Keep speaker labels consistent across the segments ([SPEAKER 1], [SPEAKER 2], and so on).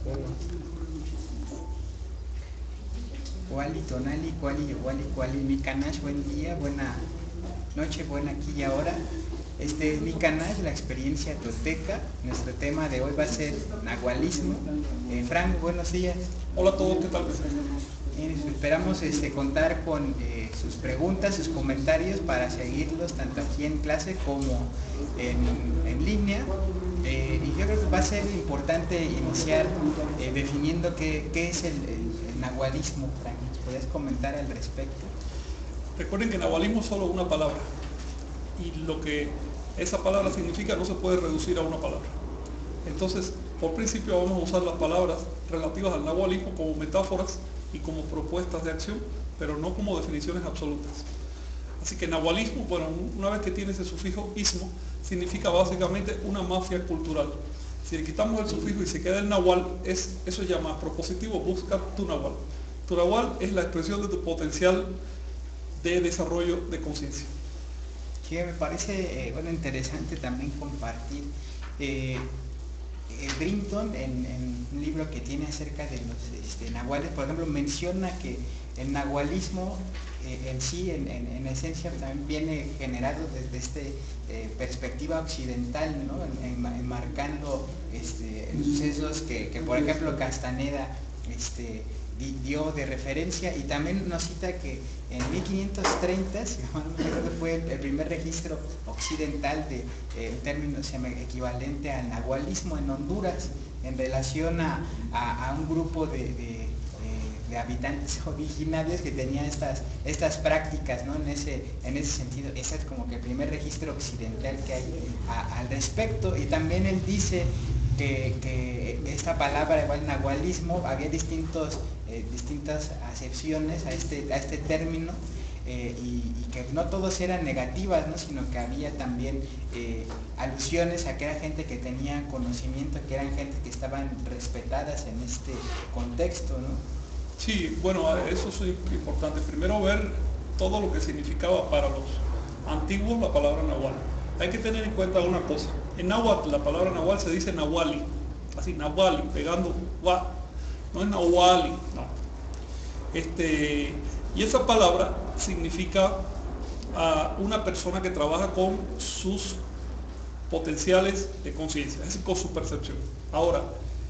[SPEAKER 1] Wally, Tonali, Kuali, Wally, Kuali, Mikanash, buen día, buena noche, buena aquí y ahora. Este es Mikanash, la experiencia tolteca. Nuestro tema de hoy va a ser nahualismo. Frank, buenos días.
[SPEAKER 2] Hola a todos, ¿qué tal?
[SPEAKER 1] Esperamos contar con sus preguntas, sus comentarios para seguirlos tanto aquí en clase como en línea. Y yo creo que va a ser importante iniciar definiendo qué es el nahualismo. Frank, ¿podrías comentar al respecto?
[SPEAKER 2] Recuerden que nahualismo es solo una palabra y lo que esa palabra significa no se puede reducir a una palabra. Entonces, por principio vamos a usar las palabras relativas al nahualismo como metáforas y como propuestas de acción, pero no como definiciones absolutas. Así que nahualismo, bueno, una vez que tiene ese sufijo ismo, significa básicamente una mafia cultural. Si le quitamos el sufijo y se queda el nahual, eso se llama propositivo, busca tu nahual. Tu nahual es la expresión de tu potencial de desarrollo de conciencia.
[SPEAKER 1] Sí, me parece interesante también compartir. Brinton, en un libro que tiene acerca de los nahuales, por ejemplo, menciona que el nahualismo en sí, en esencia, también viene generado desde esta perspectiva occidental, ¿no? Enmarcando sucesos que, por ejemplo, Castaneda dio de referencia, y también nos cita que en 1530, si no me acuerdo, fue el primer registro occidental de un término equivalente al nahualismo en Honduras, en relación a un grupo de habitantes originarios que tenían estas prácticas, ¿no? En ese sentido, ese es como que el primer registro occidental que hay al respecto. Y también él dice que esta palabra, igual nahualismo, había distintas acepciones a este término, y que no todos eran negativas, ¿no? Sino que había también alusiones a que era gente que tenía conocimiento, que eran gente que estaban respetadas en este contexto, ¿no?
[SPEAKER 2] Sí, bueno, eso es importante. Primero ver todo lo que significaba para los antiguos la palabra nahual. Hay que tener en cuenta una cosa. En náhuatl, la palabra nahual se dice nahuali, así, nahuali, pegando wa, no es nahuali, no. Y esa palabra significa a una persona que trabaja con sus potenciales de conciencia, es decir, con su percepción. Ahora,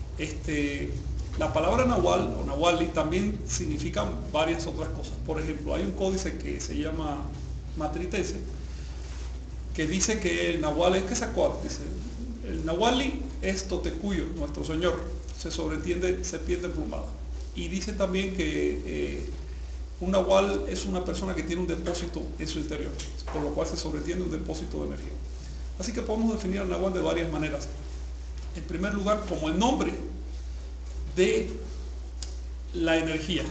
[SPEAKER 2] la palabra nahual o nahuali también significa varias otras cosas. Por ejemplo, hay un códice que se llama matritense, que dice que el nahual es Quetzalcóatl, dice, el nahuali es Totecuyo, nuestro señor, se sobreentiende serpiente emplumada. Y dice también que un nahual es una persona que tiene un depósito en su interior, por lo cual se sobreentiende un depósito de energía. Así que podemos definir al nahual de varias maneras. En primer lugar, como el nombre de la energía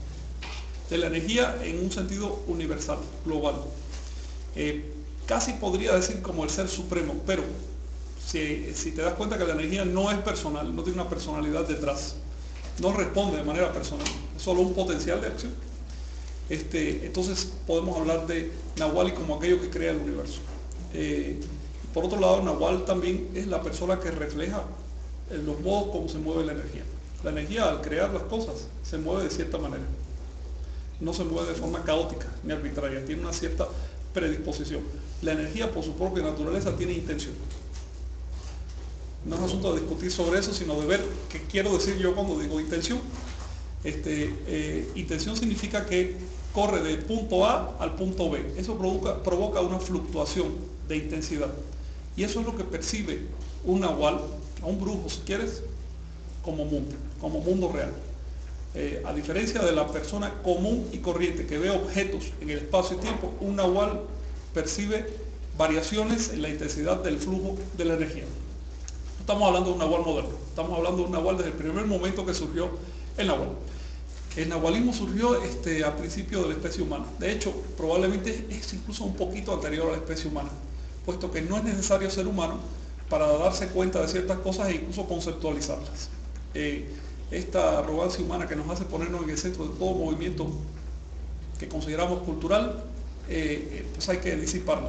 [SPEAKER 2] en un sentido universal, global. Casi podría decir como el ser supremo, pero si te das cuenta que la energía no es personal, no tiene una personalidad detrás, no responde de manera personal, es solo un potencial de acción. Entonces podemos hablar de Nahual como aquello que crea el universo. Por otro lado, Nahual también es la persona que refleja los modos como se mueve la energía. La energía, al crear las cosas, se mueve de cierta manera. No se mueve de forma caótica ni arbitraria, tiene una cierta predisposición. La energía, por su propia naturaleza, tiene intención. No es asunto de discutir sobre eso, sino de ver qué quiero decir yo cuando digo intención. Intención significa que corre del punto A al punto B. Eso provoca una fluctuación de intensidad. Y eso es lo que percibe un nahual, a un brujo, si quieres, como mundo real. A diferencia de la persona común y corriente que ve objetos en el espacio y tiempo, un nahual percibe variaciones en la intensidad del flujo de la energía. No estamos hablando de un nahual moderno, estamos hablando de un nahual desde el primer momento que surgió el nahual. El nahualismo surgió a principio de la especie humana. De hecho, probablemente es incluso un poquito anterior a la especie humana, puesto que no es necesario ser humano para darse cuenta de ciertas cosas e incluso conceptualizarlas. Esta arrogancia humana que nos hace ponernos en el centro de todo movimiento que consideramos cultural, pues hay que disiparla.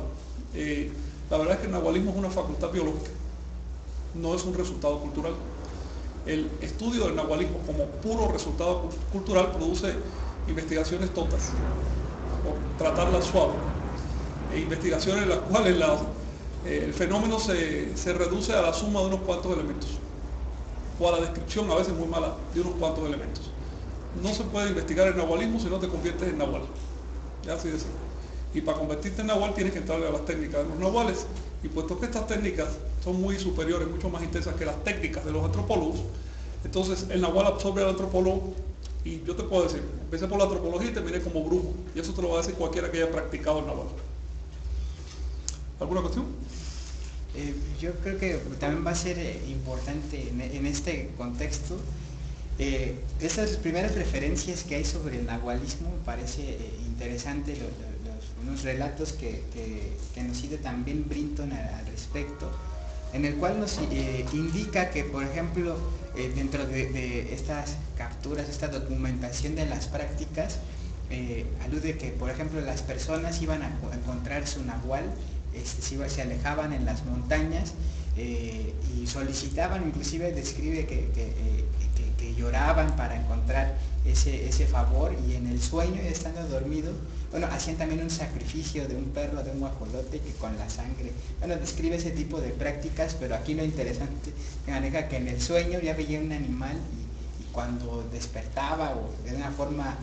[SPEAKER 2] La verdad es que el nahualismo es una facultad biológica, no es un resultado cultural. el estudio del nahualismo como puro resultado cultural produce investigaciones tontas, por tratarlas suave, investigaciones en las cuales el fenómeno se reduce a la suma de unos cuantos elementos, o a la descripción a veces muy mala de unos cuantos elementos. No se puede investigar el nahualismo si no te conviertes en nahual, ya así de simple. Y para convertirte en nahual tienes que entrarle a las técnicas de los nahuales, y puesto que estas técnicas son muy superiores, mucho más intensas que las técnicas de los antropólogos, entonces el nahual absorbe al antropólogo, y yo te puedo decir, empecé por la antropología y terminé como brujo, y eso te lo va a decir cualquiera que haya practicado el nahual. ¿Alguna cuestión?
[SPEAKER 1] Yo creo que también va a ser importante en este contexto, esas primeras referencias que hay sobre el nahualismo. Me parece interesante unos relatos que nos cita también Brinton al respecto, en el cual nos indica que, por ejemplo, dentro de estas capturas, esta documentación de las prácticas, alude que, por ejemplo, las personas iban a encontrar su nahual, se alejaban en las montañas y solicitaban, inclusive describe que lloraban para encontrar ese favor, y en el sueño, estando dormido, bueno, hacían también un sacrificio de un perro, de un guajolote, que con la sangre, bueno, describe ese tipo de prácticas. Pero aquí lo interesante que maneja que en el sueño ya veía un animal, y cuando despertaba, o de una forma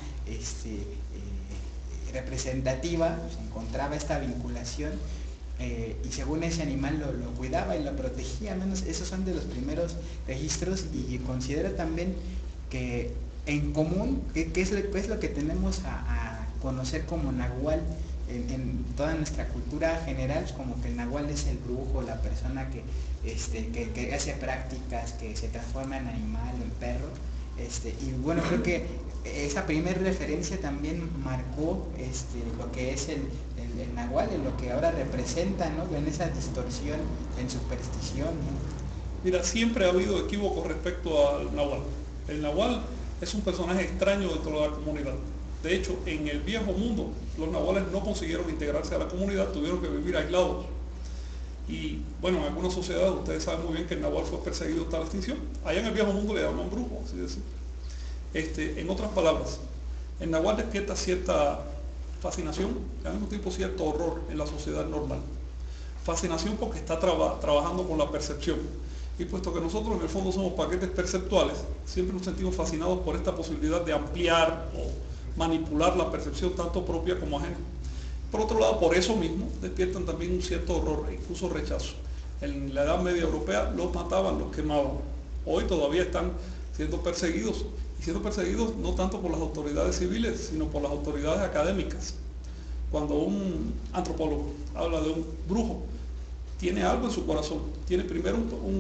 [SPEAKER 1] representativa, pues encontraba esta vinculación, y según ese animal lo cuidaba y lo protegía. Al menos esos son de los primeros registros, y considero también que en común, ¿qué es lo que tenemos a conocer como nahual en toda nuestra cultura general? Como que el nahual es el brujo, la persona que hace prácticas, que se transforma en animal, en perro. Y bueno, creo que esa primera referencia también marcó lo que es el nahual, en lo que ahora representa, ¿no? En esa distorsión, en superstición, ¿no?
[SPEAKER 2] Mira, siempre ha habido equívocos respecto al nahual. El nahual es un personaje extraño dentro de la comunidad. De hecho, en el viejo mundo, los nahuales no consiguieron integrarse a la comunidad, tuvieron que vivir aislados. Y bueno, en algunas sociedades ustedes saben muy bien que el nahual fue perseguido hasta la extinción. Allá en el viejo mundo le llaman brujo, así decir. En otras palabras, el nahual despierta cierta fascinación y al mismo tiempo cierto horror en la sociedad normal. Fascinación porque está trabajando con la percepción. Y puesto que nosotros en el fondo somos paquetes perceptuales, siempre nos sentimos fascinados por esta posibilidad de ampliar o manipular la percepción tanto propia como ajena. Por otro lado, por eso mismo, despiertan también un cierto horror e incluso rechazo. En la Edad Media europea los mataban, los quemaban. Hoy todavía están siendo perseguidos, y siendo perseguidos no tanto por las autoridades civiles, sino por las autoridades académicas. Cuando un antropólogo habla de un brujo, tiene algo en su corazón, tiene primero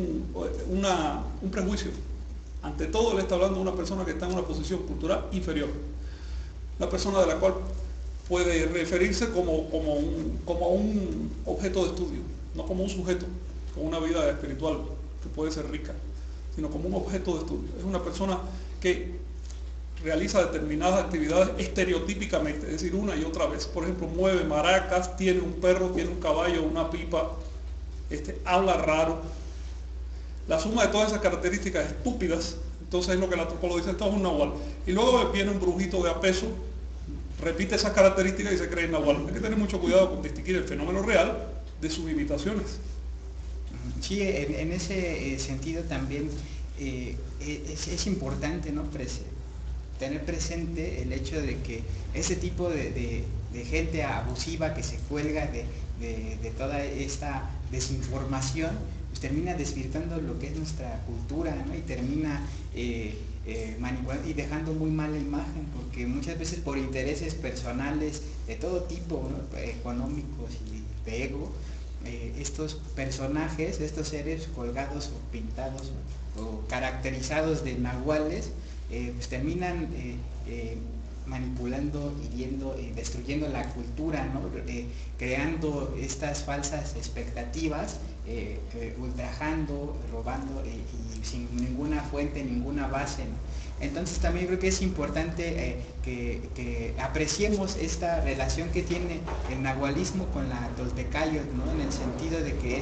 [SPEAKER 2] un prejuicio. Ante todo, él está hablando de una persona que está en una posición cultural inferior, una persona de la cual puede referirse como un objeto de estudio, no como un sujeto con una vida espiritual que puede ser rica, sino como un objeto de estudio. Es una persona que realiza determinadas actividades estereotípicamente, es decir, una y otra vez. Por ejemplo, mueve maracas, tiene un perro, tiene un caballo, una pipa, habla raro. La suma de todas esas características estúpidas, entonces es lo que el antropólogo dice, esto es un nahual. Y luego viene un brujito de a peso, repite esas características y se cree nahual. Hay que tener mucho cuidado con distinguir el fenómeno real de sus imitaciones.
[SPEAKER 1] Sí, en ese sentido también es importante, ¿no? Tener presente el hecho de que ese tipo de gente abusiva que se cuelga de toda esta desinformación, pues termina desvirtuando lo que es nuestra cultura, ¿no? Y termina manipulando y dejando muy mala imagen, porque muchas veces por intereses personales de todo tipo, ¿no? Económicos y de ego, estos personajes, estos seres colgados o pintados o caracterizados de nahuales, pues terminan manipulando, hiriendo, destruyendo la cultura, ¿no? Creando estas falsas expectativas, ultrajando, robando, y sin ninguna fuente, ninguna base, ¿no? Entonces también creo que es importante que apreciemos esta relación que tiene el nahualismo con la toltecayo, ¿no? En el sentido de que es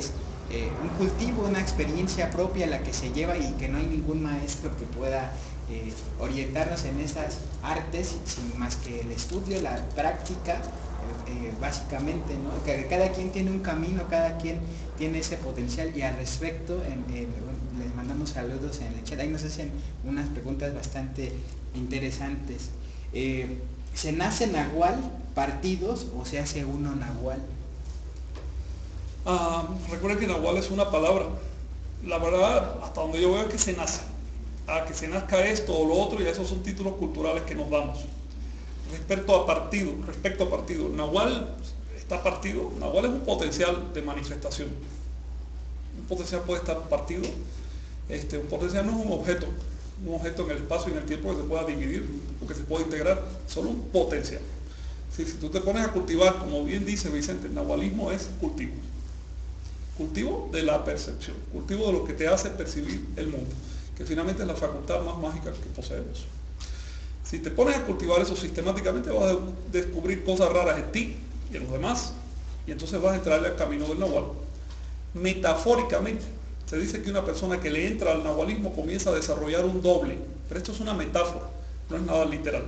[SPEAKER 1] un cultivo, una experiencia propia la que se lleva y que no hay ningún maestro que pueda orientarnos en esas artes sin más que el estudio, la práctica, básicamente, ¿no? Que cada quien tiene un camino, cada quien tiene ese potencial y al respecto les mandamos saludos en el chat, ahí nos hacen unas preguntas bastante interesantes. ¿Se nace nahual partidos o se hace uno nahual?
[SPEAKER 2] Recuerden que nahual es una palabra. La verdad, hasta donde yo veo es que se nace. A que se nazca esto o lo otro, y esos son títulos culturales que nos damos. Respecto a partido, nahual está partido. Nahual es un potencial de manifestación. Un potencial puede estar partido. Un potencial no es un objeto en el espacio y en el tiempo que se pueda dividir o que se pueda integrar, solo un potencial. Si tú te pones a cultivar, como bien dice Vicente, el nahualismo es cultivo de la percepción, cultivo de lo que te hace percibir el mundo, que finalmente es la facultad más mágica que poseemos. Si te pones a cultivar eso sistemáticamente, vas a descubrir cosas raras en ti y en los demás, y entonces vas a entrarle al camino del nahual. Metafóricamente, se dice que una persona que le entra al nahualismo comienza a desarrollar un doble, pero esto es una metáfora, no es nada literal.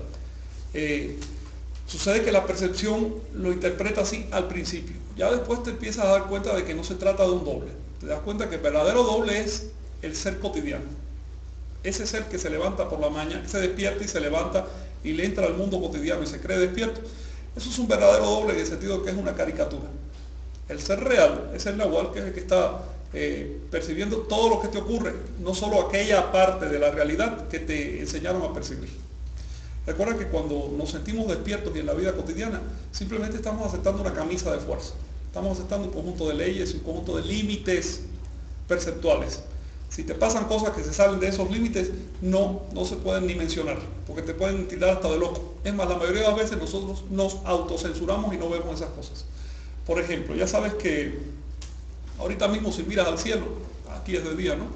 [SPEAKER 2] Sucede que la percepción lo interpreta así al principio. Ya después te empiezas a dar cuenta de que no se trata de un doble. Te das cuenta que el verdadero doble es el ser cotidiano. Ese ser que se levanta por la mañana, que se despierta y se levanta y le entra al mundo cotidiano y se cree despierto. Eso es un verdadero doble en el sentido de que es una caricatura. El ser real es el nahual, que es el que está percibiendo todo lo que te ocurre, no solo aquella parte de la realidad que te enseñaron a percibir. Recuerda que cuando nos sentimos despiertos y en la vida cotidiana, simplemente estamos aceptando una camisa de fuerza. Estamos aceptando un conjunto de leyes, un conjunto de límites perceptuales. Si te pasan cosas que se salen de esos límites, no se pueden ni mencionar, porque te pueden tirar hasta de loco. Es más, la mayoría de las veces nosotros nos autocensuramos y no vemos esas cosas. Por ejemplo, ya sabes que ahorita mismo si miras al cielo, aquí es de día, ¿no?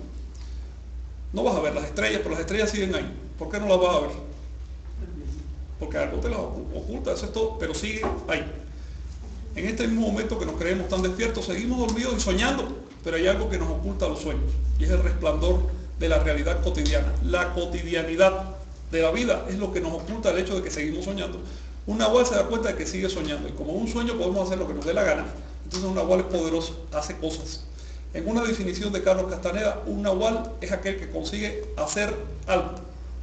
[SPEAKER 2] No vas a ver las estrellas, pero las estrellas siguen ahí. ¿Por qué no las vas a ver? Porque algo te las oculta, eso es todo, pero sigue ahí. En este mismo momento que nos creemos tan despiertos, seguimos dormidos y soñando, pero hay algo que nos oculta los sueños, y es el resplandor de la realidad cotidiana. La cotidianidad de la vida es lo que nos oculta el hecho de que seguimos soñando. Un nahual se da cuenta de que sigue soñando, y como un sueño podemos hacer lo que nos dé la gana. Entonces un nahual es poderoso, hace cosas. En una definición de Carlos Castaneda, un nahual es aquel que consigue hacer algo.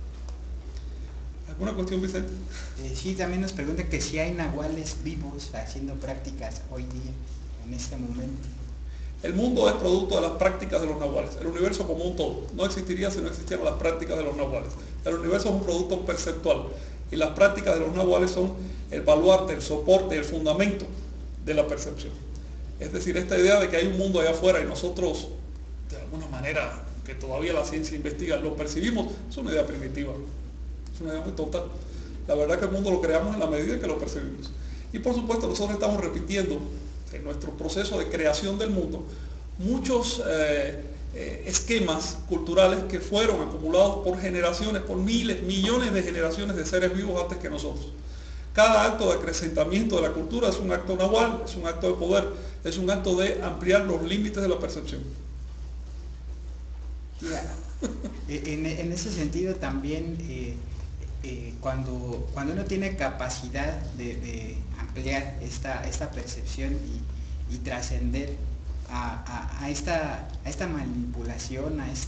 [SPEAKER 2] ¿Alguna cuestión, Vicente?
[SPEAKER 1] Sí, también nos pregunta que si hay nahuales vivos haciendo prácticas hoy día, en este momento.
[SPEAKER 2] El mundo es producto de las prácticas de los nahuales. El universo como un todo no existiría si no existieran las prácticas de los nahuales. El universo es un producto perceptual y las prácticas de los nahuales son el baluarte, el soporte, el fundamento de la percepción. Es decir, esta idea de que hay un mundo allá afuera y nosotros, de alguna manera, que todavía la ciencia investiga, lo percibimos, es una idea primitiva. Es una idea muy tonta. La verdad que el mundo lo creamos en la medida en que lo percibimos. Y por supuesto nosotros estamos repitiendo en nuestro proceso de creación del mundo muchos esquemas culturales que fueron acumulados por generaciones, por miles, millones de generaciones de seres vivos antes que nosotros. Cada acto de acrecentamiento de la cultura es un acto nahual, es un acto de poder, es un acto de ampliar los límites de la percepción.
[SPEAKER 1] En ese sentido también, cuando uno tiene capacidad de ampliar esta percepción y trascender a esta manipulación, a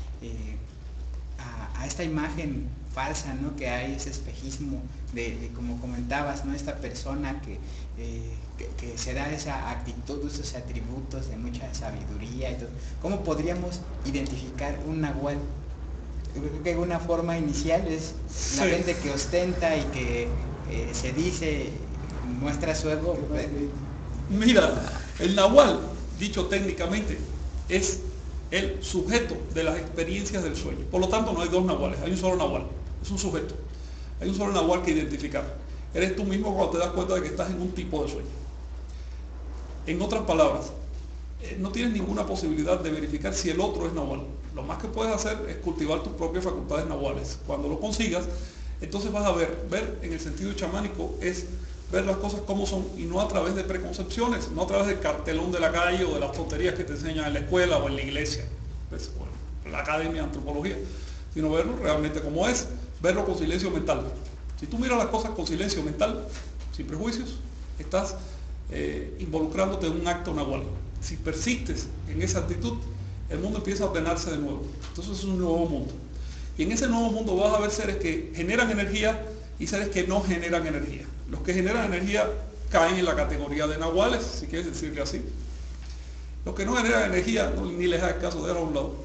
[SPEAKER 1] esta imagen falsa, ¿no? Que hay ese espejismo de como comentabas, ¿no? Esta persona que se da esa actitud, esos atributos de mucha sabiduría y todo. ¿Cómo podríamos identificar un nahual? Yo creo que una forma inicial es la gente que ostenta y que se dice, muestra su ego.
[SPEAKER 2] Mira, el nahual, dicho técnicamente, es el sujeto de las experiencias del sueño. Por lo tanto, no hay dos nahuales, hay un solo nahual, es un sujeto. Hay un solo nahual que identificar. Eres tú mismo cuando te das cuenta de que estás en un tipo de sueño. En otras palabras, no tienes ninguna posibilidad de verificar si el otro es nahual. Lo más que puedes hacer es cultivar tus propias facultades nahuales. Cuando lo consigas, entonces vas a ver en el sentido chamánico es ver las cosas como son y no a través de preconcepciones, no a través del cartelón de la calle o de las tonterías que te enseñan en la escuela o en la iglesia, pues, o en la academia de antropología, sino verlo realmente como es, verlo con silencio mental. Si tú miras las cosas con silencio mental, sin prejuicios, estás involucrándote en un acto nahual. Si persistes en esa actitud, el mundo empieza a ordenarse de nuevo. Entonces es un nuevo mundo. Y en ese nuevo mundo vas a ver seres que generan energía y seres que no generan energía. Los que generan energía caen en la categoría de nahuales, si quieres decirle así. Los que no generan energía, ni les hagas caso, déjalo a un lado.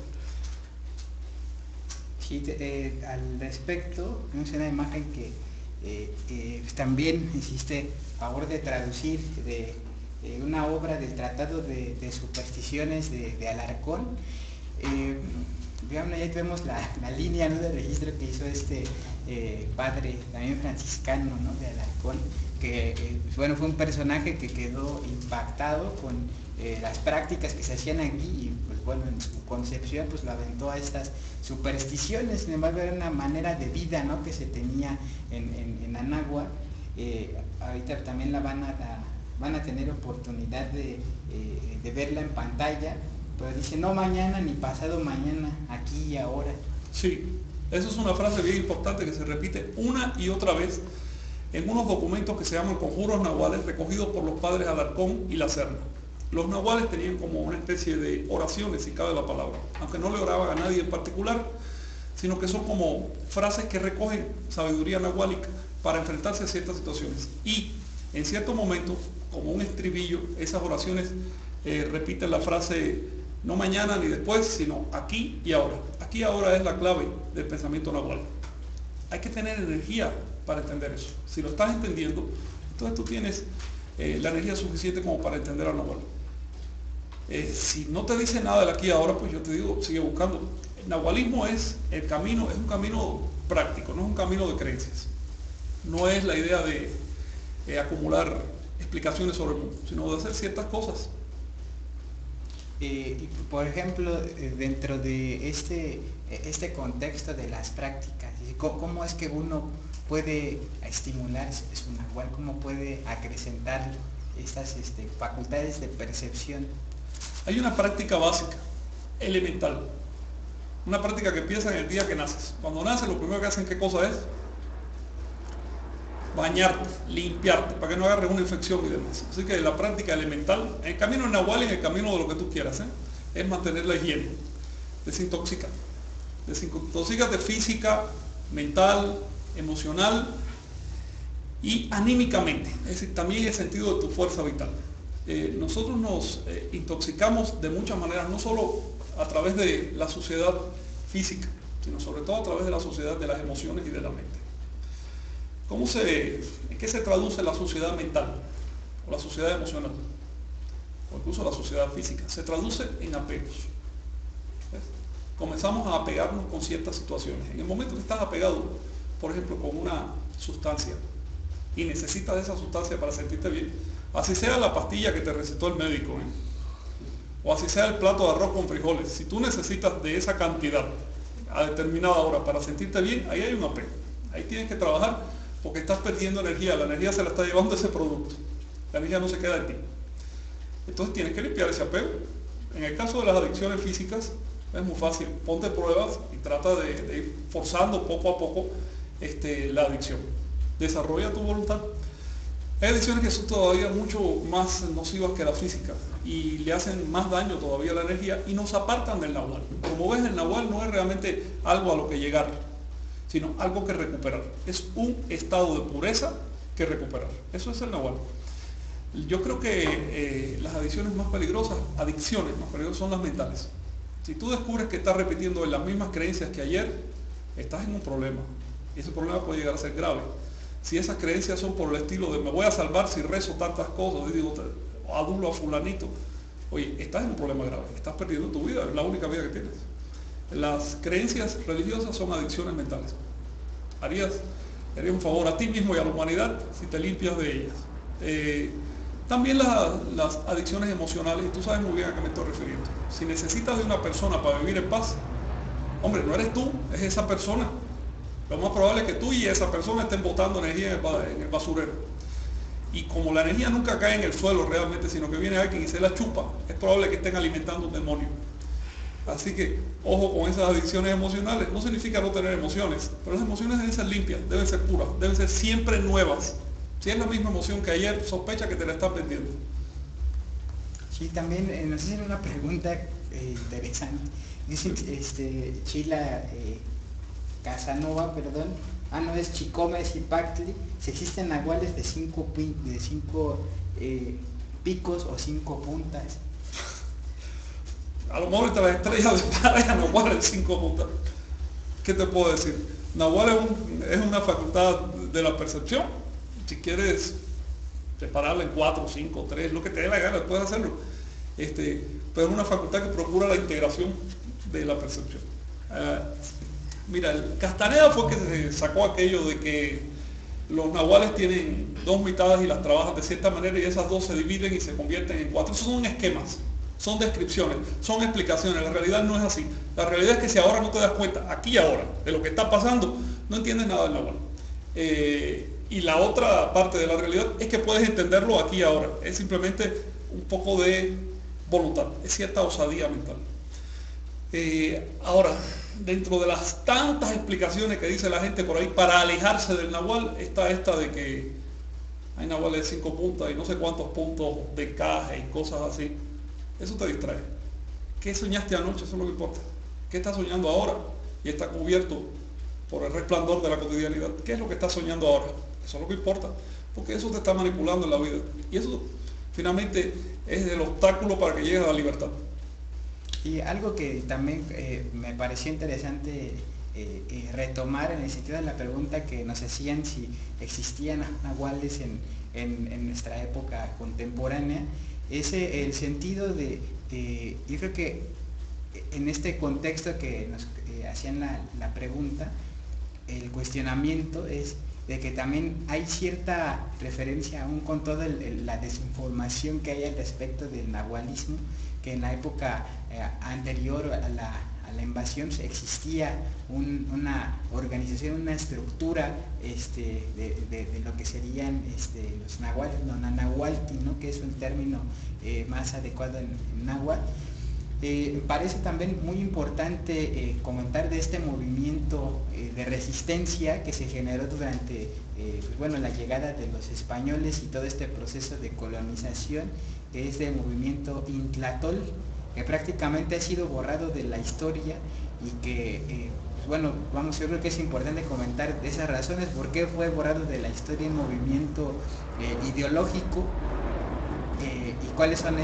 [SPEAKER 1] Sí, al respecto, vemos una imagen que también hiciste favor de traducir de una obra del Tratado de Supersticiones de Alarcón. Digamos, ahí vemos la línea, ¿no?, de registro que hizo este padre, también franciscano, ¿no?, de Alarcón, que bueno, fue un personaje que quedó impactado con las prácticas que se hacían aquí y pues bueno, en su concepción pues lo aventó a estas supersticiones. Sin embargo, era una manera de vida, ¿no?, que se tenía en Anáhuac. Ahorita también la van a tener oportunidad de verla en pantalla, pero dice no mañana ni pasado mañana, aquí y ahora.
[SPEAKER 2] Sí, eso es una frase bien importante que se repite una y otra vez en unos documentos que se llaman conjuros nahuales recogidos por los padres Alarcón y La Serna. Los nahuales tenían como una especie de oraciones, si cabe la palabra, aunque no le oraban a nadie en particular, sino que son como frases que recogen sabiduría nahuálica para enfrentarse a ciertas situaciones. Y en cierto momento, como un estribillo, esas oraciones repiten la frase no mañana ni después, sino aquí y ahora. Aquí y ahora es la clave del pensamiento nahual. Hay que tener energía para entender eso. Si lo estás entendiendo, entonces tú tienes la energía suficiente como para entender al nahual. Si no te dice nada del aquí y ahora, pues yo te digo, sigue buscando. El nahualismo es un camino práctico, no es un camino de creencias. No es la idea de acumular explicaciones sobre el mundo, sino de hacer ciertas cosas.
[SPEAKER 1] Y por ejemplo, dentro de este contexto de las prácticas, ¿cómo es que uno puede estimular su nahual? ¿Cómo puede acrecentar estas facultades de percepción?
[SPEAKER 2] Hay una práctica básica, elemental, una práctica que empieza en el día que naces. Cuando naces, lo primero que hacen, ¿qué cosa es? Bañarte, limpiarte, para que no agarres una infección y demás. Así que la práctica elemental, en el camino del nahual y en el camino de lo que tú quieras, es mantener la higiene, desintoxícate física, mental, emocional y anímicamente, es decir, también el sentido de tu fuerza vital. Nosotros nos intoxicamos de muchas maneras, no solo a través de la suciedad física, sino sobre todo a través de la suciedad de las emociones y de la mente. ¿En qué se traduce la suciedad mental o la suciedad emocional? O incluso la suciedad física. Se traduce en apegos. ¿Ves? Comenzamos a apegarnos con ciertas situaciones. En el momento que estás apegado, por ejemplo, con una sustancia y necesitas de esa sustancia para sentirte bien, así sea la pastilla que te recetó el médico, o así sea el plato de arroz con frijoles, si tú necesitas de esa cantidad a determinada hora para sentirte bien, ahí hay un apego. Ahí tienes que trabajar porque estás perdiendo energía, la energía se la está llevando ese producto, la energía no se queda en ti. Entonces tienes que limpiar ese apego. En el caso de las adicciones físicas, es muy fácil, ponte pruebas y trata de ir forzando poco a poco la adicción. Desarrolla tu voluntad. Hay adicciones que son todavía mucho más nocivas que la física y le hacen más daño todavía a la energía y nos apartan del nahual. Como ves, el nahual no es realmente algo a lo que llegar, sino algo que recuperar. Es un estado de pureza que recuperar. Eso es el nahual. Yo creo que las adicciones más peligrosas son las mentales. Si tú descubres que estás repitiendo las mismas creencias que ayer, estás en un problema. Y ese problema puede llegar a ser grave. Si esas creencias son por el estilo de me voy a salvar si rezo tantas cosas, y digo, adulo a fulanito, oye, estás en un problema grave, estás perdiendo tu vida, es la única vida que tienes. Las creencias religiosas son adicciones mentales. Harías un favor a ti mismo y a la humanidad si te limpias de ellas. También las adicciones emocionales, y tú sabes muy bien a qué me estoy refiriendo. Si necesitas de una persona para vivir en paz, hombre, no eres tú, es esa persona. Lo más probable es que tú y esa persona estén botando energía en el basurero. Y como la energía nunca cae en el suelo realmente, sino que viene alguien y se la chupa, es probable que estén alimentando un demonio. Así que, ojo con esas adicciones emocionales. No significa no tener emociones, pero las emociones deben ser limpias, deben ser puras, deben ser siempre nuevas. Si es la misma emoción que ayer, sospecha que te la están vendiendo.
[SPEAKER 1] Sí, también nos hacen una pregunta interesante. Dicen, Sheila Casanova, perdón, no es Chicomes y Pactli, si existen nahuales de cinco picos o 5 puntas.
[SPEAKER 2] A lo mejor entre las estrellas de pareja Nahual en 5 puntas. ¿Qué te puedo decir? Nahual es una facultad de la percepción. Si quieres separarla en 4, 5, 3, lo que te dé la gana, puedes hacerlo. Pero es una facultad que procura la integración de la percepción. Mira, Castaneda fue que se sacó aquello de que los nahuales tienen 2 mitades y las trabajan de cierta manera y esas 2 se dividen y se convierten en 4. Esos son esquemas, son descripciones, son explicaciones. La realidad no es así. La realidad es que si ahora no te das cuenta, aquí ahora, de lo que está pasando, no entiendes nada del nahual. Y la otra parte de la realidad es que puedes entenderlo aquí ahora. Es simplemente un poco de voluntad, es cierta osadía mental. Ahora, dentro de las tantas explicaciones que dice la gente por ahí para alejarse del nahual, está esta de que hay nahuales de 5 puntas y no sé cuántos puntos de encaje y cosas así. Eso te distrae. ¿Qué soñaste anoche? Eso es lo que importa. ¿Qué estás soñando ahora? Y está cubierto por el resplandor de la cotidianidad. ¿Qué es lo que estás soñando ahora? Eso es lo que importa, porque eso te está manipulando en la vida. Y eso finalmente es el obstáculo para que llegues a la libertad.
[SPEAKER 1] Y algo que también me pareció interesante retomar en el sentido de la pregunta que nos hacían si existían nahuales en nuestra época contemporánea, es el sentido yo creo que en este contexto que nos hacían la pregunta, el cuestionamiento es de que también hay cierta referencia aún con toda la desinformación que hay al respecto del nahualismo, que en la época anterior a la invasión existía una organización, una estructura de lo que serían los nahuales, no nanahualti, ¿no? Que es un término más adecuado en náhuatl. Parece también muy importante comentar de este movimiento de resistencia que se generó durante la llegada de los españoles y todo este proceso de colonización, que es el movimiento Intlatol, que prácticamente ha sido borrado de la historia y que, yo creo que es importante comentar de esas razones, por qué fue borrado de la historia el movimiento ideológico y cuáles son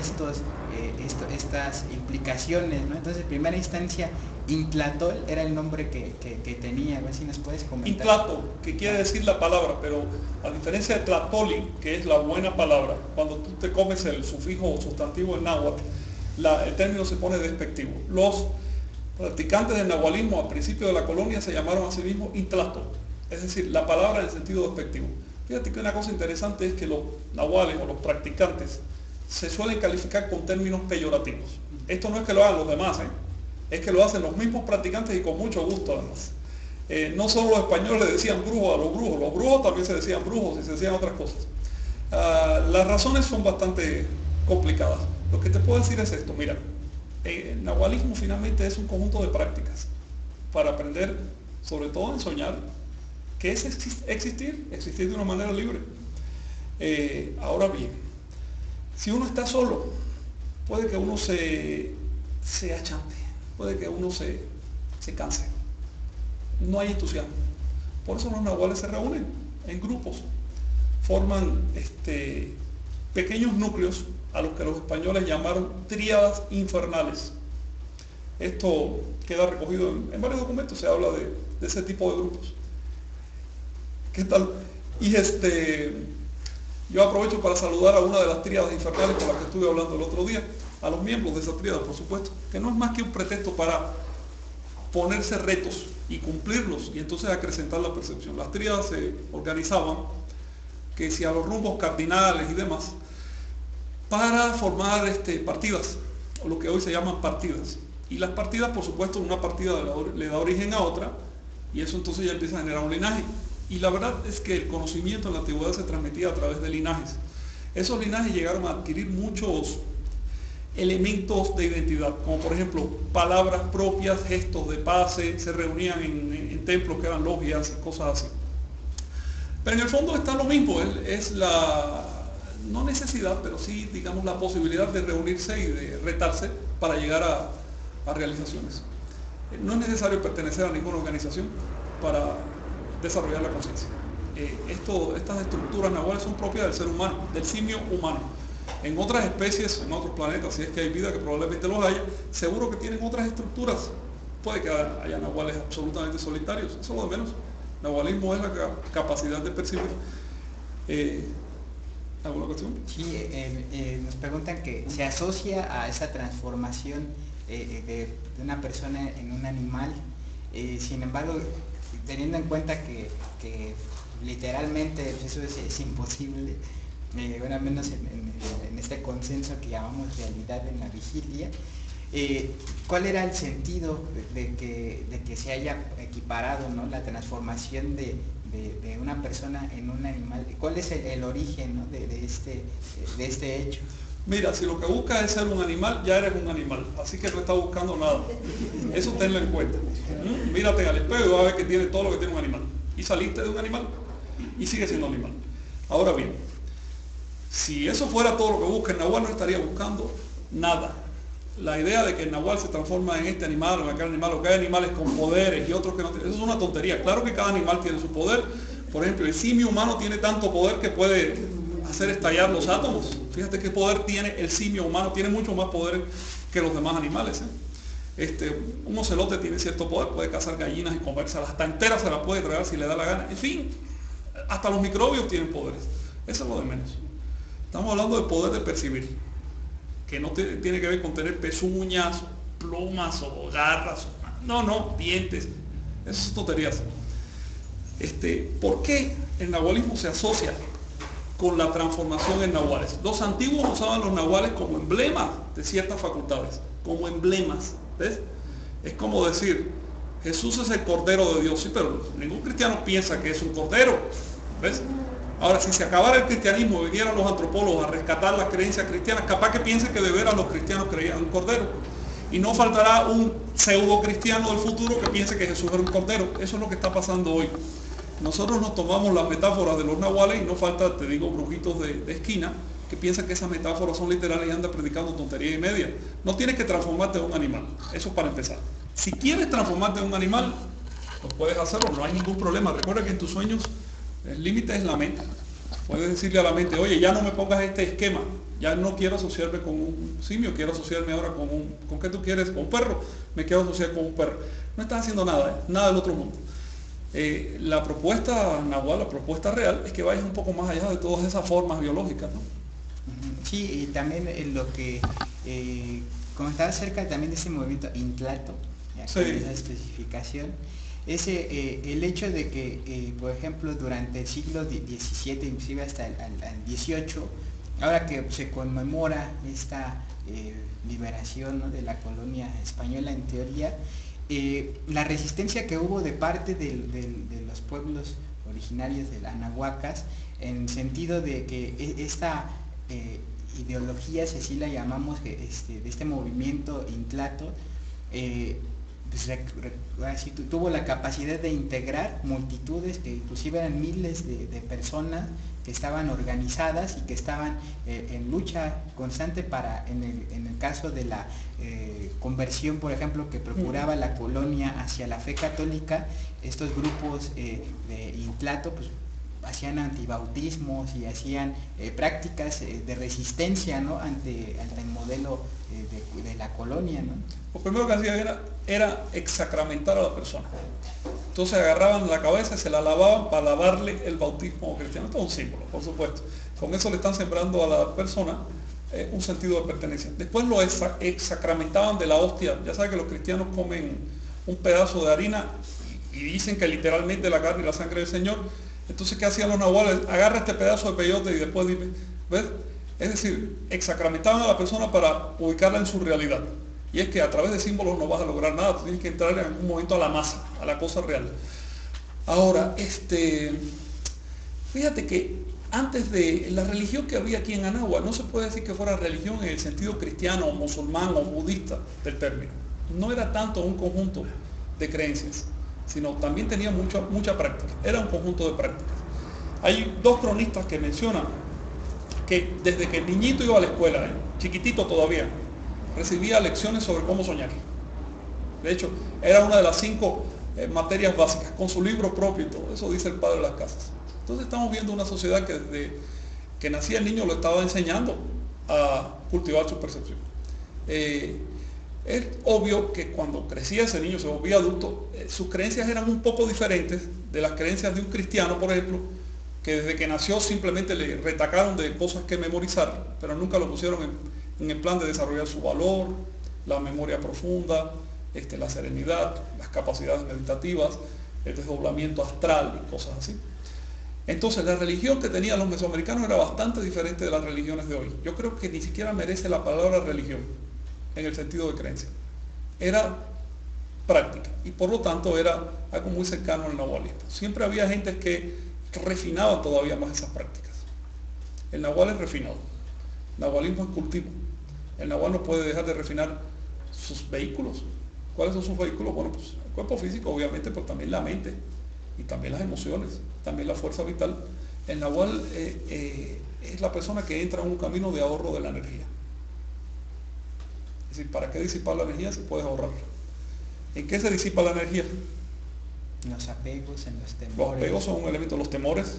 [SPEAKER 1] estas implicaciones, ¿no? Entonces, en primera instancia, Intlatol era el nombre que tenía. A ver si nos puedes comentar.
[SPEAKER 2] Intlato, que quiere decir la palabra, pero a diferencia de Tlatoli, que es la buena palabra, cuando tú te comes el sufijo o sustantivo en náhuatl, el término se pone despectivo. Los practicantes del nahualismo al principio de la colonia se llamaron a sí mismos Intlato, es decir, la palabra en sentido despectivo. Fíjate que una cosa interesante es que los nahuales o los practicantes se suelen calificar con términos peyorativos. Esto no es que lo hagan los demás, es que lo hacen los mismos practicantes y con mucho gusto además. No solo los españoles le decían brujos a los brujos también se decían brujos y se decían otras cosas. Las razones son bastante complicadas. Lo que te puedo decir es esto, mira, el nahualismo finalmente es un conjunto de prácticas para aprender, sobre todo en soñar, que es existir de una manera libre. Ahora bien, si uno está solo, puede que uno se achante, puede que uno se canse. No hay entusiasmo. Por eso los nahuales se reúnen en grupos, forman pequeños núcleos a los que los españoles llamaron tríadas infernales. Esto queda recogido en varios documentos, se habla de ese tipo de grupos. ¿Qué tal? Y yo aprovecho para saludar a una de las tríadas infernales con las que estuve hablando el otro día, a los miembros de esa tríada, por supuesto, que no es más que un pretexto para ponerse retos y cumplirlos y entonces acrecentar la percepción. Las tríadas se organizaban, que si a los rumbos cardinales y demás, para formar partidas, o lo que hoy se llaman partidas. Y las partidas, por supuesto, una partida le da origen a otra, y eso entonces ya empieza a generar un linaje. Y la verdad es que el conocimiento en la antigüedad se transmitía a través de linajes. Esos linajes llegaron a adquirir muchos elementos de identidad, como por ejemplo palabras propias, gestos de pase, se reunían en templos que eran logias, cosas así. Pero en el fondo está lo mismo, es la, no necesidad, pero sí, digamos, la posibilidad de reunirse y de retarse para llegar a realizaciones. No es necesario pertenecer a ninguna organización para desarrollar la conciencia. Estas estructuras nahuales son propias del ser humano, del simio humano. En otras especies, en otros planetas, si es que hay vida, que probablemente los haya, seguro que tienen otras estructuras. Puede que haya nahuales absolutamente solitarios, eso es lo de menos. Nahualismo es la capacidad de percibir. ¿Alguna cuestión?
[SPEAKER 1] Sí, nos preguntan que se asocia a esa transformación de una persona en un animal. Sin embargo, teniendo en cuenta que literalmente eso es imposible, bueno, al menos en este consenso que llamamos realidad en la vigilia, ¿cuál era el sentido de que se haya equiparado, ¿no?, la transformación de una persona en un animal? ¿Cuál es el origen, ¿no?, de este hecho?
[SPEAKER 2] Mira, si lo que buscas es ser un animal, ya eres un animal, así que no estás buscando nada. Eso tenlo en cuenta. Mírate al espejo y vas a ver que tiene todo lo que tiene un animal. Y saliste de un animal y sigues siendo animal. Ahora bien, si eso fuera todo lo que busca, el nahual no estaría buscando nada. La idea de que el nahual se transforma en este animal o en aquel animal, o que hay animales con poderes y otros que no tienen, eso es una tontería. Claro que cada animal tiene su poder. Por ejemplo, el simio humano tiene tanto poder que puede hacer estallar los átomos. Fíjate qué poder tiene el simio humano, tiene mucho más poder que los demás animales. Un ocelote tiene cierto poder, puede cazar gallinas y comérselas, hasta enteras se las puede tragar si le da la gana. En fin, hasta los microbios tienen poderes. Eso es lo de menos. Estamos hablando del poder de percibir, que no tiene que ver con tener pezuñas, plumas o garras. No, dientes. Esas son tonterías. ¿Por qué el nahualismo se asocia con la transformación en nahuales? Los antiguos usaban los nahuales como emblemas de ciertas facultades, como emblemas, ¿ves? Es como decir, Jesús es el Cordero de Dios, sí, pero ningún cristiano piensa que es un Cordero, ¿ves? Ahora, si se acabara el cristianismo, vinieran los antropólogos a rescatar las creencias cristianas, capaz que piensen que de veras los cristianos creían en un Cordero. Y no faltará un pseudo cristiano del futuro que piense que Jesús era un Cordero. Eso es lo que está pasando hoy. Nosotros nos tomamos las metáforas de los nahuales y no falta, te digo, brujitos de esquina que piensan que esas metáforas son literales y andan predicando tontería y media. No tienes que transformarte en un animal, eso para empezar. Si quieres transformarte en un animal, pues puedes hacerlo, no hay ningún problema. Recuerda que en tus sueños el límite es la mente. Puedes decirle a la mente, oye, ya no me pongas este esquema, ya no quiero asociarme con un simio, quiero asociarme ahora ¿con qué tú quieres? Con un perro, me quiero asociar con un perro. No estás haciendo nada, nada del otro mundo. La propuesta nahual, la propuesta real, es que vayas un poco más allá de todas esas formas biológicas, ¿no?
[SPEAKER 1] Sí, y también lo que comentaba acerca también de ese movimiento intlato,
[SPEAKER 2] sí,
[SPEAKER 1] esa especificación, es el hecho de que, por ejemplo, durante el siglo XVII, inclusive hasta el XVIII, ahora que se conmemora esta liberación, ¿no?, de la colonia española, en teoría, la resistencia que hubo de parte de los pueblos originarios de las Anahuacas, en sentido de que esta ideología, si así la llamamos, de este movimiento intlato, pues tuvo la capacidad de integrar multitudes, que inclusive eran miles de personas que estaban organizadas y que estaban en lucha constante para, en el caso de la conversión, por ejemplo, que procuraba la colonia hacia la fe católica, estos grupos de intlato, pues hacían antibautismos y hacían prácticas de resistencia, ¿no?, ante el modelo de la colonia, ¿no?
[SPEAKER 2] Lo primero que hacían era exacramentar a la persona. Entonces agarraban la cabeza y se la lavaban para lavarle el bautismo cristiano. Esto es un símbolo, por supuesto. Con eso le están sembrando a la persona un sentido de pertenencia. Después lo exacramentaban de la hostia. Ya saben que los cristianos comen un pedazo de harina y dicen que literalmente la carne y la sangre del Señor. Entonces, ¿qué hacían los nahuales? Agarra este pedazo de peyote y después dime, ¿ves? Es decir, exacramentaban a la persona para ubicarla en su realidad. Y es que a través de símbolos no vas a lograr nada, tienes que entrar en algún momento a la masa, a la cosa real. Ahora, fíjate que antes de la religión que había aquí en Anáhuac, no se puede decir que fuera religión en el sentido cristiano o musulmán o budista del término. No era tanto un conjunto de creencias, sino también tenía mucha práctica. Era un conjunto de prácticas. Hay dos cronistas que mencionan que desde que el niñito iba a la escuela, chiquitito todavía, recibía lecciones sobre cómo soñar. De hecho, era una de las 5 materias básicas, con su libro propio y todo. Eso dice el padre de las casas. Entonces estamos viendo una sociedad que desde que nacía el niño lo estaba enseñando a cultivar su percepción. Es obvio que cuando crecía ese niño, se volvía adulto, sus creencias eran un poco diferentes de las creencias de un cristiano, por ejemplo, que desde que nació simplemente le retacaron de cosas que memorizar, pero nunca lo pusieron en el plan de desarrollar su valor, la memoria profunda, la serenidad, las capacidades meditativas, el desdoblamiento astral y cosas así. Entonces la religión que tenían los mesoamericanos era bastante diferente de las religiones de hoy. Yo creo que ni siquiera merece la palabra religión en el sentido de creencia. Era práctica y por lo tanto era algo muy cercano al nahualismo. Siempre había gente que refinaba todavía más esas prácticas. El nahual es refinado, el nahualismo es cultivo. El nahual no puede dejar de refinar sus vehículos. ¿Cuáles son sus vehículos? Bueno, pues el cuerpo físico obviamente, pero también la mente y también las emociones, también la fuerza vital. El nahual es la persona que entra en un camino de ahorro de la energía. Es decir, ¿para qué disipar la energía si puedes ahorrarla? ¿En qué se disipa la energía?
[SPEAKER 1] En los apegos, en los temores.
[SPEAKER 2] Los apegos son un elemento, los temores,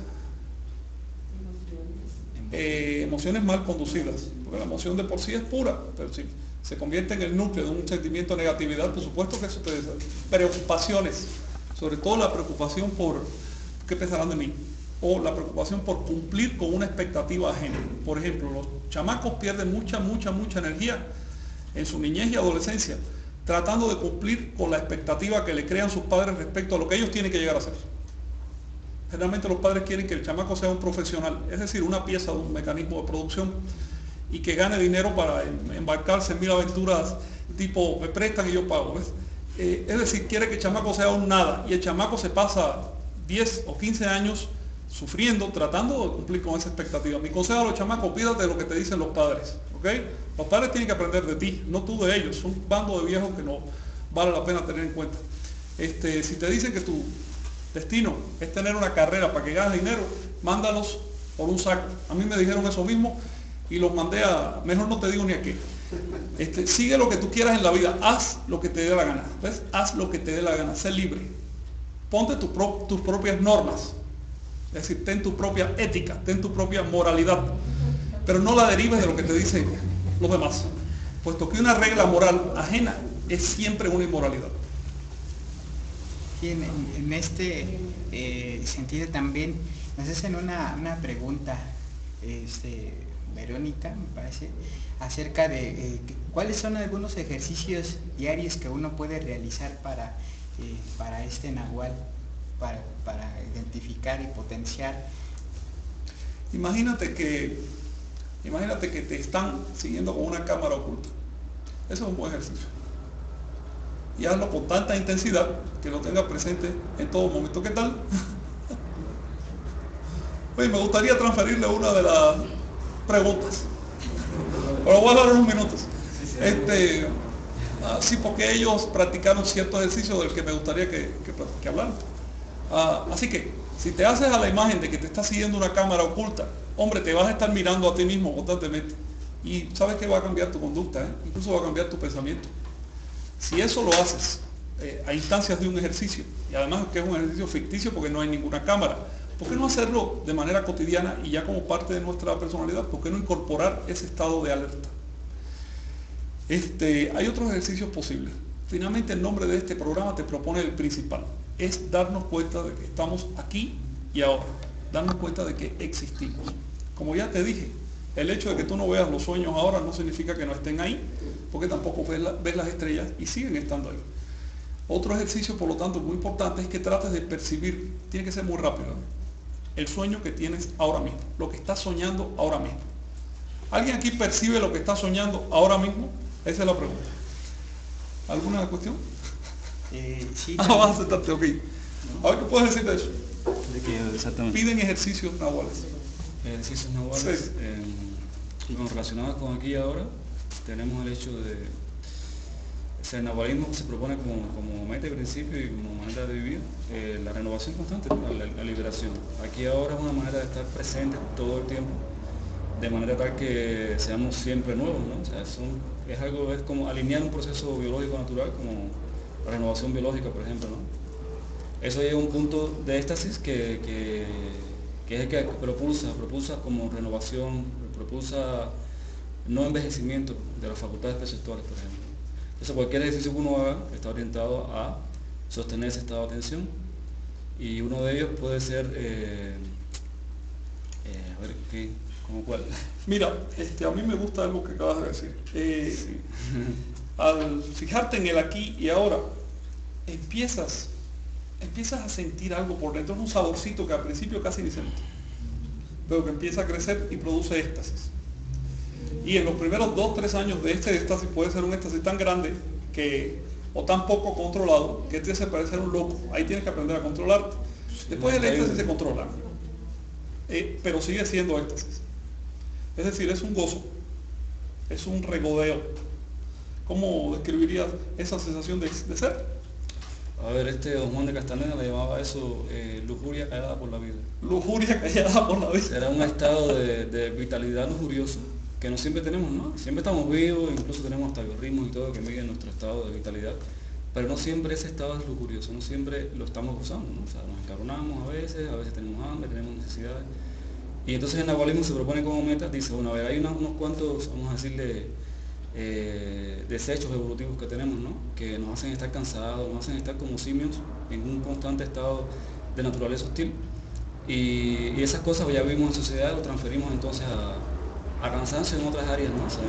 [SPEAKER 2] emociones mal conducidas, porque la emoción de por sí es pura, pero si se convierte en el núcleo de un sentimiento de negatividad, por supuesto que eso te da preocupaciones, sobre todo la preocupación por qué pensarán de mí, o la preocupación por cumplir con una expectativa ajena. Por ejemplo, los chamacos pierden mucha energía en su niñez y adolescencia, tratando de cumplir con la expectativa que le crean sus padres respecto a lo que ellos tienen que llegar a ser. Generalmente los padres quieren que el chamaco sea un profesional, es decir, una pieza de un mecanismo de producción y que gane dinero para embarcarse en 1000 aventuras tipo, me prestan y yo pago, ¿ves? Es decir, quiere que el chamaco sea un nada y el chamaco se pasa 10 o 15 años sufriendo, tratando de cumplir con esa expectativa. Mi consejo a los chamacos, pídate de lo que te dicen los padres, ¿ok? Los padres tienen que aprender de ti, no tú de ellos. Son un bando de viejos que no vale la pena tener en cuenta. Si te dicen que tu destino es tener una carrera para que ganes dinero, mándalos por un saco. A mí me dijeron eso mismo y los mandé a, mejor no te digo ni a qué. Sigue lo que tú quieras en la vida, haz lo que te dé la gana, ¿ves? Haz lo que te dé la gana, sé libre. Ponte tus propias normas, es decir, ten tu propia ética, ten tu propia moralidad, pero no la derives de lo que te dicen los demás, puesto que una regla moral ajena es siempre una inmoralidad.
[SPEAKER 1] Sí, en este sentido también nos hacen una pregunta, Verónica, me parece, acerca de cuáles son algunos ejercicios diarios que uno puede realizar para este nahual, para identificar y potenciar.
[SPEAKER 2] Imagínate que te están siguiendo con una cámara oculta. Eso es un buen ejercicio. Y hazlo con tanta intensidad que lo tengas presente en todo momento. ¿Qué tal? Oye, me gustaría transferirle una de las preguntas. Pero voy a dar unos minutos. Sí, porque ellos practicaron cierto ejercicio del que me gustaría que hablaran. Así que, si te haces a la imagen de que te está siguiendo una cámara oculta, hombre, te vas a estar mirando a ti mismo constantemente. Y sabes que va a cambiar tu conducta, incluso va a cambiar tu pensamiento. Si eso lo haces a instancias de un ejercicio, y además que es un ejercicio ficticio porque no hay ninguna cámara, ¿por qué no hacerlo de manera cotidiana y ya como parte de nuestra personalidad? ¿Por qué no incorporar ese estado de alerta? Hay otros ejercicios posibles. Finalmente el nombre de este programa te propone el principal. Es darnos cuenta de que estamos aquí y ahora. Darnos cuenta de que existimos. Como ya te dije, el hecho de que tú no veas los sueños ahora no significa que no estén ahí, porque tampoco ves las estrellas y siguen estando ahí. Otro ejercicio, por lo tanto, muy importante es que trates de percibir, tiene que ser muy rápido, el sueño que tienes ahora mismo, lo que estás soñando ahora mismo. ¿Alguien aquí percibe lo que está soñando ahora mismo? Esa es la pregunta. ¿Alguna cuestión?
[SPEAKER 1] Sí.
[SPEAKER 2] Vas a sentarte, ok. A ver, ¿qué puedes decir de eso?
[SPEAKER 3] ¿De qué exactamente?
[SPEAKER 2] Piden ejercicios nahuales.
[SPEAKER 3] Ejercicios nahuales,
[SPEAKER 2] Sí.
[SPEAKER 3] bueno, relacionados con aquí y ahora, tenemos el hecho de, el nahualismo se propone como meta y principio y como manera de vivir, la renovación constante, ¿no? La liberación. Aquí y ahora es una manera de estar presente todo el tiempo, de manera tal que seamos siempre nuevos, ¿no? O sea, es como alinear un proceso biológico natural, como la renovación biológica, por ejemplo, ¿no? Eso llega a un punto de éxtasis que es el que propulsa como renovación, propulsa no envejecimiento de las facultades perceptuales, por ejemplo. Entonces cualquier ejercicio que uno haga está orientado a sostener ese estado de atención, y uno de ellos puede ser, a ver, ¿qué? ¿Cómo cuál?
[SPEAKER 2] Mira, a mí me gusta algo que acabas de decir.
[SPEAKER 3] Sí.
[SPEAKER 2] Al fijarte en el aquí y ahora, empiezas a sentir algo por dentro, es un saborcito que al principio casi ni sientes, pero que empieza a crecer y produce éxtasis. Y en los primeros 2-3 años de este éxtasis puede ser un éxtasis tan grande o tan poco controlado que te hace parecer un loco. Ahí tienes que aprender a controlarte. Después el éxtasis se controla, pero sigue siendo éxtasis. Es decir, es un gozo, es un regodeo. ¿Cómo describirías esa sensación de ser?
[SPEAKER 3] A ver, don Juan de Castaneda le llamaba eso lujuria callada por la vida.
[SPEAKER 2] Lujuria callada por la vida.
[SPEAKER 3] Era un estado de vitalidad lujuriosa que no siempre tenemos, ¿no? Siempre estamos vivos, incluso tenemos hasta biorritmos y todo que miden nuestro estado de vitalidad, pero no siempre ese estado es lujurioso, no siempre lo estamos gozando, ¿no? O sea, nos encabronamos a veces tenemos hambre, tenemos necesidades. Y entonces el nahualismo se propone como meta, dice, bueno, a ver, hay unos cuantos, vamos a decirle, desechos evolutivos que tenemos, ¿no? Que nos hacen estar cansados, nos hacen estar como simios en un constante estado de naturaleza hostil, y esas cosas ya vivimos en sociedad, lo transferimos entonces a cansancio en otras áreas, ¿no? O sea,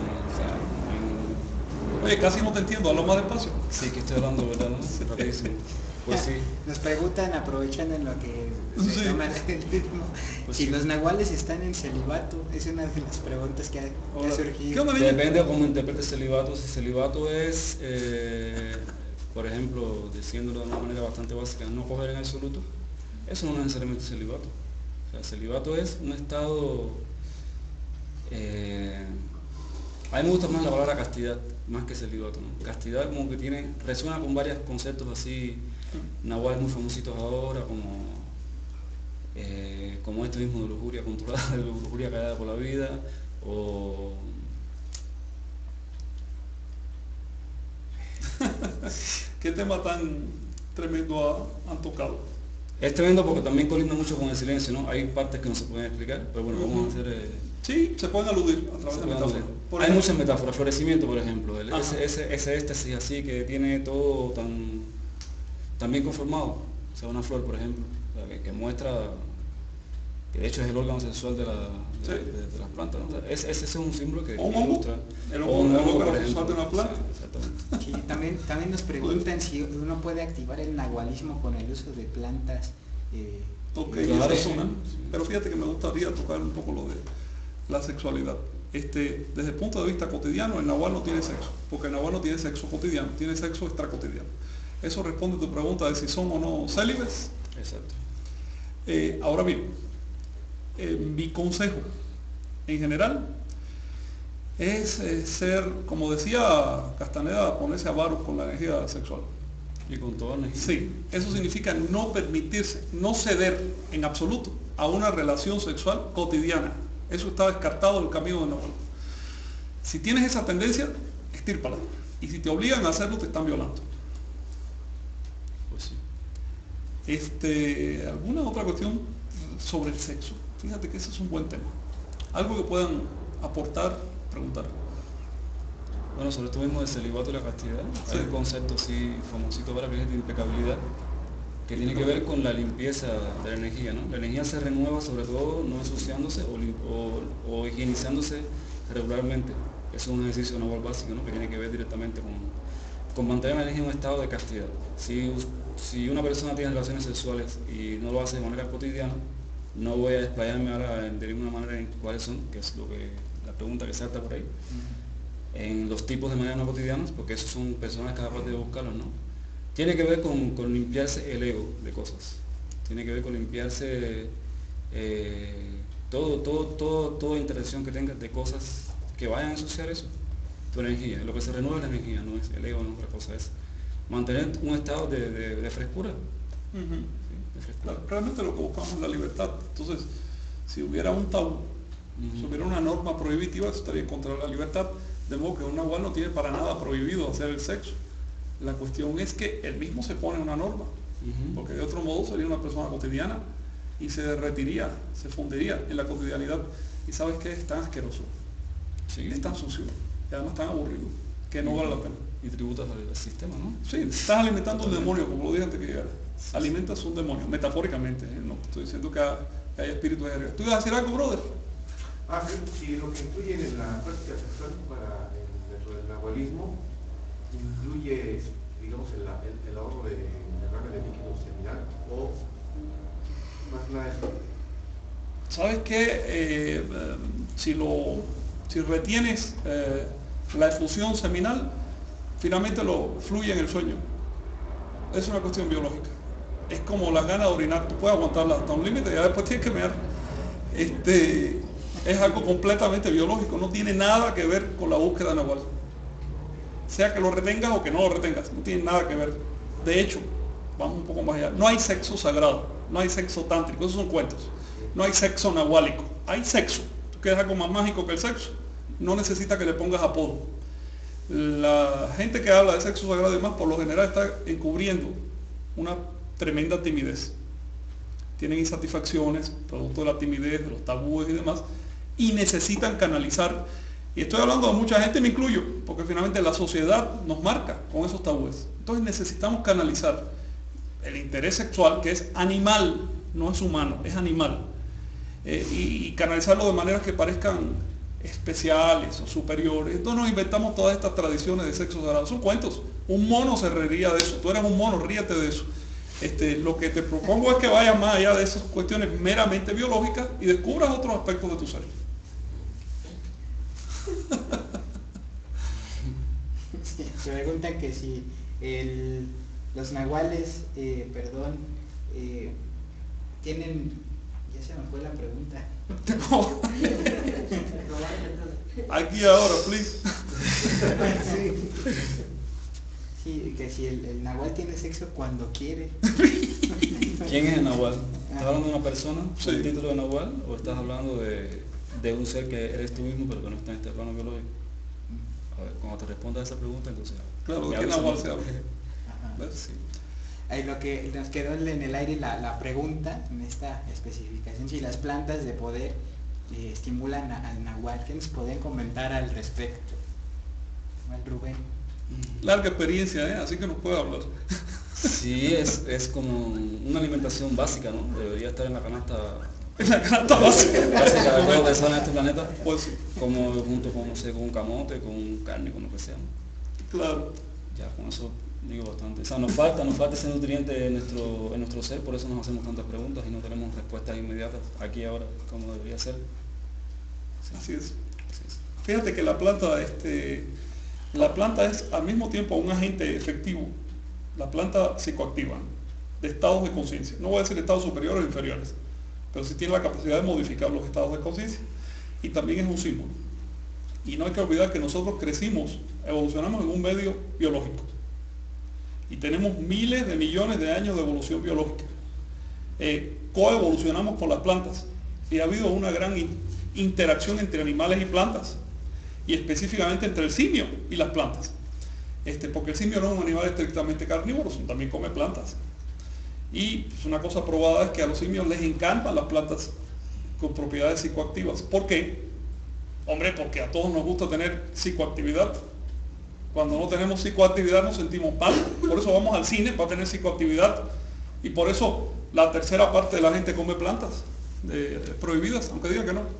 [SPEAKER 2] Oye, casi no te entiendo, hablo más despacio.
[SPEAKER 3] Sí, que estoy hablando, ¿verdad? ¿No? Rapidísimo. Pues sí.
[SPEAKER 1] Nos preguntan, aprovechando en lo que se toma el ritmo,
[SPEAKER 3] Pues
[SPEAKER 1] si
[SPEAKER 3] sí.
[SPEAKER 1] los nahuales están en celibato. Es una de las preguntas que ha surgido.
[SPEAKER 2] ¿Qué onda, niña?
[SPEAKER 3] Depende de cómo interpretes celibato. Si celibato es, por ejemplo, diciéndolo de una manera bastante básica, no coger en absoluto, eso no es necesariamente celibato. O sea, celibato es un estado, a mí me gusta más la palabra castidad, más que celibato, ¿no? Castidad como que resuena con varios conceptos así, nahuales muy famositos ahora, como este mismo de lujuria controlada, de lujuria callada por la vida, o...
[SPEAKER 2] ¿Qué tema tan tremendo han tocado?
[SPEAKER 3] Es tremendo porque también colinda mucho con el silencio, ¿no? Hay partes que no se pueden explicar, pero bueno, vamos a hacer...
[SPEAKER 2] Sí, se pueden aludir a través de metáforas.
[SPEAKER 3] Hay muchas metáforas, florecimiento, por ejemplo, ese éxtasis así que tiene todo tan bien conformado, o sea, una flor, por ejemplo, o sea, que muestra, que de hecho es el órgano sexual de las plantas, ¿no? O sea, ese es un símbolo que ilustra.
[SPEAKER 2] El órgano sexual de una planta.
[SPEAKER 3] Sí, exactamente.
[SPEAKER 1] Sí, también nos preguntan si uno puede activar el nahualismo con el uso de plantas.
[SPEAKER 2] Ok,
[SPEAKER 3] Claro,
[SPEAKER 2] eso es
[SPEAKER 3] sí.
[SPEAKER 2] una. Pero fíjate que me gustaría tocar un poco lo de la sexualidad. Desde el punto de vista cotidiano, el nahual no tiene sexo, porque el nahual no tiene sexo cotidiano, tiene sexo extracotidiano. Eso responde a tu pregunta de si son o no célibes.
[SPEAKER 3] Exacto.
[SPEAKER 2] Ahora bien, mi consejo en general es ser, como decía Castaneda, ponerse avaro con la energía sexual.
[SPEAKER 3] Y con toda energía.
[SPEAKER 2] Sí, eso significa no permitirse, no ceder en absoluto a una relación sexual cotidiana. Eso está descartado del camino de Nahual. Si tienes esa tendencia, estírpala. Y si te obligan a hacerlo, te están violando.
[SPEAKER 3] Pues sí.
[SPEAKER 2] ¿Alguna otra cuestión sobre el sexo? Fíjate que ese es un buen tema. Algo que puedan aportar, preguntar.
[SPEAKER 3] Bueno, sobre esto mismo del celibato y la castidad,
[SPEAKER 2] Sí.
[SPEAKER 3] hay un concepto así famosito para que es de impecabilidad, que tiene que ver con la limpieza de la energía, ¿no? La energía se renueva sobre todo no ensuciándose o higienizándose regularmente. Eso es un ejercicio nahual básico, ¿no? Que tiene que ver directamente con mantener la energía en un estado de castidad. Si una persona tiene relaciones sexuales y no lo hace de manera cotidiana, no voy a desplayarme ahora de ninguna manera en cuáles son, que es la pregunta que salta por ahí, en los tipos de manera no cotidianas, porque esos son personas capaces de buscarlos, ¿no? Tiene que ver con limpiarse el ego de cosas. Tiene que ver con limpiarse toda interacción que tengas de cosas que vayan a ensuciar eso. Tu energía. Lo que se renueva es la energía, no es el ego, no es otra cosa. Es mantener un estado de frescura. ¿Sí? De frescura.
[SPEAKER 2] Realmente lo que buscamos es la libertad. Entonces, si hubiera un tabú, si hubiera una norma prohibitiva, eso estaría contra la libertad. De modo que un nahual no tiene para nada prohibido hacer el sexo. La cuestión es que él mismo se pone una norma, porque de otro modo sería una persona cotidiana y se derretiría, se fundiría en la cotidianidad. Y sabes que es tan asqueroso,
[SPEAKER 3] Sí.
[SPEAKER 2] es tan sucio y además tan aburrido que no vale la pena.
[SPEAKER 3] Y tributas al sistema, ¿no?
[SPEAKER 2] Sí, estás alimentando un demonio, como lo dije antes que llegara. Alimentas un demonio, metafóricamente, no estoy diciendo que hay espíritus de arriba. ¿Tú ibas a decir algo, brother?
[SPEAKER 4] Sí, lo que incluye en la práctica sexual dentro del nahualismo incluye, digamos, el ahorro de derrame de líquido seminal o más nada de eso.
[SPEAKER 2] ¿Sabes qué? Si retienes la efusión seminal, finalmente lo fluye en el sueño. Es una cuestión biológica. Es como las ganas de orinar. Tú puedes aguantarla hasta un límite y ya después tienes que mear. Es algo completamente biológico. No tiene nada que ver con la búsqueda nahual. Sea que lo retengas o que no lo retengas. No tiene nada que ver. De hecho, vamos un poco más allá. No hay sexo sagrado. No hay sexo tántrico. Esos son cuentos. No hay sexo nahuálico. Hay sexo. ¿Tú quieres algo más mágico que el sexo? No necesita que le pongas apodo. La gente que habla de sexo sagrado y demás, por lo general está encubriendo una tremenda timidez. Tienen insatisfacciones, producto de la timidez, de los tabúes y demás, y necesitan canalizar. Y estoy hablando de mucha gente, me incluyo, porque finalmente la sociedad nos marca con esos tabúes. Entonces necesitamos canalizar el interés sexual, que es animal, no es humano, es animal. Y canalizarlo de maneras que parezcan especiales o superiores. Entonces nos inventamos todas estas tradiciones de sexo sagrado. Son cuentos. Un mono se reiría de eso. Tú eres un mono, ríete de eso. Lo que te propongo es que vayas más allá de esas cuestiones meramente biológicas y descubras otros aspectos de tu ser.
[SPEAKER 1] Se preguntan que si los nahuales, tienen... Ya se me fue la pregunta.
[SPEAKER 2] Aquí ahora, please.
[SPEAKER 1] Sí, que si el nahual tiene sexo cuando quiere.
[SPEAKER 3] ¿Quién es el nahual? ¿Estás hablando de una persona con el
[SPEAKER 2] Sí.
[SPEAKER 3] título de nahual o estás hablando de un ser que eres tú mismo pero que no está en este plano biológico? A ver, cuando te responda a esa pregunta, entonces...
[SPEAKER 2] Claro, ¿de
[SPEAKER 3] ya
[SPEAKER 2] qué
[SPEAKER 3] lo
[SPEAKER 2] nahual
[SPEAKER 3] sabes.
[SPEAKER 2] se habla?
[SPEAKER 1] Ajá.
[SPEAKER 2] ¿Ves?
[SPEAKER 3] Sí.
[SPEAKER 1] Ahí lo que nos quedó en el aire la pregunta, en esta especificación, si las plantas de poder estimulan al nahual. ¿Qué nos pueden comentar al respecto? Rubén.
[SPEAKER 2] Larga experiencia, ¿eh? Así que nos puede hablar.
[SPEAKER 3] Sí, es como una alimentación básica, ¿no? Debería estar en la canasta
[SPEAKER 2] En la canasta básica.
[SPEAKER 3] básica de todo lo que sale en este planeta,
[SPEAKER 2] Pues sí,
[SPEAKER 3] como junto con, no sé, con un camote, con carne, con lo que sea, ¿no?
[SPEAKER 2] claro.
[SPEAKER 3] Ya con eso digo bastante. O sea, nos falta ese nutriente en nuestro ser, por eso nos hacemos tantas preguntas y no tenemos respuestas inmediatas aquí y ahora, como debería ser. Sí,
[SPEAKER 2] Así es.
[SPEAKER 3] así es.
[SPEAKER 2] Fíjate que la planta es al mismo tiempo un agente efectivo, la planta psicoactiva, de estados de conciencia. No voy a decir estados superiores o inferiores, pero sí tiene la capacidad de modificar los estados de conciencia. Y también es un símbolo. Y no hay que olvidar que nosotros crecimos, evolucionamos en un medio biológico. Y tenemos miles de millones de años de evolución biológica. Coevolucionamos con las plantas. Y ha habido una gran interacción entre animales y plantas. Y específicamente entre el simio y las plantas. Porque el simio no es un animal estrictamente carnívoro, también come plantas. Y pues, una cosa probada es que a los simios les encantan las plantas con propiedades psicoactivas. ¿Por qué? Hombre, porque a todos nos gusta tener psicoactividad. Cuando no tenemos psicoactividad nos sentimos mal. Por eso vamos al cine para tener psicoactividad. Y por eso la tercera parte de la gente come plantas prohibidas, aunque digan que no.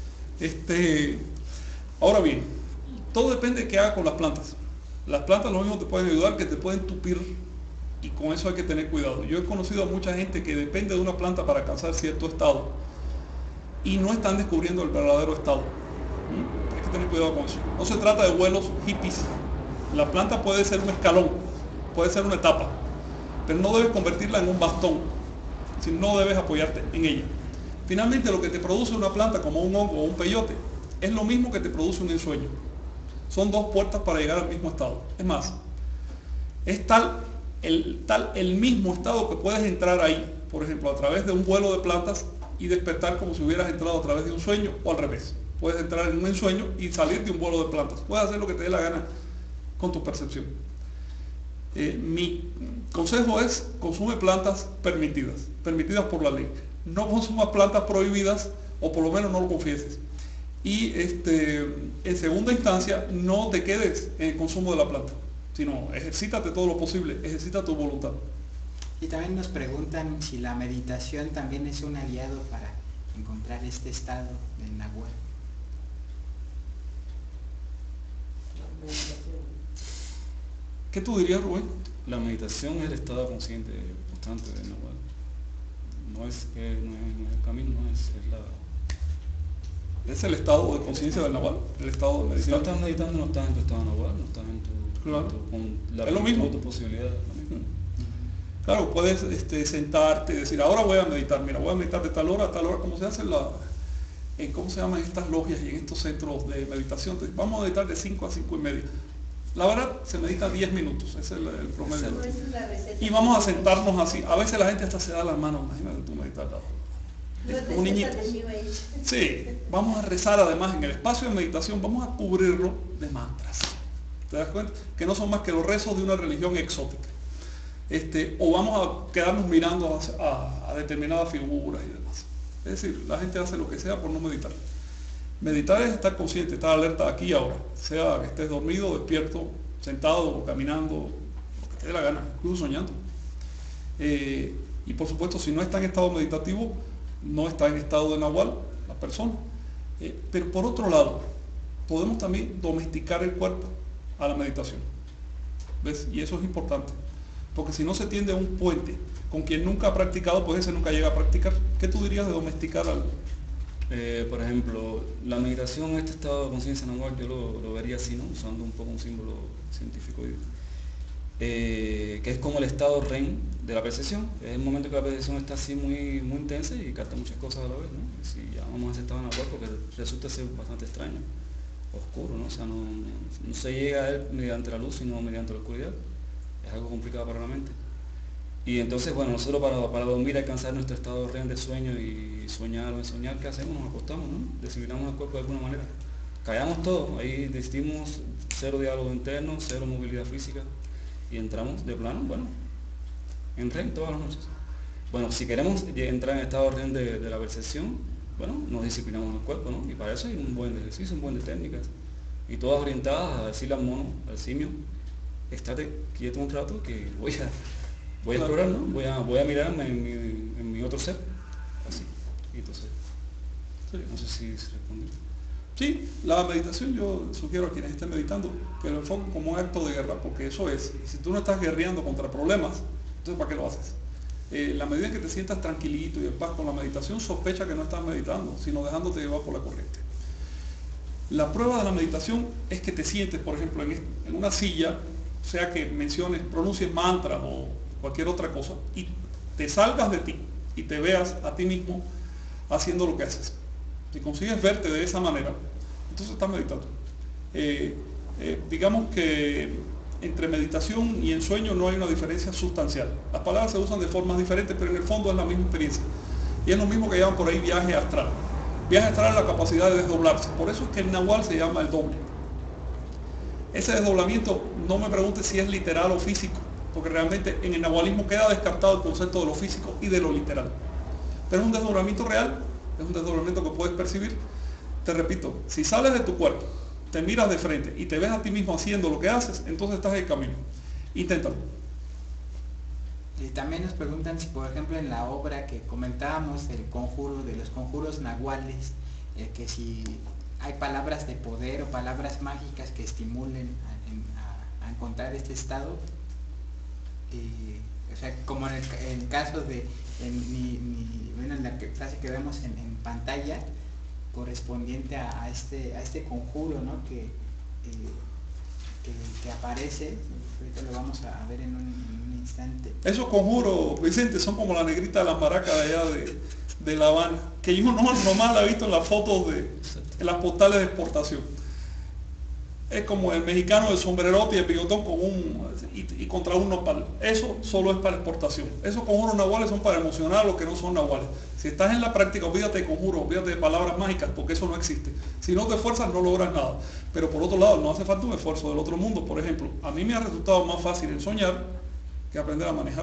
[SPEAKER 2] Ahora bien, todo depende de qué hagas con las plantas. Las plantas lo mismo te pueden ayudar que te pueden tupir y con eso hay que tener cuidado. Yo he conocido a mucha gente que depende de una planta para alcanzar cierto estado y no están descubriendo el verdadero estado. Hay que tener cuidado con eso. No se trata de vuelos hippies. La planta puede ser un escalón, puede ser una etapa, pero no debes convertirla en un bastón, sino no debes apoyarte en ella. Finalmente, lo que te produce una planta como un hongo o un peyote es lo mismo que te produce un ensueño. Son dos puertas para llegar al mismo estado. Es más, es tal el mismo estado que puedes entrar ahí, por ejemplo, a través de un vuelo de plantas y despertar como si hubieras entrado a través de un sueño, o al revés. Puedes entrar en un ensueño y salir de un vuelo de plantas. Puedes hacer lo que te dé la gana con tu percepción. Mi consejo es: consume plantas permitidas por la ley. No consumas plantas prohibidas, o por lo menos no lo confieses. Y en segunda instancia, no te quedes en el consumo de la planta, sino ejercítate todo lo posible, ejercita tu voluntad.
[SPEAKER 1] Y también nos preguntan si la meditación también es un aliado para encontrar este estado del Nahual.
[SPEAKER 2] ¿Qué tú dirías, Rubén?
[SPEAKER 3] La meditación es el estado consciente constante del Nahual. No es el camino, es la...
[SPEAKER 2] Es el estado de conciencia del Nahual, el estado de
[SPEAKER 3] Si no
[SPEAKER 2] meditación.
[SPEAKER 3] estás meditando, no estás en tu estado Nahual, no estás en tu...
[SPEAKER 2] Claro.
[SPEAKER 3] con la
[SPEAKER 2] Es lo mismo.
[SPEAKER 3] tu posibilidad.
[SPEAKER 2] Claro, puedes sentarte y decir: ahora voy a meditar, mira, voy a meditar de tal hora a tal hora, como se hace ¿cómo se llaman estas logias y en estos centros de meditación? Entonces, vamos a meditar de 5 a 5 y media. La verdad, se medita 10 minutos, ese es el promedio. Y vamos a sentarnos así. A veces la gente hasta se da las manos, imagínate tú meditar. Un niñito. Sí, vamos a rezar además en el espacio de meditación, vamos a cubrirlo de mantras. ¿Te das cuenta? Que no son más que los rezos de una religión exótica. O vamos a quedarnos mirando a determinadas figuras y demás. Es decir, la gente hace lo que sea por no meditar. Meditar es estar consciente, estar alerta aquí y ahora, sea que estés dormido, despierto, sentado o caminando, lo que te dé la gana, incluso soñando. Y por supuesto, si no está en estado meditativo, no está en estado de Nahual la persona. Pero por otro lado, podemos también domesticar el cuerpo a la meditación. ¿Ves? Y eso es importante. Porque si no se tiende un puente con quien nunca ha practicado, pues ese nunca llega a practicar. ¿Qué tú dirías de domesticar algo?
[SPEAKER 3] Por ejemplo, la meditación, este estado de conciencia Nahual, yo lo vería así, ¿no? Usando un poco un símbolo científico, que es como el estado REM de la percepción. Es el momento que la percepción está así muy, muy intensa y capta muchas cosas a la vez, ¿no? Si llamamos a ese estado Nahual, porque resulta ser bastante extraño, oscuro, ¿no? O sea, no se llega a él mediante la luz, sino mediante la oscuridad. Es algo complicado para la mente. Y entonces, bueno, nosotros para dormir, alcanzar nuestro estado REM de sueño y soñar, ¿qué hacemos? Nos acostamos, ¿no? Designamos el cuerpo de alguna manera. Callamos todo, ahí decidimos cero diálogo interno, cero movilidad física y entramos de plano, bueno, en REM todas las noches. Bueno, si queremos entrar en estado REM de la percepción, bueno, nos disciplinamos el cuerpo, ¿no? Y para eso hay un buen de ejercicio, un buen de técnicas. Y todas orientadas a decirle al mono, al simio: estate quieto un rato que voy a explorar, ¿no? Voy a mirarme en mi otro ser. Así. Y entonces, no sé si se respondió.
[SPEAKER 2] Sí, la meditación yo sugiero a quienes estén meditando que lo enfoquen como un acto de guerra, porque eso es. Si tú no estás guerreando contra problemas, entonces ¿para qué lo haces? La medida en que te sientas tranquilito y en paz con la meditación, sospecha que no estás meditando, sino dejándote llevar por la corriente. La prueba de la meditación es que te sientes, por ejemplo, en una silla, sea que pronuncies mantras o cualquier otra cosa, y te salgas de ti y te veas a ti mismo haciendo lo que haces. Si consigues verte de esa manera, entonces estás meditando. Digamos que entre meditación y ensueño no hay una diferencia sustancial. Las palabras se usan de formas diferentes, pero en el fondo es la misma experiencia. Y es lo mismo que llaman por ahí viaje astral. Viaje astral es la capacidad de desdoblarse. Por eso es que el Nahual se llama el doble. Ese desdoblamiento, no me preguntes si es literal o físico, porque realmente en el nahualismo queda descartado el concepto de lo físico y de lo literal. Pero es un desdoblamiento real, es un desdoblamiento que puedes percibir. Te repito, si sales de tu cuerpo, te miras de frente y te ves a ti mismo haciendo lo que haces, entonces estás en el camino. Inténtalo.
[SPEAKER 1] Y también nos preguntan si, por ejemplo, en la obra que comentábamos del conjuro, de los conjuros nahuales, que si hay palabras de poder o palabras mágicas que estimulen a encontrar este estado. O sea, como en el caso de en la frase que vemos en pantalla, correspondiente a este conjuro, ¿no? Que que aparece, ahorita lo vamos a ver en un instante.
[SPEAKER 2] Esos conjuros, Vicente, son como la negrita de las maracas de allá de La Habana, que yo nomás la he visto en las fotos en las postales de exportación. Es como el mexicano del sombrerote y el bigotón y contra un nopal. Eso solo es para exportación. Esos conjuros nahuales son para emocionar a los que no son nahuales. Si estás en la práctica, olvídate de conjuros, olvídate de palabras mágicas, porque eso no existe. Si no te esfuerzas, no logras nada. Pero por otro lado, no hace falta un esfuerzo del otro mundo. Por ejemplo, a mí me ha resultado más fácil el soñar que aprender a manejar.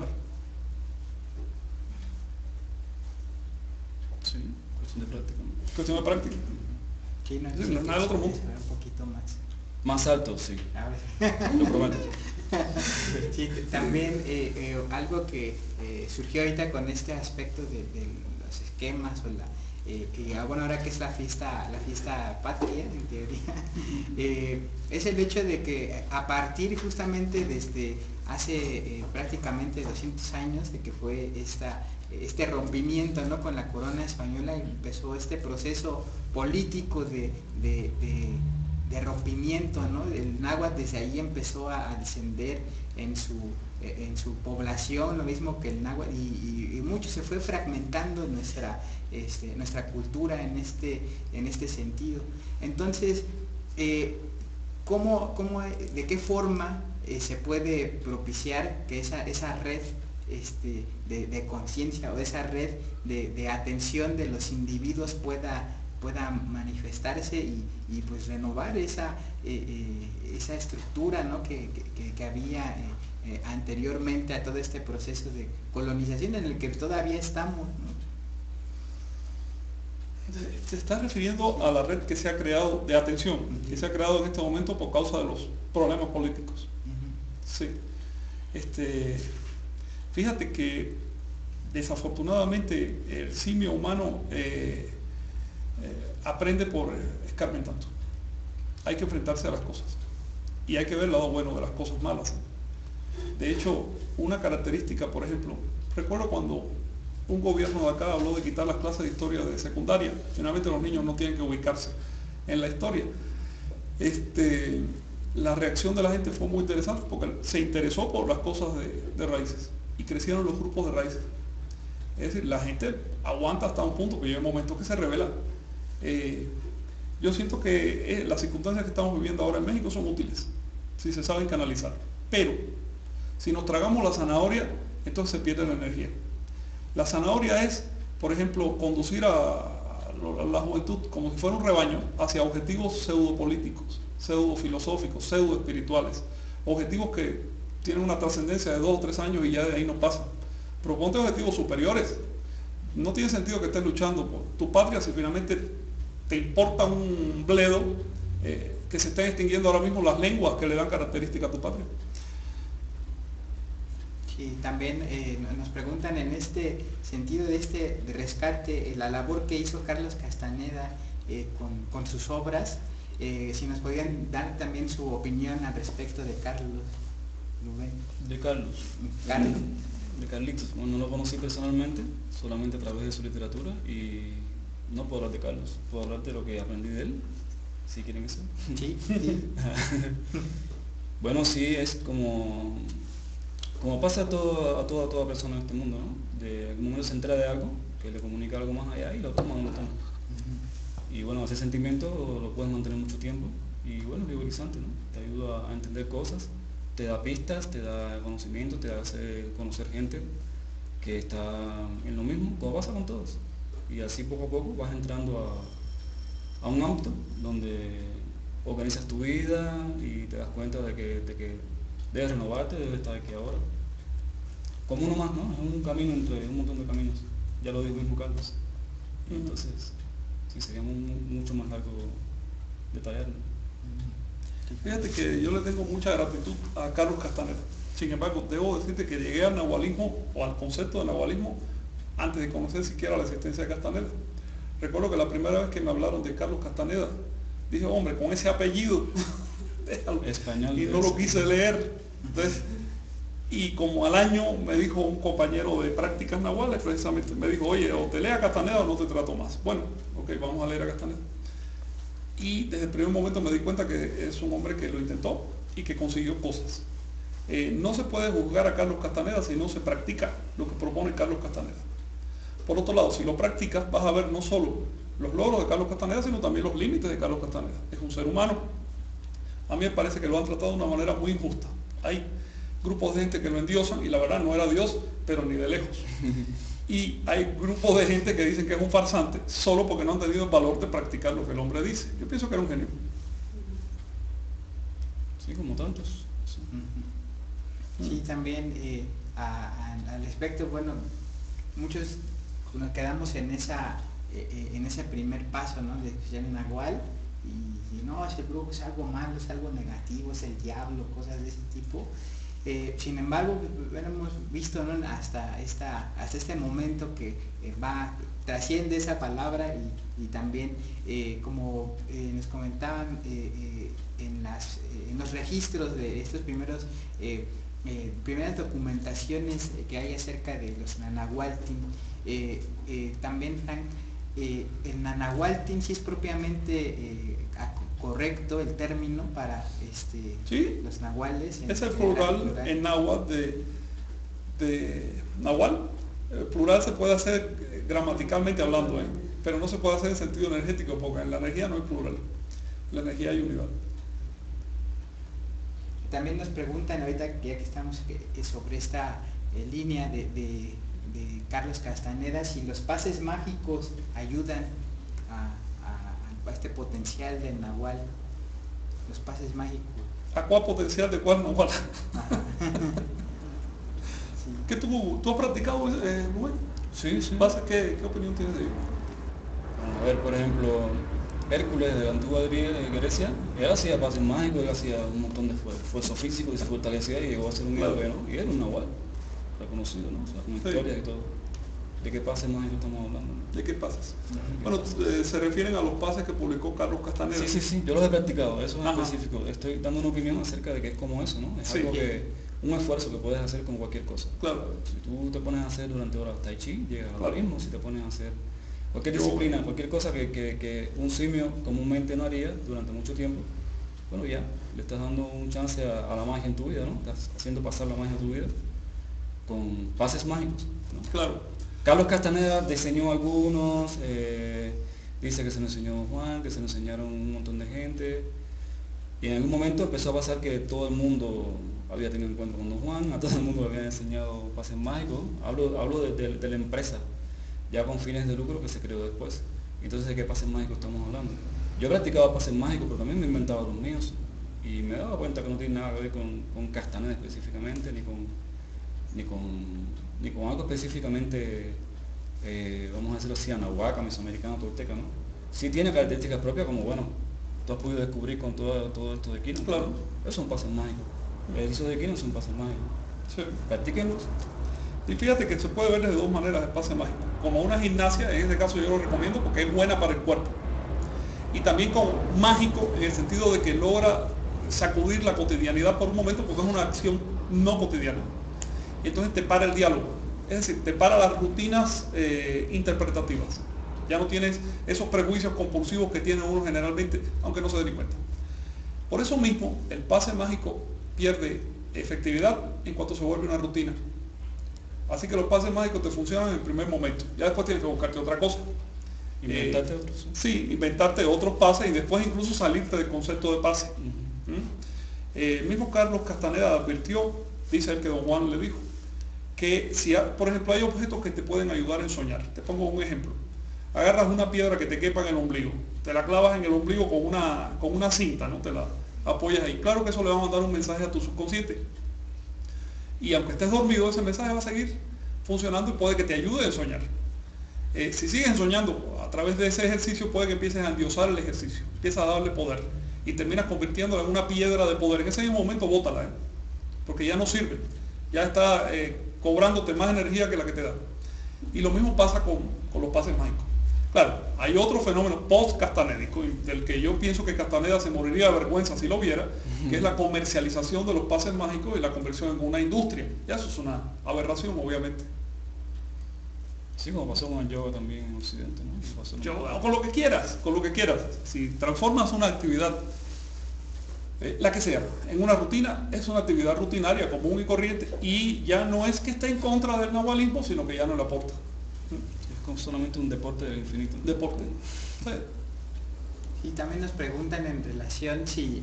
[SPEAKER 3] Sí, cuestión de práctica.
[SPEAKER 2] Cuestión de práctica.
[SPEAKER 1] Sí, no,
[SPEAKER 2] Sí, no es nada del otro mundo.
[SPEAKER 1] Un poquito más.
[SPEAKER 3] Más alto, sí,
[SPEAKER 1] A ver.
[SPEAKER 3] lo prometo.
[SPEAKER 1] Sí, también algo que surgió ahorita con este aspecto de los esquemas o bueno, ahora que es la fiesta patria, en teoría, es el hecho de que a partir justamente desde hace prácticamente 200 años de que fue este rompimiento, ¿no?, con la corona española, empezó este proceso político de rompimiento, ¿no? El náhuatl desde ahí empezó a descender en su población, lo mismo que el náhuatl, y mucho se fue fragmentando nuestra cultura en este sentido. Entonces, ¿de qué forma se puede propiciar que esa red de conciencia o esa red de atención de los individuos pueda manifestarse y pues renovar esa estructura, ¿no?, que había anteriormente a todo este proceso de colonización en el que todavía estamos, ¿no?
[SPEAKER 2] Se está refiriendo a la red que se ha creado de atención, que se ha creado en este momento por causa de los problemas políticos. Sí. Fíjate que desafortunadamente el simio humano aprende por escarmentando. Hay que enfrentarse a las cosas y hay que ver el lado bueno de las cosas malas. De hecho, una característica, por ejemplo, recuerdo cuando un gobierno de acá habló de quitar las clases de historia de secundaria. Finalmente los niños no tienen que ubicarse en la historia. La reacción de la gente fue muy interesante porque se interesó por las cosas de raíces y crecieron los grupos de raíces. Es decir, la gente aguanta hasta un punto que llega un momento que se revela. Yo siento que las circunstancias que estamos viviendo ahora en México son útiles, si se saben canalizar. Pero, si nos tragamos la zanahoria, entonces se pierde la energía. La zanahoria es, por ejemplo, conducir a la juventud como si fuera un rebaño hacia objetivos pseudopolíticos, pseudofilosóficos, pseudoespirituales, objetivos que tienen una trascendencia de 2 o 3 años y ya de ahí no pasan. Proponte objetivos superiores. No tiene sentido que estés luchando por tu patria si finalmente te importa un bledo que se estén extinguiendo ahora mismo las lenguas que le dan característica a tu patria.
[SPEAKER 1] Sí, también nos preguntan en este sentido de rescate, la labor que hizo Carlos Castaneda con sus obras, si nos podían dar también su opinión al respecto de Carlos Rubén.
[SPEAKER 3] De Carlos.
[SPEAKER 1] Carlos.
[SPEAKER 3] De Carlitos. No lo conocí personalmente, solamente a través de su literatura y no puedo hablar de Carlos, puedo hablar de lo que aprendí de él, si quieren eso.
[SPEAKER 1] Sí, sí.
[SPEAKER 3] Bueno, sí, es como pasa a toda persona en este mundo, ¿no? De algún momento se entera de algo, que le comunica algo más allá y lo toma o no lo toma. Y bueno, ese sentimiento lo puedes mantener mucho tiempo y bueno, es vigorizante, ¿no? Te ayuda a entender cosas, te da pistas, te da conocimiento, te hace conocer gente que está en lo mismo, como pasa con todos. Y así poco a poco vas entrando a un ámbito donde organizas tu vida y te das cuenta de que debes renovarte, debes estar aquí ahora. Como uno más, ¿no? Es un camino entre un montón de caminos. Ya lo dijo mismo Carlos. Y entonces, sí, sería mucho más largo detallarlo.
[SPEAKER 2] Fíjate que yo le tengo mucha gratitud a Carlos Castaneda. Sin embargo, debo decirte que llegué al nahualismo o al concepto de nahualismo antes de conocer siquiera la existencia de Castaneda. Recuerdo que la primera vez que me hablaron de Carlos Castaneda, dije, hombre, con ese apellido, déjalo.
[SPEAKER 3] Español.
[SPEAKER 2] Y no lo quise leer. Entonces, y como al año me dijo un compañero de prácticas nahuales, precisamente, me dijo, oye, o te lees a Castaneda o no te trato más. Bueno, ok, vamos a leer a Castaneda. Y desde el primer momento me di cuenta que es un hombre que lo intentó y que consiguió cosas. No se puede juzgar a Carlos Castaneda si no se practica lo que propone Carlos Castaneda. Por otro lado, si lo practicas, vas a ver no solo los logros de Carlos Castaneda, sino también los límites de Carlos Castaneda. Es un ser humano. A mí me parece que lo han tratado de una manera muy injusta. Hay grupos de gente que lo endiosan y la verdad no era Dios, pero ni de lejos. Y hay grupos de gente que dicen que es un farsante solo porque no han tenido el valor de practicar lo que el hombre dice. Yo pienso que era un genio.
[SPEAKER 3] Sí, como tantos. Sí,
[SPEAKER 1] sí también al respecto, bueno, muchos nos quedamos en ese primer paso, ¿no? De escuchar el Nahual y no, ese brujo es algo malo, es algo negativo, es el diablo, cosas de ese tipo. Sin embargo, bueno, hemos visto, ¿no? hasta este momento que trasciende esa palabra y también, como nos comentaban en los registros de estos primeras documentaciones que hay acerca de los Nanahualtin, también, Frank, el Nanahualtin sí es propiamente correcto el término para
[SPEAKER 2] ¿sí?
[SPEAKER 1] los nahuales.
[SPEAKER 2] Es el plural en náhuatl de nahual. El plural se puede hacer gramaticalmente hablando, pero no se puede hacer en sentido energético, porque en la energía no hay plural. En la energía hay unidad.
[SPEAKER 1] También nos preguntan ahorita, ya que estamos sobre esta línea de Carlos Castaneda, si los pases mágicos ayudan a este potencial del Nahual, los pases mágicos.
[SPEAKER 2] ¿A cuál potencial de cuál Nahual?
[SPEAKER 1] Sí.
[SPEAKER 2] ¿Qué tú has practicado, Rubén?
[SPEAKER 3] sí.
[SPEAKER 2] ¿Qué opinión tienes de ello?
[SPEAKER 3] A ver, por ejemplo, Hércules de la antigua Grecia, él hacía pases mágicos, él hacía un montón de esfuerzo físico y se fortalecía y llegó a ser un héroe, ¿no? Y era un Nahual reconocido, ¿no? O sea, con historias y todo. ¿De qué pases mágicos estamos hablando?
[SPEAKER 2] ¿De qué pases? Bueno, se refieren a los pases que publicó Carlos Castaneda.
[SPEAKER 3] Sí, yo los he practicado, eso en específico. Estoy dando una opinión acerca de que es como eso, ¿no? Es algo un esfuerzo que puedes hacer con cualquier cosa.
[SPEAKER 2] Claro.
[SPEAKER 3] Si tú te pones a hacer durante horas tai chi, llegas a lo mismo. Si te pones a hacer cualquier disciplina, cualquier cosa que un simio comúnmente no haría durante mucho tiempo, bueno, ya le estás dando un chance a la magia en tu vida, ¿no? Estás haciendo pasar la magia a tu vida con pases mágicos, ¿no?
[SPEAKER 2] Claro.
[SPEAKER 3] Carlos Castaneda diseñó algunos, dice que se lo enseñó Juan, que se lo enseñaron un montón de gente, y en algún momento empezó a pasar que todo el mundo había tenido encuentro con Don Juan, a todo el mundo le habían enseñado pases mágicos. Hablo de la empresa, ya con fines de lucro que se creó después. Entonces, ¿de qué pases mágicos estamos hablando? Yo practicaba pases mágicos, pero también me inventaba los míos, y me daba cuenta que no tiene nada que ver con Castaneda específicamente, ni con algo específicamente, vamos a decirlo así, anahuaca, mesoamericano, tolteca, ¿no? Sí tiene características propias, como, bueno, tú has podido descubrir con todo esto de Quino.
[SPEAKER 2] Claro.
[SPEAKER 3] Esos son pases mágicos. Esos de Quino son pases mágicos.
[SPEAKER 2] Sí.
[SPEAKER 3] Practíquenlos.
[SPEAKER 2] Y fíjate que se puede ver de dos maneras el pase mágico. Como una gimnasia, en este caso yo lo recomiendo porque es buena para el cuerpo. Y también como mágico en el sentido de que logra sacudir la cotidianidad por un momento, porque es una acción no cotidiana. Y entonces te para el diálogo, es decir, te para las rutinas interpretativas. Ya no tienes esos prejuicios compulsivos que tiene uno generalmente, aunque no se den cuenta. Por eso mismo, el pase mágico pierde efectividad en cuanto se vuelve una rutina. Así que los pases mágicos te funcionan en el primer momento. Ya después tienes que buscarte otra cosa.
[SPEAKER 3] Inventarte otros.
[SPEAKER 2] Sí, inventarte otros pases y después incluso salirte del concepto de pase. El mismo Carlos Castaneda advirtió, dice él que Don Juan le dijo, que si, por ejemplo, hay objetos que te pueden ayudar en soñar. Te pongo un ejemplo. Agarras una piedra que te quepa en el ombligo, te la clavas en el ombligo con una cinta, ¿no? Te la apoyas ahí. Claro que eso le va a mandar un mensaje a tu subconsciente. Y aunque estés dormido, ese mensaje va a seguir funcionando y puede que te ayude en soñar. Si sigues soñando a través de ese ejercicio, puede que empieces a endiosar el ejercicio, empiezas a darle poder y terminas convirtiéndola en una piedra de poder. En ese mismo momento bótala, porque ya no sirve, ya está cobrándote más energía que la que te da. Y lo mismo pasa con los pases mágicos. Claro, hay otro fenómeno post-castanédico, del que yo pienso que Castaneda se moriría de vergüenza si lo viera, que es la comercialización de los pases mágicos y la conversión en una industria. Ya eso es una aberración, obviamente.
[SPEAKER 3] Sí, como pasó con el yoga también en Occidente, ¿no?
[SPEAKER 2] Con lo que quieras. Si transformas una actividad la que sea, en una rutina, es una actividad rutinaria, común y corriente, y ya no es que esté en contra del nahualismo, sino que ya no le aporta.
[SPEAKER 3] Es como solamente un deporte del infinito.
[SPEAKER 2] Deporte. Sí.
[SPEAKER 1] Y también nos preguntan en relación si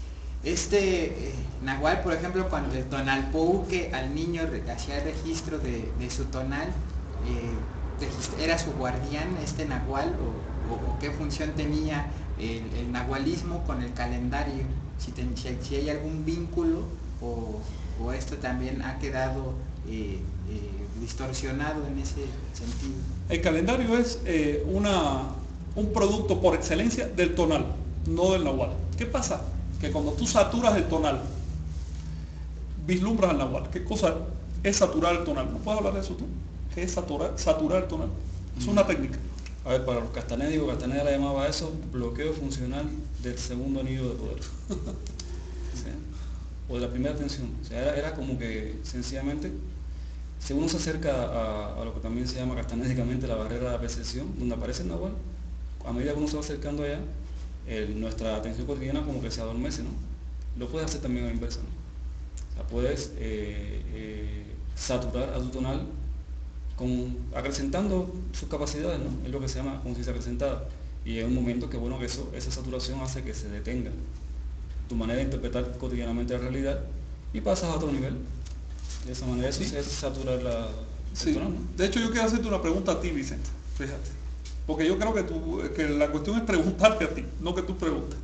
[SPEAKER 1] nahual, por ejemplo, cuando el tonalpouque al niño hacía el registro de su tonal, ¿era su guardián este nahual o qué función tenía el nahualismo con el calendario? Si hay algún vínculo o esto también ha quedado distorsionado en ese sentido.
[SPEAKER 2] El calendario es un producto por excelencia del tonal, no del nahual. ¿Qué pasa? Que cuando tú saturas el tonal, vislumbras al nahual. ¿Qué cosa es saturar el tonal? ¿No puedes hablar de eso tú? ¿Qué es saturar el tonal? Es una técnica.
[SPEAKER 3] A ver, para los Castaneda, Castaneda le llamaba eso bloqueo funcional del segundo anillo de poder. ¿Sí? O de la primera tensión. O sea, era como que sencillamente, si uno se acerca a lo que también se llama castanédicamente la barrera de la percepción, donde aparece el nahual, a medida que uno se va acercando allá, nuestra atención cotidiana como que se adormece, ¿no? Lo puedes hacer también a la inversa, ¿no? O sea, puedes saturar a tu tonal acrecentando sus capacidades, ¿no? Es lo que se llama conciencia acrecentada. Y es un momento que bueno que esa saturación hace que se detenga tu manera de interpretar cotidianamente la realidad y pasas a otro nivel. De esa manera eso es saturar el tonal, ¿no?
[SPEAKER 2] De hecho, yo quiero hacerte una pregunta a ti, Vicente. Fíjate. Porque yo creo que la cuestión es preguntarte a ti, no que tú preguntes.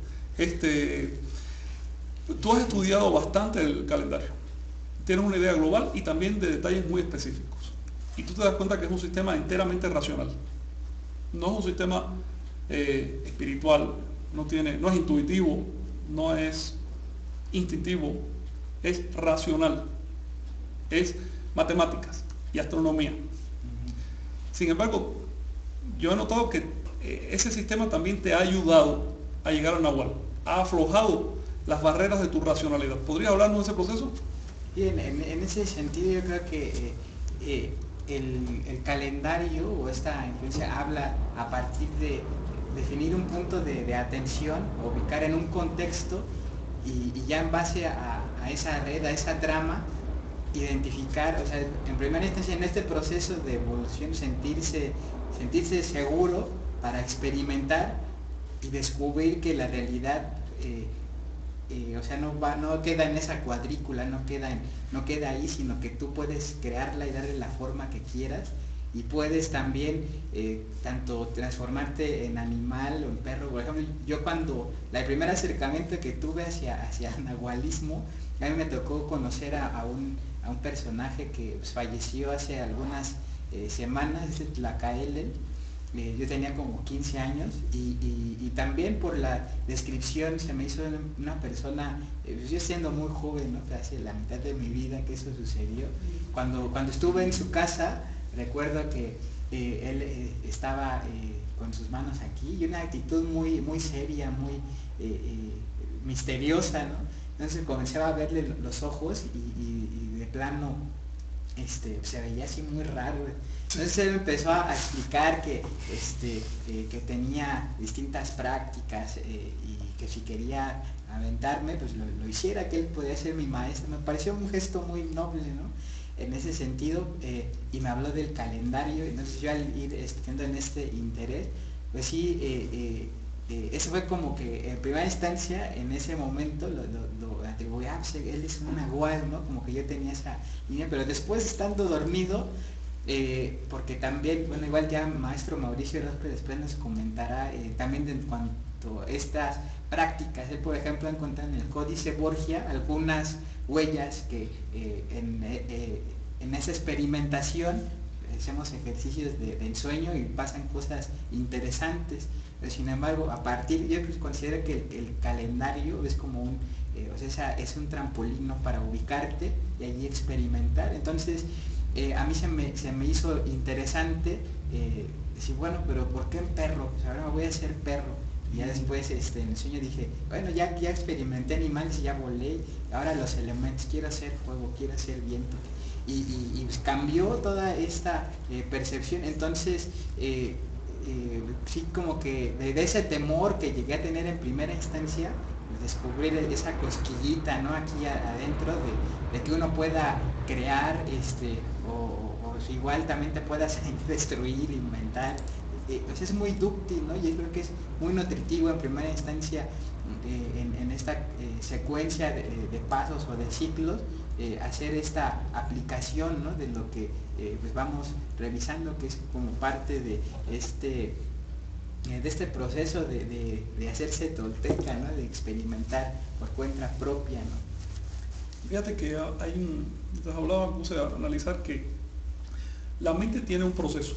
[SPEAKER 2] Tú has estudiado bastante el calendario. Tienes una idea global y también de detalles muy específicos. Y tú te das cuenta que es un sistema enteramente racional. No es un sistema espiritual, no es intuitivo, no es instintivo, es racional. Es matemáticas y astronomía. Sin embargo, yo he notado que ese sistema también te ha ayudado a llegar al nahual, ha aflojado las barreras de tu racionalidad. ¿Podrías hablarnos de ese proceso?
[SPEAKER 1] Bien, en ese sentido yo creo que el calendario o esta influencia habla a partir de definir un punto de atención, ubicar en un contexto y ya en base a esa red, a esa trama, identificar, o sea, en primera instancia en este proceso de evolución sentirse seguro para experimentar y descubrir que la realidad o sea, no queda en esa cuadrícula, no queda ahí, sino que tú puedes crearla y darle la forma que quieras y puedes también tanto transformarte en animal o en perro. Por ejemplo, yo cuando el primer acercamiento que tuve hacia nahualismo, a mí me tocó conocer a un personaje que pues, falleció hace algunas semanas, es Tlacaelel. Yo tenía como 15 años y también por la descripción se me hizo una persona, yo siendo muy joven, ¿no? Casi la mitad de mi vida que eso sucedió. Cuando estuve en su casa, recuerdo que él estaba con sus manos aquí y una actitud muy, muy seria, muy misteriosa, ¿no? Entonces comenzaba a verle los ojos y de plano se veía así muy raro. Entonces él empezó a explicar que tenía distintas prácticas y que si quería aventarme, pues lo hiciera, que él podía ser mi maestro. Me pareció un gesto muy noble, ¿no? En ese sentido, y me habló del calendario. Entonces yo al ir teniendo en este interés, pues sí, eso fue como que en primera instancia, en ese momento lo atribuí, pues él es un nahual, ¿no? Como que yo tenía esa línea, pero después estando dormido, porque también, bueno, igual ya maestro Mauricio López después nos comentará también en cuanto a estas prácticas. Él, por ejemplo, encontró en el Códice Borgia algunas huellas que en esa experimentación hacemos ejercicios de ensueño y pasan cosas interesantes. Pero, sin embargo, yo considero que el calendario es como o sea, es un trampolín, ¿no? Para ubicarte y allí experimentar. Entonces, a mí se me hizo interesante decir, bueno, pero ¿por qué en perro? Pues ahora me voy a hacer perro. Y ya después en el sueño dije, bueno, ya experimenté animales y ya volé, ahora los elementos, quiero hacer fuego, quiero hacer viento. Y pues cambió toda esta percepción. Entonces, sí, como que de ese temor que llegué a tener en primera instancia, descubrir esa cosquillita, ¿no? Aquí adentro de que uno pueda crear, o igual también te puedas destruir, inventar. Pues es muy dúctil, ¿no? Y yo creo que es muy nutritivo en primera instancia en esta secuencia de pasos o de ciclos, hacer esta aplicación, ¿no? De lo que pues vamos revisando, que es como parte de este proceso de hacerse tolteca, ¿no? De experimentar por cuenta propia, ¿no?
[SPEAKER 2] Fíjate que les hablaba, puse a analizar que la mente tiene un proceso.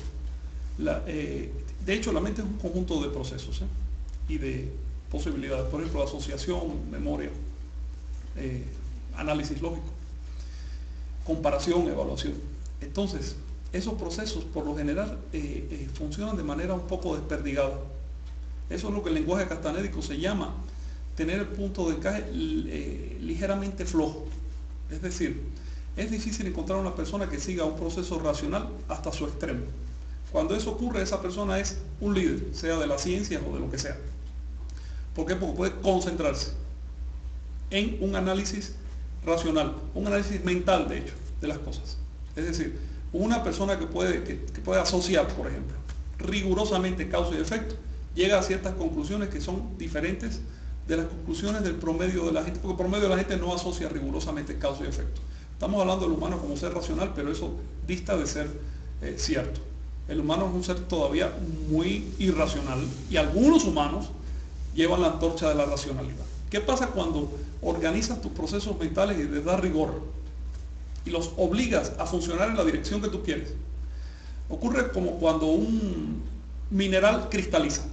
[SPEAKER 2] De hecho, la mente es un conjunto de procesos y de posibilidades, por ejemplo, asociación, memoria, análisis lógico, comparación, evaluación. Entonces, esos procesos por lo general funcionan de manera un poco desperdigada. Eso es lo que el lenguaje castanédico se llama tener el punto de encaje ligeramente flojo. Es decir, es difícil encontrar una persona que siga un proceso racional hasta su extremo. Cuando eso ocurre, esa persona es un líder, sea de las ciencias o de lo que sea. ¿Por qué? Porque puede concentrarse en un análisis racional, un análisis mental, de hecho, de las cosas. Es decir, una persona que puede asociar, por ejemplo, rigurosamente causa y efecto, llega a ciertas conclusiones que son diferentes de las conclusiones del promedio de la gente, porque el promedio de la gente no asocia rigurosamente causa y efecto. Estamos hablando del humano como ser racional, pero eso dista de ser cierto. El humano es un ser todavía muy irracional y algunos humanos llevan la antorcha de la racionalidad. ¿Qué pasa cuando organizas tus procesos mentales y les das rigor y los obligas a funcionar en la dirección que tú quieres? Ocurre como cuando un mineral cristaliza.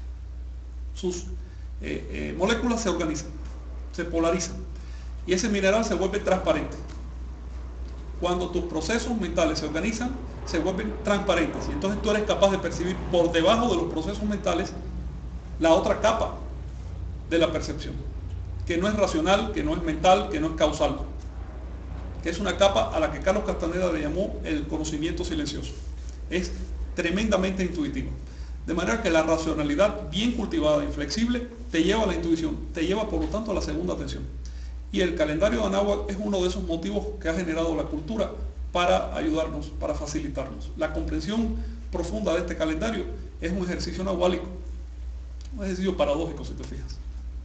[SPEAKER 2] Sus moléculas se organizan, se polarizan y ese mineral se vuelve transparente. Cuando tus procesos mentales se organizan, se vuelven transparentes y entonces tú eres capaz de percibir por debajo de los procesos mentales la otra capa de la percepción, que no es racional, que no es mental, que no es causal, que es una capa a la que Carlos Castaneda le llamó el conocimiento silencioso. Es tremendamente intuitivo. De manera que la racionalidad bien cultivada y flexible te lleva a la intuición, te lleva por lo tanto a la segunda atención. Y el calendario de Anáhuac es uno de esos motivos que ha generado la cultura para ayudarnos, para facilitarnos. La comprensión profunda de este calendario es un ejercicio nahuálico, un ejercicio paradójico si te fijas.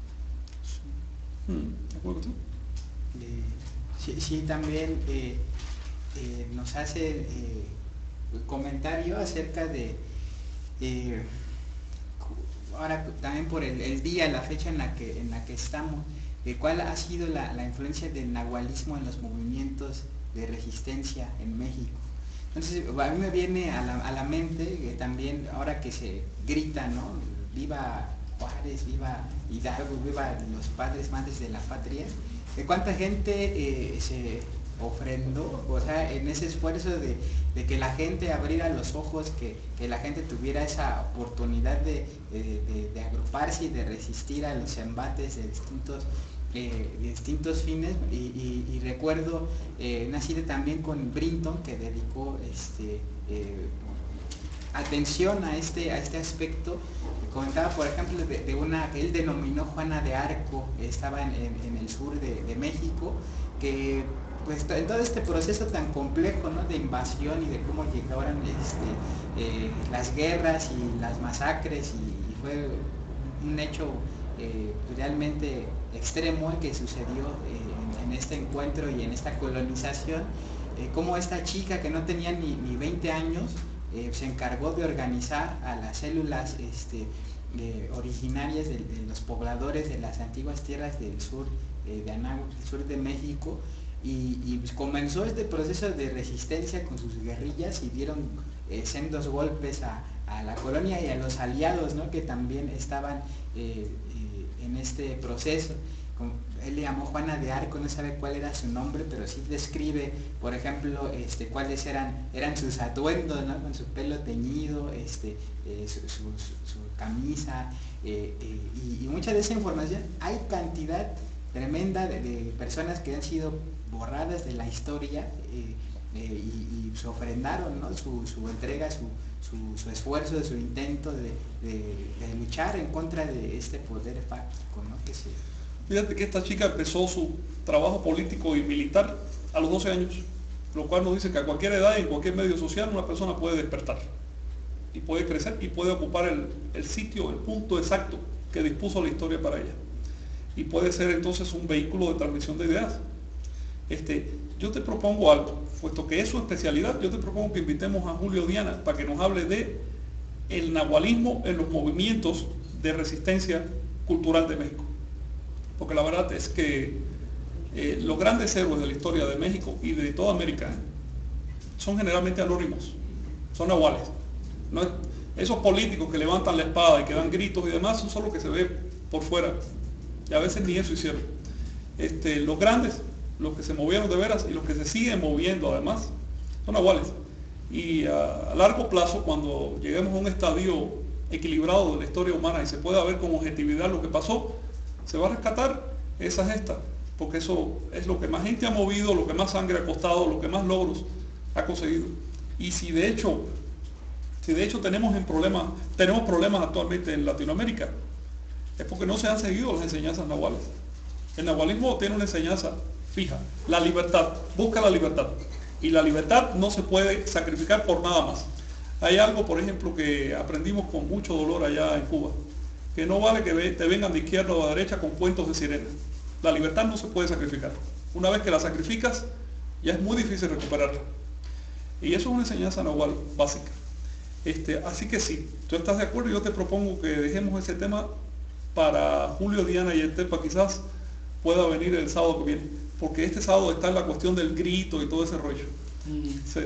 [SPEAKER 2] ¿De acuerdo con tú?
[SPEAKER 1] Sí, también nos hace comentario acerca de ahora también por el día, la fecha en la que estamos, cuál ha sido la influencia del nahualismo en los movimientos de resistencia en México. Entonces a mí me viene a la mente que también ahora que se grita, ¿no? Viva Juárez, viva Hidalgo, viva los padres, madres de la patria, cuánta gente se ofrendó, o sea, en ese esfuerzo de que la gente abriera los ojos, que la gente tuviera esa oportunidad de agruparse y de resistir a los embates de distintos fines. Y recuerdo una cita también con Brinton, que dedicó atención a este aspecto. Comentaba, por ejemplo, de una que él denominó Juana de Arco, estaba en el sur de México, que pues en todo este proceso tan complejo, ¿no? De invasión y de cómo llegaron las guerras y las masacres, y fue un hecho realmente extremo el que sucedió en este encuentro y en esta colonización, como esta chica que no tenía ni 20 años se encargó de organizar a las células originarias de los pobladores de las antiguas tierras del sur de Anáhuac, del sur de México, y pues comenzó este proceso de resistencia con sus guerrillas y dieron sendos golpes a la colonia y a los aliados, ¿no? Que también estaban en este proceso. Él le llamó Juana de Arco, no sabe cuál era su nombre, pero sí describe, por ejemplo, cuáles eran sus atuendos, ¿no? Con su pelo teñido, su camisa, y mucha de esa información. Hay cantidad tremenda de personas que han sido borradas de la historia y se ofrendaron, ¿no? Su entrega, su esfuerzo, su intento de luchar en contra de este poder fáctico, ¿no?
[SPEAKER 2] Fíjate que esta chica empezó su trabajo político y militar a los 12 años, lo cual nos dice que a cualquier edad y en cualquier medio social una persona puede despertar y puede crecer y puede ocupar el sitio, el punto exacto que dispuso la historia para ella. Y puede ser entonces un vehículo de transmisión de ideas. Yo te propongo algo, puesto que es su especialidad, yo te propongo que invitemos a Julio Diana para que nos hable de el nahualismo en los movimientos de resistencia cultural de México. Porque la verdad es que los grandes héroes de la historia de México y de toda América son generalmente anónimos, son nahuales. No, esos políticos que levantan la espada y que dan gritos y demás, son solo que se ve por fuera. Y a veces ni eso hicieron. Los grandes, los que se movieron de veras y los que se siguen moviendo además, son nahuales. Y a largo plazo, cuando lleguemos a un estadio equilibrado de la historia humana y se pueda ver con objetividad lo que pasó, se va a rescatar esa gesta, porque eso es lo que más gente ha movido, lo que más sangre ha costado, lo que más logros ha conseguido. Y si de hecho tenemos problemas actualmente en Latinoamérica, es porque no se han seguido las enseñanzas nahuales. El nahualismo tiene una enseñanza fija, la libertad, busca la libertad. Y la libertad no se puede sacrificar por nada más. Hay algo, por ejemplo, que aprendimos con mucho dolor allá en Cuba, que no vale que te vengan de izquierda o de derecha con cuentos de sirena. La libertad no se puede sacrificar. Una vez que la sacrificas, ya es muy difícil recuperarla. Y eso es una enseñanza nahual básica. Así que sí, tú estás de acuerdo, yo te propongo que dejemos ese tema para Julio, Diana y Estepa, quizás pueda venir el sábado que viene, porque este sábado está en la cuestión del grito y todo ese rollo. Sí.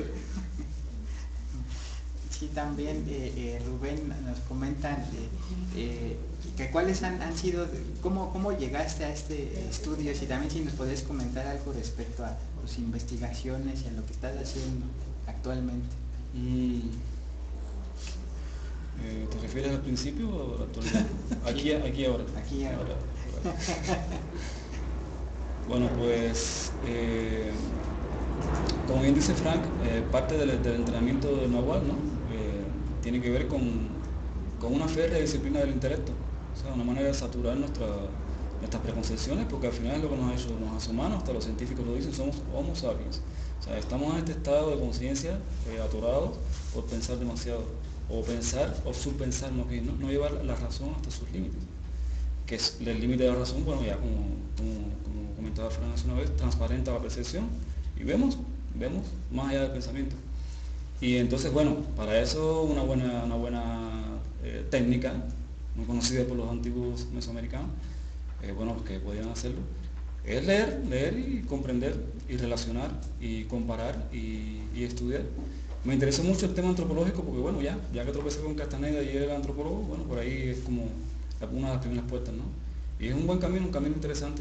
[SPEAKER 1] Sí, también Rubén nos comenta que cuáles han sido, cómo llegaste a este estudio, y también si nos podés comentar algo respecto a tus investigaciones y a lo que estás haciendo actualmente.
[SPEAKER 3] ¿Te refieres al principio o a la actualidad? Aquí ahora.
[SPEAKER 1] Aquí ahora.
[SPEAKER 3] Bueno, pues, como bien dice Frank, parte del entrenamiento del nahual, ¿no? Tiene que ver con una férrea disciplina del intelecto, o sea, una manera de saturar nuestras preconcepciones, porque al final es lo que nos hace humanos, hasta los científicos lo dicen, somos homo sapiens. O sea, estamos en este estado de conciencia atorados por pensar demasiado, o pensar o subpensar, no llevar la razón hasta sus límites, que es el límite de la razón, bueno, ya como comentaba Fran hace una vez, transparenta la percepción y vemos más allá del pensamiento. Y entonces, bueno, para eso una buena técnica, muy conocida por los antiguos mesoamericanos, bueno, los que podían hacerlo, es leer y comprender y relacionar y comparar y estudiar. Me interesó mucho el tema antropológico porque, bueno, ya que tropecé con Castaneda y él era antropólogo, bueno, por ahí es como una de las primeras puertas, ¿no? Y es un buen camino, un camino interesante.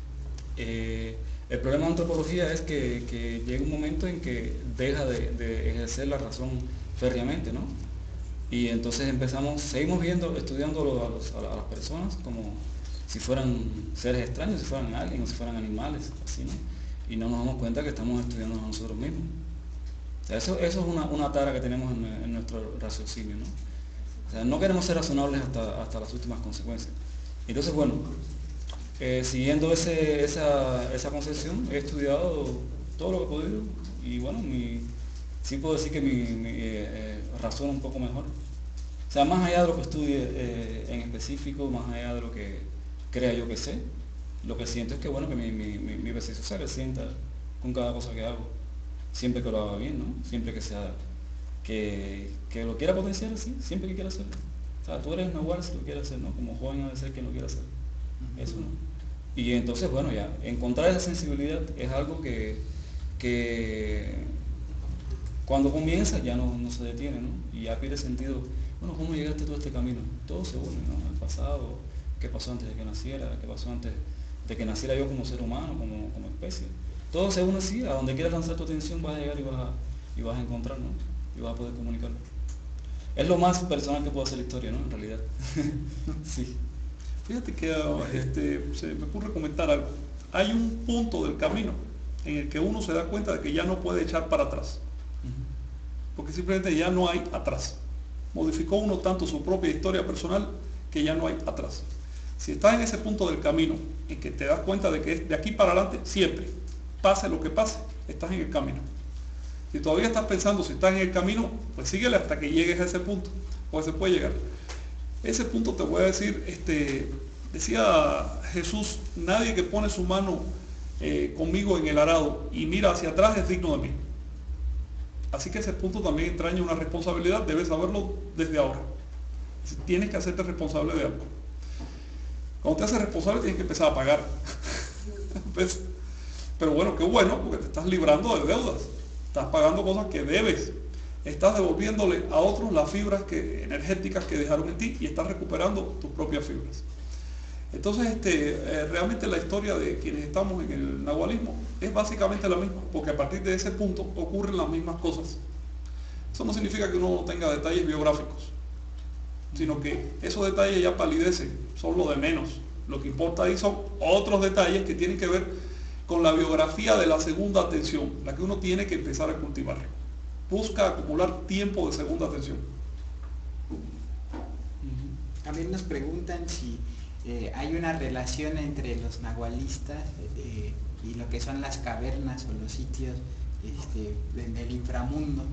[SPEAKER 3] El problema de antropología es que llega un momento en que deja de ejercer la razón férreamente, ¿no? Y entonces seguimos estudiando a las personas como si fueran seres extraños, si fueran aliens o si fueran animales, así, ¿no? Y no nos damos cuenta que estamos estudiando a nosotros mismos. O sea, eso es una tara que tenemos en nuestro raciocinio, ¿no? O sea, no queremos ser razonables hasta las últimas consecuencias. Entonces, bueno, siguiendo esa concepción, he estudiado todo lo que he podido y bueno, sí puedo decir que mi razón un poco mejor. O sea, más allá de lo que estudie en específico, más allá de lo que crea yo que sé, lo que siento es que bueno, que mi percepción se acrecienta con cada cosa que hago, siempre que lo haga bien, ¿no? Siempre que sea, que lo quiera potenciar así, siempre que quiera hacerlo. O sea, tú eres nahual si lo quieres hacer, ¿no? Como joven ha de ser quien lo quiera hacer. Eso, ¿no? Y entonces, bueno, ya, encontrar esa sensibilidad es algo que cuando comienza ya no se detiene, ¿no? Y ya pierde sentido, bueno, ¿cómo llegaste tú a este camino? Todo se une, ¿no? El pasado, qué pasó antes de que naciera, qué pasó antes de que naciera yo como ser humano, como especie. Todo se une así, a donde quieras lanzar tu atención vas a llegar y vas a encontrar, ¿no? Y vas a poder comunicarlo. Es lo más personal que puede hacer la historia, ¿no? En realidad. Sí.
[SPEAKER 2] Fíjate que se me ocurre comentar algo. Hay un punto del camino en el que uno se da cuenta de que ya no puede echar para atrás. Porque simplemente ya no hay atrás. Modificó uno tanto su propia historia personal que ya no hay atrás. Si estás en ese punto del camino en que te das cuenta de que es de aquí para adelante, siempre, pase lo que pase, estás en el camino. Si todavía estás pensando si estás en el camino, pues síguele hasta que llegues a ese punto, pues se puede llegar. Ese punto te voy a decir, decía Jesús, nadie que pone su mano conmigo en el arado y mira hacia atrás es digno de mí. Así que ese punto también entraña una responsabilidad, debes saberlo desde ahora. Tienes que hacerte responsable de algo. Cuando te haces responsable tienes que empezar a pagar. ¿Ves? Pero bueno, qué bueno, porque te estás librando de deudas. Estás pagando cosas que debes. Estás devolviéndole a otros las fibras energéticas que dejaron en ti y estás recuperando tus propias fibras. Entonces, realmente la historia de quienes estamos en el nahualismo es básicamente la misma, porque a partir de ese punto ocurren las mismas cosas. Eso no significa que uno no tenga detalles biográficos, sino que esos detalles ya palidecen, son lo de menos. Lo que importa ahí son otros detalles que tienen que ver con la biografía de la segunda atención, la que uno tiene que empezar a cultivar. Busca acumular tiempo de segunda atención.
[SPEAKER 1] También nos preguntan si hay una relación entre los nahualistas y lo que son las cavernas o los sitios en el inframundo.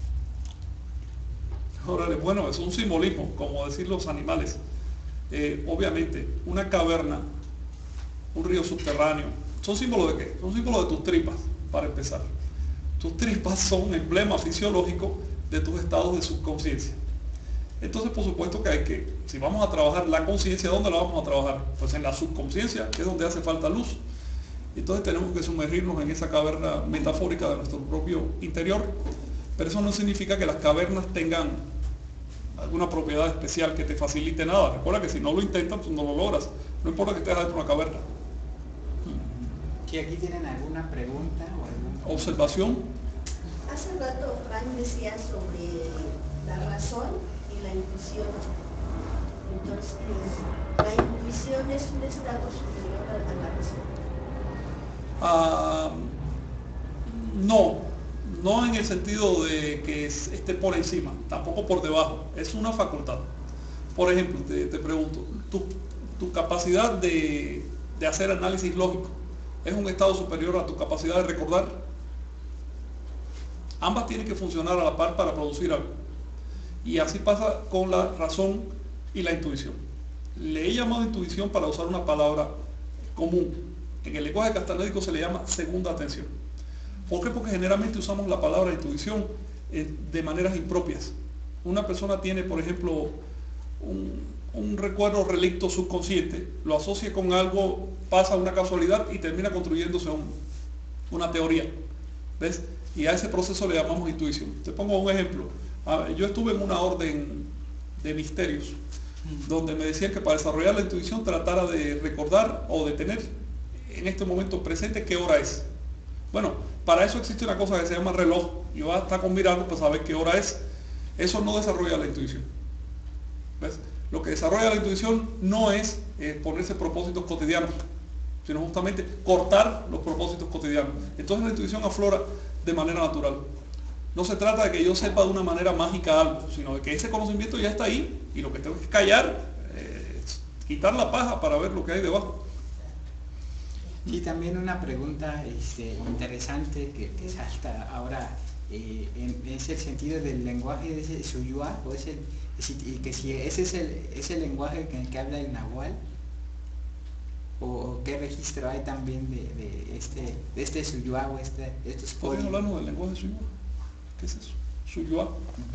[SPEAKER 2] Órale, bueno, es un simbolismo, como decir los animales. Obviamente, una caverna, un río subterráneo, ¿son símbolos de qué? Son símbolos de tus tripas, para empezar. Tus tripas son un emblema fisiológico de tus estados de subconsciencia. Entonces, por supuesto que hay que, si vamos a trabajar la conciencia, ¿dónde la vamos a trabajar? Pues en la subconsciencia, que es donde hace falta luz. Entonces tenemos que sumergirnos en esa caverna metafórica de nuestro propio interior. Pero eso no significa que las cavernas tengan alguna propiedad especial que te facilite nada. Recuerda que si no lo intentas, pues no lo logras. No importa que estés dentro de una caverna.
[SPEAKER 1] Si aquí tienen alguna pregunta o alguna
[SPEAKER 2] Observación.
[SPEAKER 5] Hace rato Frank decía sobre la razón y la intuición. Entonces, la intuición es un estado superior a la razón.
[SPEAKER 2] No en el sentido de que esté por encima, tampoco por debajo, es una facultad. Por ejemplo, te pregunto, tu capacidad de hacer análisis lógico es un estado superior a tu capacidad de recordar. Ambas tienen que funcionar a la par para producir algo. Y así pasa con la razón y la intuición. Le he llamado intuición para usar una palabra común. En el lenguaje castanédico se le llama segunda atención. ¿Por qué? Porque generalmente usamos la palabra intuición de maneras impropias. Una persona tiene, por ejemplo, un recuerdo relicto subconsciente, lo asocia con algo, pasa una casualidad y termina construyéndose una teoría. ¿Ves? Y a ese proceso le llamamos intuición. Te pongo un ejemplo. Yo estuve en una orden de misterios, donde me decían que para desarrollar la intuición tratara de recordar o de tener en este momento presente qué hora es. Bueno, para eso existe una cosa que se llama reloj, y basta con mirarlo para saber qué hora es. Eso no desarrolla la intuición. ¿Ves? Lo que desarrolla la intuición no es ponerse propósitos cotidianos, sino justamente cortar los propósitos cotidianos. Entonces la intuición aflora de manera natural. No se trata de que yo sepa de una manera mágica algo, sino de que ese conocimiento ya está ahí y lo que tengo que callar, quitar la paja para ver lo que hay debajo.
[SPEAKER 1] Y también una pregunta interesante que salta ahora es el sentido del lenguaje de ese suyua, o y que si ese es el lenguaje en el que habla el nahual, o qué registro hay también de este suyua o estos
[SPEAKER 2] ¿Podrían hablarnos del lenguaje suyua? ¿Qué es eso? Suyua.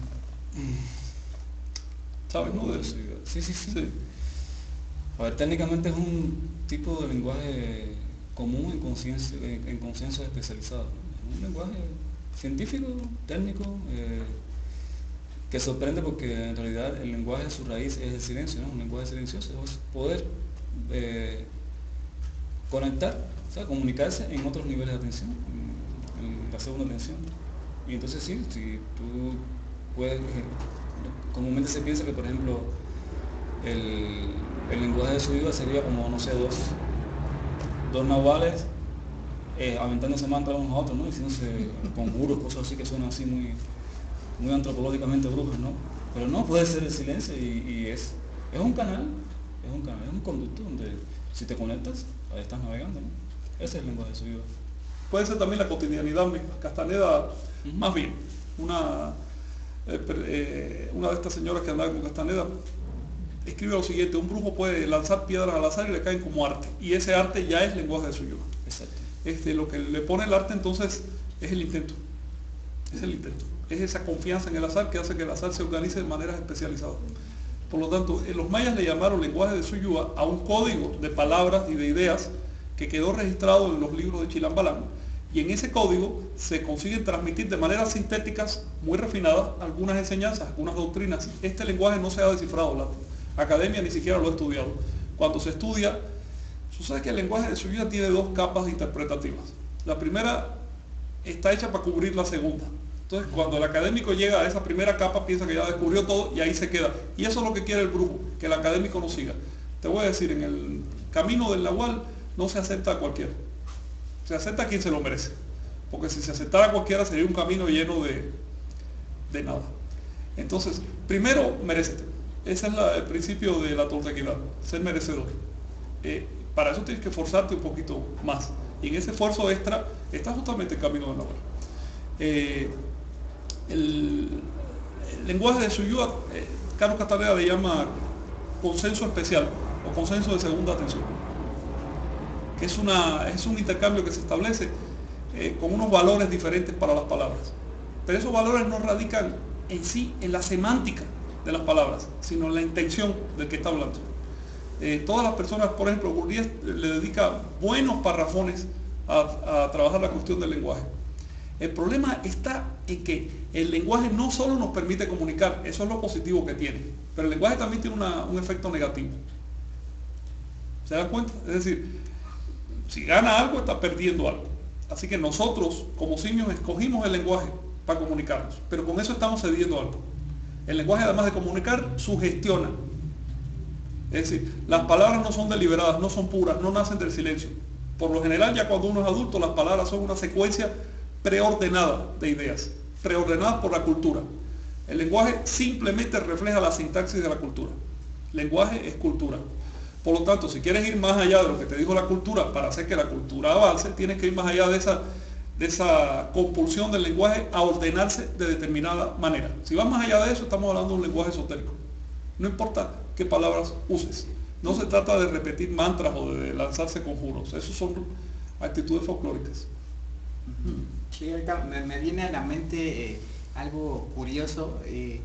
[SPEAKER 2] ¿Sabes, no?
[SPEAKER 3] Sí. A ver, técnicamente es un tipo de lenguaje común en conciencia especializada. Un lenguaje científico, técnico, que sorprende porque en realidad el lenguaje, su raíz es el silencio, ¿no? Un lenguaje silencioso es poder conectar, o sea, comunicarse en otros niveles de atención, en la segunda atención. Y entonces sí, si tú puedes, comúnmente se piensa que, por ejemplo, el lenguaje de su vida sería como, no sé, dos nahuales aventándose mantras unos a otros, ¿no? Diciéndose conjuros, cosas así que suenan así muy antropológicamente brujas, ¿no? Pero no, puede ser el silencio y es un canal es un conducto donde si te conectas, ahí estás navegando, ¿no? Ese es el lenguaje de Suyua.
[SPEAKER 2] Puede ser también la cotidianidad misma. Castaneda, más bien, una de estas señoras que andaba con Castaneda, escribe lo siguiente: un brujo puede lanzar piedras al azar y le caen como arte, y ese arte ya es lenguaje de Suyua.
[SPEAKER 3] Exacto.
[SPEAKER 2] Lo que le pone el arte entonces es el intento, es esa confianza en el azar que hace que el azar se organice de maneras especializadas. Por lo tanto, los mayas le llamaron lenguaje de Suyua a un código de palabras y de ideas que quedó registrado en los libros de Chilambalam, y en ese código se consiguen transmitir de maneras sintéticas muy refinadas algunas enseñanzas, algunas doctrinas. Este lenguaje no se ha descifrado, la academia ni siquiera lo ha estudiado. Cuando se estudia, sucede que el lenguaje de Suyua tiene dos capas interpretativas. La primera está hecha para cubrir la segunda. Entonces, cuando el académico llega a esa primera capa, piensa que ya descubrió todo y ahí se queda. Y eso es lo que quiere el brujo, que el académico no siga. Te voy a decir, en el camino del Nahual no se acepta a cualquiera. Se acepta a quien se lo merece. Porque si se aceptara a cualquiera sería un camino lleno de nada. Entonces, primero, merécete. Ese es el principio de la toltequidad, ser merecedor. Para eso tienes que esforzarte un poquito más. Y en ese esfuerzo extra está justamente el camino del Nahual. El lenguaje de Suyua, Carlos Castaneda le llama consenso especial o consenso de segunda atención, que es un intercambio que se establece con unos valores diferentes para las palabras. Pero esos valores no radican en sí en la semántica de las palabras, sino en la intención del que está hablando. Todas las personas, por ejemplo, Gurdjieff le dedica buenos parrafones a trabajar la cuestión del lenguaje. El problema está en que el lenguaje no solo nos permite comunicar, eso es lo positivo que tiene, pero el lenguaje también tiene un efecto negativo. ¿Se dan cuenta? Es decir, si gana algo, está perdiendo algo. Así que nosotros, como simios, escogimos el lenguaje para comunicarnos, pero con eso estamos cediendo algo. El lenguaje, además de comunicar, sugestiona. Es decir, las palabras no son deliberadas, no son puras, no nacen del silencio. Por lo general, ya cuando uno es adulto, las palabras son una secuencia preordenada de ideas, preordenadas por la cultura. El lenguaje simplemente refleja la sintaxis de la cultura. Lenguaje es cultura. Por lo tanto, si quieres ir más allá de lo que te dijo la cultura, para hacer que la cultura avance, tienes que ir más allá de esa compulsión del lenguaje a ordenarse de determinada manera. Si vas más allá de eso, estamos hablando de un lenguaje esotérico. No importa qué palabras uses. No se trata de repetir mantras o de lanzarse conjuros. Esos son actitudes folclóricas.
[SPEAKER 1] Sí, ahorita me viene a la mente algo curioso de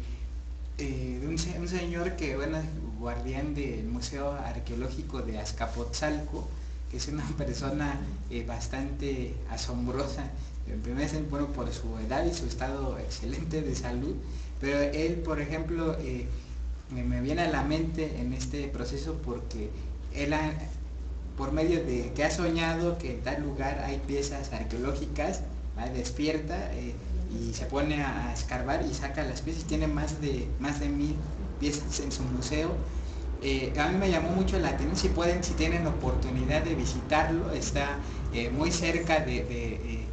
[SPEAKER 1] un señor que, bueno, es guardián del Museo Arqueológico de Azcapotzalco, que es una persona bastante asombrosa, bueno, por su edad y su estado excelente de salud, pero él, por ejemplo, me viene a la mente en este proceso porque él por medio de que ha soñado que en tal lugar hay piezas arqueológicas, ¿vale? Despierta y se pone a escarbar y saca las piezas, tiene más de 1000 piezas en su museo. A mí me llamó mucho la atención, si tienen oportunidad de visitarlo, está muy cerca del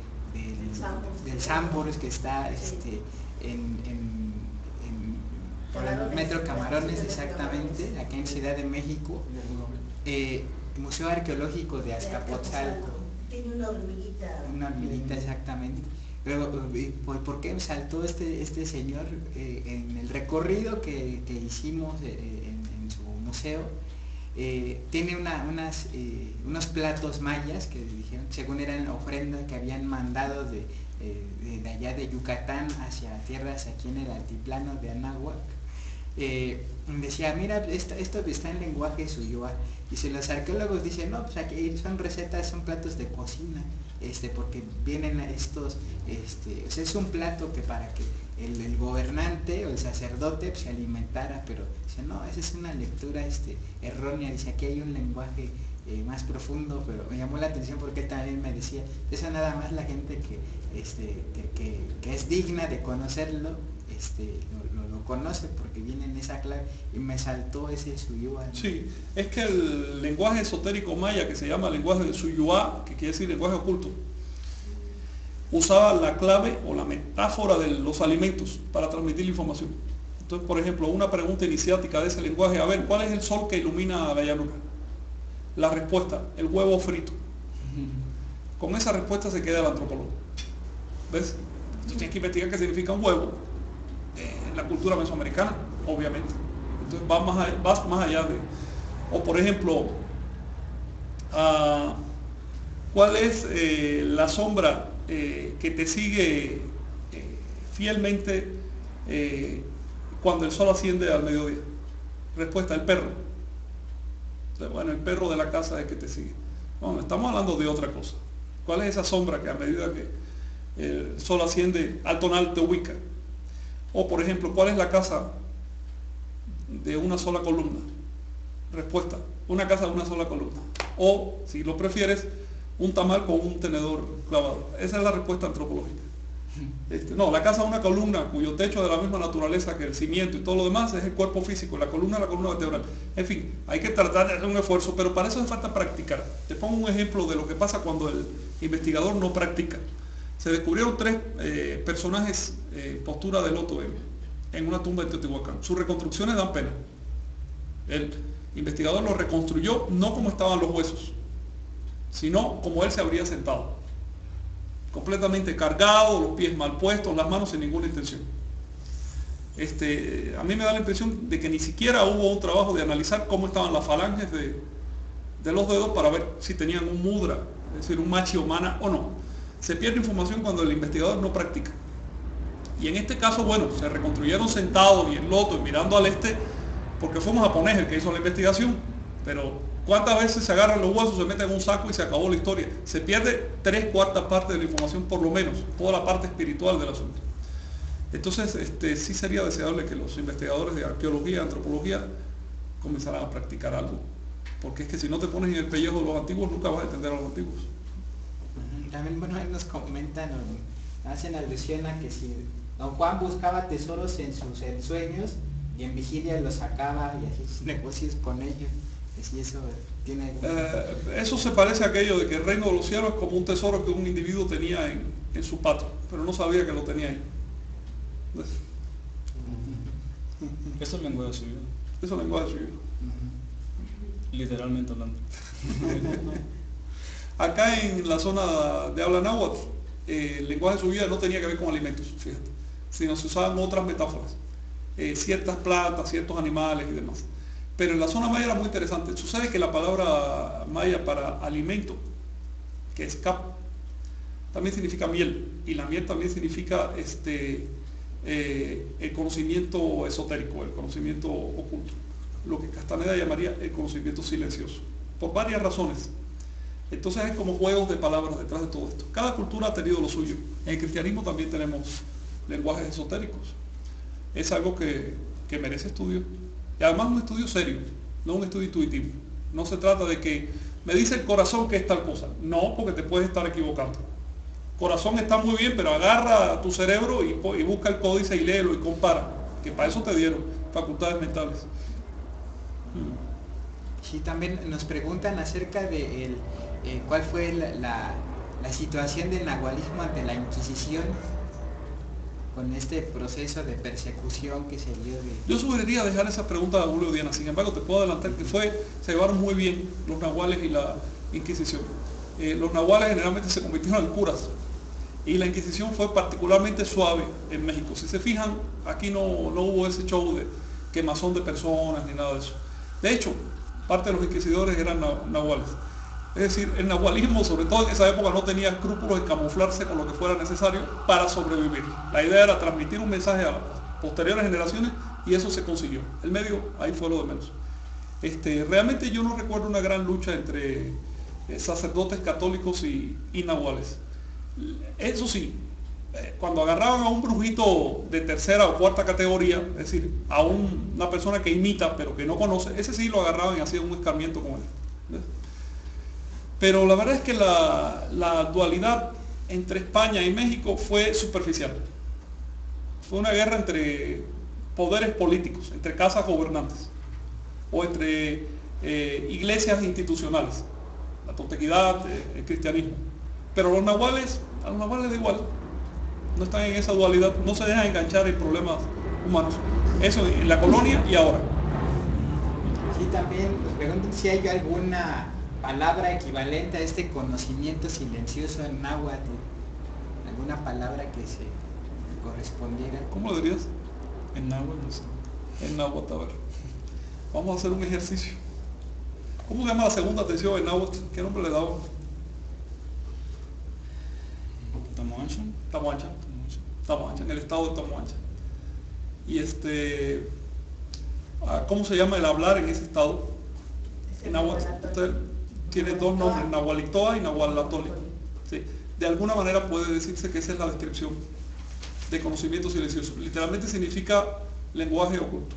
[SPEAKER 1] Sambors, que está por el Metro Camarones, exactamente, aquí en Ciudad de México. Museo Arqueológico de Azcapotzalco.
[SPEAKER 5] Tiene una hormiguita.
[SPEAKER 1] Una hormiguita, exactamente. Pero ¿por qué saltó este señor en el recorrido que hicimos en su museo? Tiene unos platos mayas que dijeron, según eran ofrendas que habían mandado de allá de Yucatán hacia tierras aquí en el altiplano de Anáhuac. Decía, mira, esto está en lenguaje Suyua. Y si los arqueólogos dicen, no, pues aquí son recetas, son platos de cocina, porque vienen estos, o sea, es un plato que para que el gobernante o el sacerdote pues, se alimentara, pero dice, no, esa es una lectura errónea, dice, aquí hay un lenguaje más profundo, pero me llamó la atención porque también me decía, eso nada más la gente que es digna de conocerlo, lo conoce porque viene en esa clave, y me saltó ese Suyua, ¿no?
[SPEAKER 2] Sí, es que el lenguaje esotérico maya, que se llama lenguaje de Suyua, que quiere decir lenguaje oculto, usaba la clave o la metáfora de los alimentos para transmitir la información. Entonces, por ejemplo, una pregunta iniciática de ese lenguaje, a ver, ¿cuál es el sol que ilumina la llanura? La respuesta, el huevo frito. Con esa respuesta se queda el antropólogo. ¿Ves? Tú tienes que investigar qué significa un huevo en la cultura mesoamericana, obviamente. Entonces vas más allá de... O por ejemplo, ¿cuál es la sombra que te sigue fielmente cuando el sol asciende al mediodía? Respuesta, el perro. Entonces, bueno, el perro de la casa es el que te sigue. Bueno, estamos hablando de otra cosa. ¿Cuál es esa sombra que a medida que el sol asciende al tonal te ubica? O por ejemplo, ¿cuál es la casa de una sola columna? Respuesta, una casa de una sola columna. O, si lo prefieres, un tamal con un tenedor clavado. Esa es la respuesta antropológica. No, la casa de una columna cuyo techo es de la misma naturaleza que el cimiento y todo lo demás es el cuerpo físico, la columna vertebral. En fin, hay que tratar de hacer un esfuerzo, pero para eso hace falta practicar. Te pongo un ejemplo de lo que pasa cuando el investigador no practica. Se descubrieron 3 personajes postura de loto en una tumba de Teotihuacán. Sus reconstrucciones dan pena. El investigador lo reconstruyó no como estaban los huesos, sino como él se habría sentado. Completamente cargado, los pies mal puestos, las manos sin ninguna intención. A mí me da la impresión de que ni siquiera hubo un trabajo de analizar cómo estaban las falanges de los dedos para ver si tenían un mudra, es decir, un machi humana o no. Se pierde información cuando el investigador no practica. Y en este caso, bueno, se reconstruyeron sentados y en loto y mirando al este, porque fue un japonés el que hizo la investigación, pero ¿cuántas veces se agarran los huesos, se meten en un saco y se acabó la historia? Se pierde 3/4 partes de la información, por lo menos, toda la parte espiritual del asunto. Entonces, sí sería deseable que los investigadores de arqueología y antropología comenzaran a practicar algo, porque es que si no te pones en el pellejo de los antiguos, nunca vas a entender a los antiguos.
[SPEAKER 1] También, bueno, nos comentan, hacen alusión a que si don Juan buscaba tesoros en sus ensueños y en vigilia los sacaba y hacía sus negocios con ellos. Si eso tiene
[SPEAKER 2] eso se parece a aquello de que el reino de los cielos es como un tesoro que un individuo tenía en su patio, pero no sabía que lo tenía ahí.
[SPEAKER 3] Eso es el lenguaje de su vida.
[SPEAKER 2] Eso es el lenguaje de su vida.
[SPEAKER 3] Literalmente hablando.
[SPEAKER 2] Acá en la zona de habla náhuatl, el lenguaje de su vida no tenía que ver con alimentos, fíjate, sino se usaban otras metáforas, ciertas plantas, ciertos animales y demás. Pero en la zona maya era muy interesante. Sucede que la palabra maya para alimento, que es cap, también significa miel, y la miel también significa el conocimiento esotérico, el conocimiento oculto, lo que Castaneda llamaría el conocimiento silencioso, por varias razones. Entonces es como juegos de palabras detrás de todo esto. Cada cultura ha tenido lo suyo. En el cristianismo también tenemos lenguajes esotéricos. Es algo que merece estudio. Y además un estudio serio, no un estudio intuitivo. No se trata de que me dice el corazón que es tal cosa. No, porque te puedes estar equivocando. Corazón está muy bien, pero agarra a tu cerebro y busca el códice y léelo y compara. Que para eso te dieron facultades mentales.
[SPEAKER 1] Sí, también nos preguntan acerca de cuál fue la situación del nahualismo ante la Inquisición, con este proceso de persecución que se dio de...
[SPEAKER 2] Yo sugeriría dejar esa pregunta a Julio Diana. Sin embargo, te puedo adelantar que se llevaron muy bien los nahuales y la Inquisición. Los nahuales generalmente se convirtieron en curas y la Inquisición fue particularmente suave en México. Si se fijan, aquí no hubo ese show de quemazón de personas ni nada de eso. De hecho, parte de los inquisidores eran nahuales. Es decir, el nahualismo, sobre todo en esa época, no tenía escrúpulos en camuflarse con lo que fuera necesario para sobrevivir. La idea era transmitir un mensaje a las posteriores generaciones y eso se consiguió. El medio, ahí fue lo de menos. Realmente yo no recuerdo una gran lucha entre sacerdotes católicos y nahuales. Eso sí, cuando agarraban a un brujito de tercera o cuarta categoría, es decir, a una persona que imita pero que no conoce, ese sí lo agarraban y hacían un escarmiento con él. ¿Ves? Pero la verdad es que la dualidad entre España y México fue superficial. Fue una guerra entre poderes políticos, entre casas gobernantes, o entre iglesias institucionales, la toltequidad, el cristianismo. Pero a los nahuales da igual. No están en esa dualidad, no se dejan enganchar en problemas humanos. Eso en la colonia y ahora.
[SPEAKER 1] Sí, también nos preguntan si hay alguna palabra equivalente a este conocimiento silencioso en náhuatl, alguna palabra que se correspondiera.
[SPEAKER 2] ¿Cómo lo dirías?
[SPEAKER 3] En náhuatl, no sé.
[SPEAKER 2] En náhuatl, a ver. Vamos a hacer un ejercicio. ¿Cómo se llama la segunda atención en náhuatl? ¿Qué nombre le damos?
[SPEAKER 3] Tamoanchan.
[SPEAKER 2] Tamoanchan. Tamoanchan, el estado de Tamoanchan. Y ¿cómo se llama el hablar en ese estado? En náhuatl usted tiene dos nombres, Nahualitoa y Nahualatoli. Sí. De alguna manera puede decirse que esa es la descripción de conocimiento silencioso. Literalmente significa lenguaje oculto.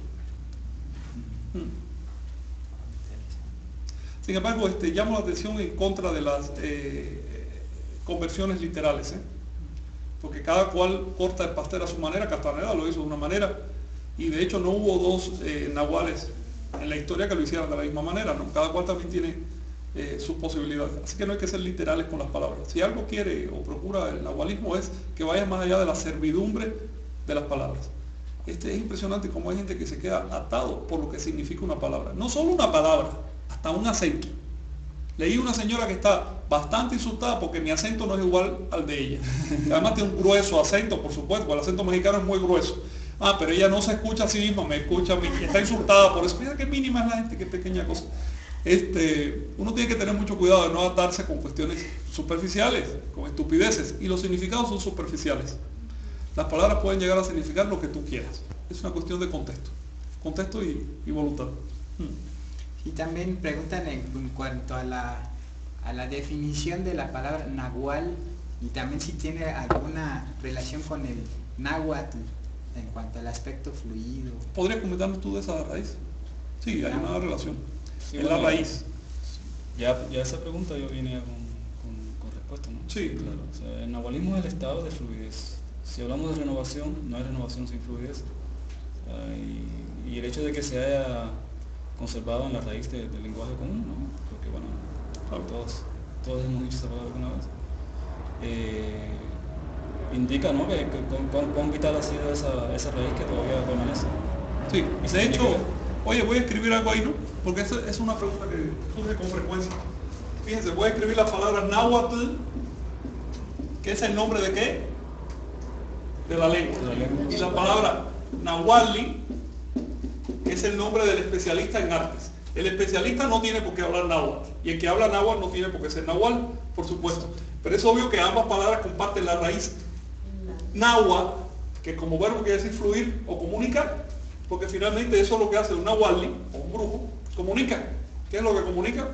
[SPEAKER 2] Sin embargo, llamo la atención en contra de las conversiones literales, porque cada cual corta el pastel a su manera. Castaneda lo hizo de una manera, y de hecho no hubo dos nahuales en la historia que lo hicieran de la misma manera, ¿no? Cada cual también tiene sus posibilidades, así que no hay que ser literales con las palabras. Si algo quiere o procura el nahualismo es que vaya más allá de la servidumbre de las palabras. Es impresionante cómo hay gente que se queda atado por lo que significa una palabra, no solo una palabra, hasta un acento. Leí una señora que está bastante insultada porque mi acento no es igual al de ella. Además tiene un grueso acento, por supuesto, porque el acento mexicano es muy grueso. Pero ella no se escucha a sí misma, me escucha a mí, y está insultada por eso. Mira qué mínima es la gente, qué pequeña cosa. Uno tiene que tener mucho cuidado de no atarse con cuestiones superficiales, con estupideces, y los significados son superficiales. Las palabras pueden llegar a significar lo que tú quieras. Es una cuestión de contexto y voluntad.
[SPEAKER 1] Y también preguntan en cuanto a la definición de la palabra nahual, y también si tiene alguna relación con el náhuatl en cuanto al aspecto fluido.
[SPEAKER 2] ¿Podrías comentarnos tú de esa raíz? Sí, hay una relación.
[SPEAKER 3] Sí,
[SPEAKER 2] es la raíz.
[SPEAKER 3] Ya esa pregunta yo vine con respuesta, ¿no?
[SPEAKER 2] Sí,
[SPEAKER 3] claro. O sea, el nahualismo es el estado de fluidez. Si hablamos de renovación, no hay renovación sin fluidez. Y el hecho de que se haya conservado en la raíz del lenguaje común, ¿no? Porque bueno, todos hemos dicho esa palabra alguna vez. Indica, ¿no?, que cuán vital ha sido esa raíz que todavía permanece.
[SPEAKER 2] Sí, de hecho, oye, voy a escribir algo ahí, ¿no? Porque esa es una pregunta que surge con frecuencia. Fíjense, voy a escribir la palabra náhuatl, que es el nombre de qué? De la lengua. Y la palabra nahuali, que es el nombre del especialista en artes. El especialista no tiene por qué hablar náhuatl, y el que habla náhuatl no tiene por qué ser nahual, por supuesto. Pero es obvio que ambas palabras comparten la raíz náhuatl, que como verbo quiere decir fluir o comunicar, porque finalmente eso es lo que hace un nahuali o un brujo, comunica. ¿Qué es lo que comunica?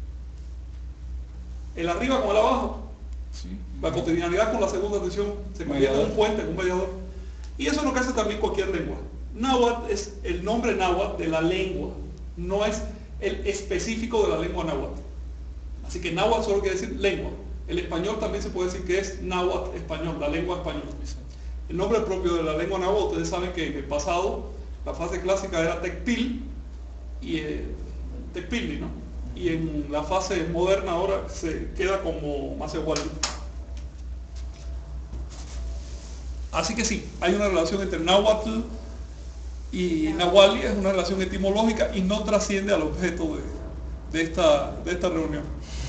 [SPEAKER 2] El arriba con el abajo.
[SPEAKER 3] Sí.
[SPEAKER 2] La cotidianidad con la segunda atención se convierte en un puente, en un mediador. Y eso es lo que hace también cualquier lengua. Náhuatl es el nombre náhuatl de la lengua, no es el específico de la lengua náhuatl. Así que náhuatl solo quiere decir lengua. El español también se puede decir que es náhuatl español, la lengua española. El nombre propio de la lengua náhuatl, ustedes saben que en el pasado la fase clásica era tecpil y tecpilli, ¿no? Y en la fase moderna ahora se queda como macehuali. Así que sí, hay una relación entre náhuatl y nahuali, es una relación etimológica y no trasciende al objeto de esta reunión.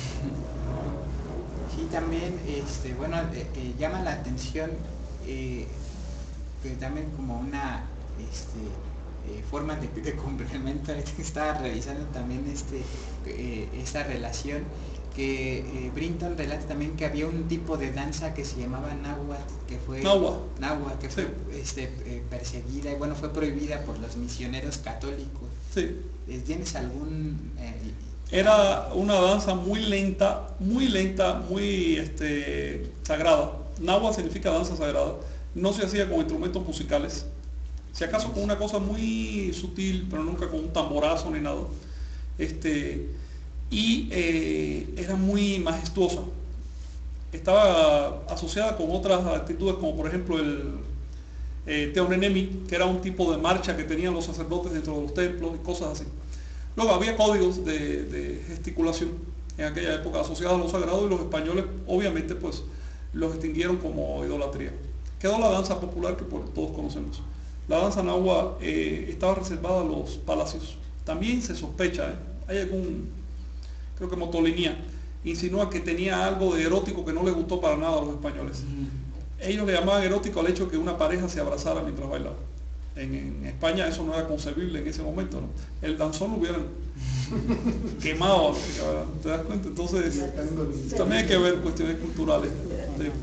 [SPEAKER 1] Sí, también, llama la atención que también como una forma de complemento, estaba revisando también esta relación, que Brinton relata también que había un tipo de danza que se llamaba náhuatl, que fue perseguida y bueno, fue prohibida por los misioneros católicos.
[SPEAKER 2] Sí.
[SPEAKER 1] ¿Tienes algún...?
[SPEAKER 2] Era una danza muy lenta, muy sagrada. Náhuatl significa danza sagrada. No se hacía con instrumentos musicales. Si acaso con una cosa muy sutil, pero nunca con un tamborazo ni nada. Era muy majestuosa. Estaba asociada con otras actitudes, como por ejemplo el Teonenemi, que era un tipo de marcha que tenían los sacerdotes dentro de los templos y cosas así. Luego había códigos de gesticulación en aquella época asociados a lo sagrado, y los españoles obviamente pues los extinguieron como idolatría. Quedó la danza popular que todos conocemos. la danza nahua estaba reservada a los palacios. También se sospecha, hay algún, creo que Motolinía insinúa que tenía algo de erótico que no le gustó para nada a los españoles. Ellos le llamaban erótico al hecho que una pareja se abrazara mientras bailaba. En España eso no era concebible en ese momento, ¿no? El danzón lo hubieran quemado, ¿te das cuenta? Entonces también hay que ver cuestiones culturales. Sí.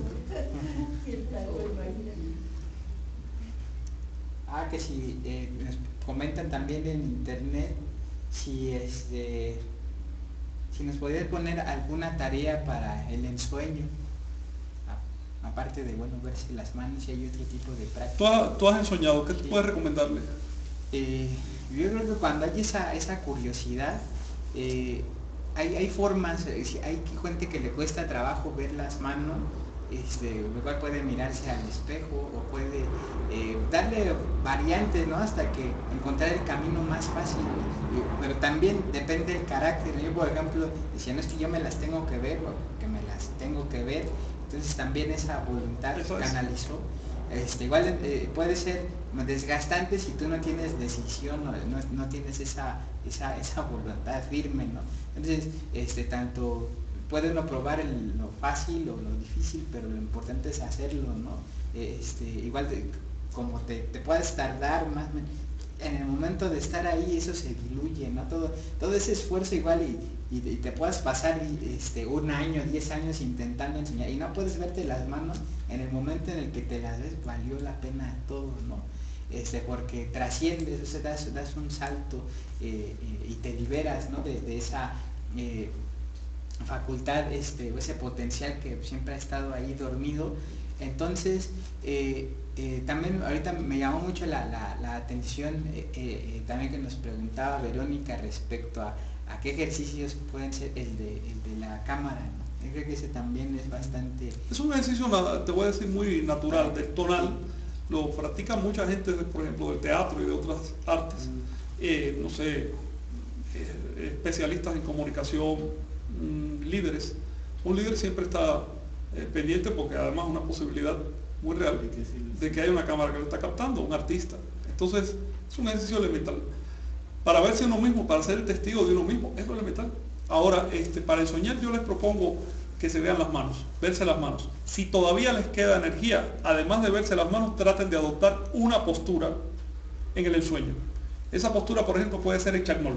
[SPEAKER 1] Que si nos comentan también en internet si si nos podías poner alguna tarea para el ensueño, aparte de verse las manos, si hay otro tipo de práctica.
[SPEAKER 2] ¿Tú has ensoñado? ¿Qué te puedes recomendarle?
[SPEAKER 1] Yo creo que cuando hay esa curiosidad, hay formas, hay gente que le cuesta trabajo ver las manos, igual puede mirarse al espejo o puede darle variantes, ¿no? Hasta que encontrar el camino más fácil, pero también depende del carácter. Yo, por ejemplo, decía, no es que yo me las tengo que ver, o que me las tengo que ver, entonces también esa voluntad canalizó. Igual puede ser desgastante si tú no tienes decisión, no tienes esa voluntad firme, ¿no? Entonces, tanto puede uno probar lo fácil o lo difícil, pero lo importante es hacerlo, ¿no? Igual como te puedes tardar más, en el momento de estar ahí eso se diluye, ¿no? Todo ese esfuerzo igual y te puedas pasar 1 año, 10 años intentando enseñar y no puedes verte las manos, en el momento en el que te las ves valió la pena todo, ¿no? Porque trasciendes, o sea, das un salto y te liberas, ¿no? de esa facultad, ese potencial que siempre ha estado ahí dormido. Entonces, también ahorita me llamó mucho la atención también que nos preguntaba Verónica respecto a qué ejercicios pueden ser el de la cámara, ¿no? Yo creo que ese también es bastante...
[SPEAKER 2] Es un ejercicio, te voy a decir, muy natural, del tonal. Lo practica mucha gente, por ejemplo, del teatro y de otras artes. No sé, especialistas en comunicación, líderes. Un líder siempre está pendiente, porque además es una posibilidad muy real de que haya una cámara que lo está captando, un artista. Entonces es un ejercicio elemental para verse uno mismo, para ser el testigo de uno mismo, es lo elemental. Ahora, para ensoñar yo les propongo que se vean las manos, verse las manos. Si todavía les queda energía, además de verse las manos, traten de adoptar una postura en el ensueño. Esa postura, por ejemplo, puede ser el chagnol,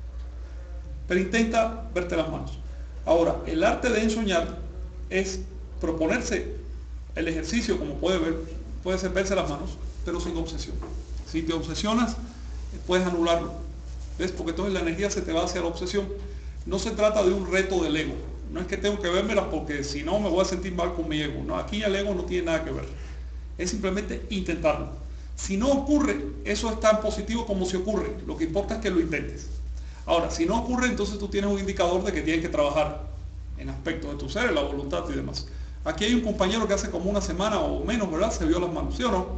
[SPEAKER 2] pero intenta verte las manos. Ahora, el arte de ensoñar es proponerse el ejercicio, como puede ser verse las manos, pero sin obsesión. Si te obsesionas, puedes anularlo, ¿ves? Porque entonces la energía se te va hacia la obsesión. No se trata de un reto del ego, no es que tengo que vérmelas porque si no me voy a sentir mal con mi ego, no, aquí el ego no tiene nada que ver, es simplemente intentarlo. Si no ocurre, eso es tan positivo como si ocurre, lo que importa es que lo intentes. Ahora, si no ocurre, entonces tú tienes un indicador de que tienes que trabajar en aspectos de tu ser, la voluntad y demás. Aquí hay un compañero que hace como 1 semana o menos, ¿verdad? Se vio las manos, ¿sí o no?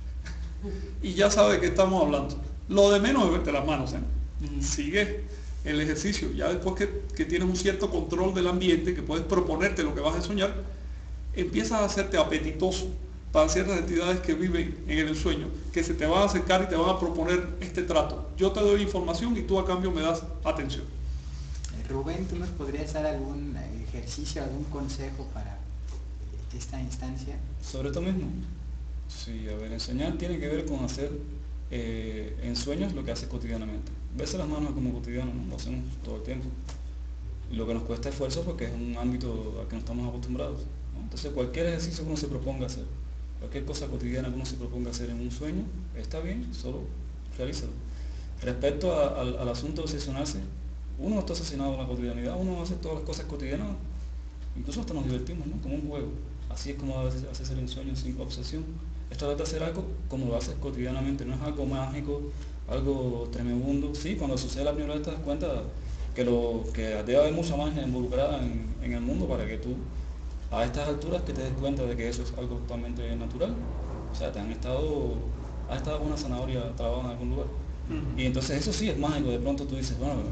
[SPEAKER 2] Y ya sabe de qué estamos hablando. Lo de menos es verte las manos, ¿eh? Sigue el ejercicio. Ya después que tienes un cierto control del ambiente, que puedes proponerte lo que vas a soñar, empiezas a hacerte apetitoso para ciertas entidades que viven en el sueño, que se te van a acercar y te van a proponer este trato. Yo te doy información y tú a cambio me das atención.
[SPEAKER 1] Rubén, ¿tú nos podrías dar algún ejercicio, algún consejo para esta instancia?
[SPEAKER 3] Sobre esto mismo. Sí, a ver, enseñar tiene que ver con hacer en sueños lo que haces cotidianamente. Verse las manos como cotidiano, ¿no? Lo hacemos todo el tiempo. Y lo que nos cuesta esfuerzo porque es un ámbito al que no estamos acostumbrados, ¿no? Entonces cualquier ejercicio que uno se proponga hacer, cualquier cosa cotidiana que uno se proponga hacer en un sueño, está bien, solo realízalo. Respecto al asunto de obsesionarse, uno no está obsesionado con la cotidianidad, uno hace todas las cosas cotidianas, incluso hasta nos divertimos, ¿no? Como un juego. Así es como haces el ensueño sin obsesión. Esto trata de hacer algo como lo haces cotidianamente, no es algo mágico, algo tremebundo. Sí, cuando sucede la primera vez te das cuenta que debe haber mucha magia involucrada en el mundo para que tú, a estas alturas, que te des cuenta de que eso es algo totalmente natural. O sea, has estado con una zanahoria trabada en algún lugar. Y entonces eso sí es mágico. De pronto tú dices, bueno,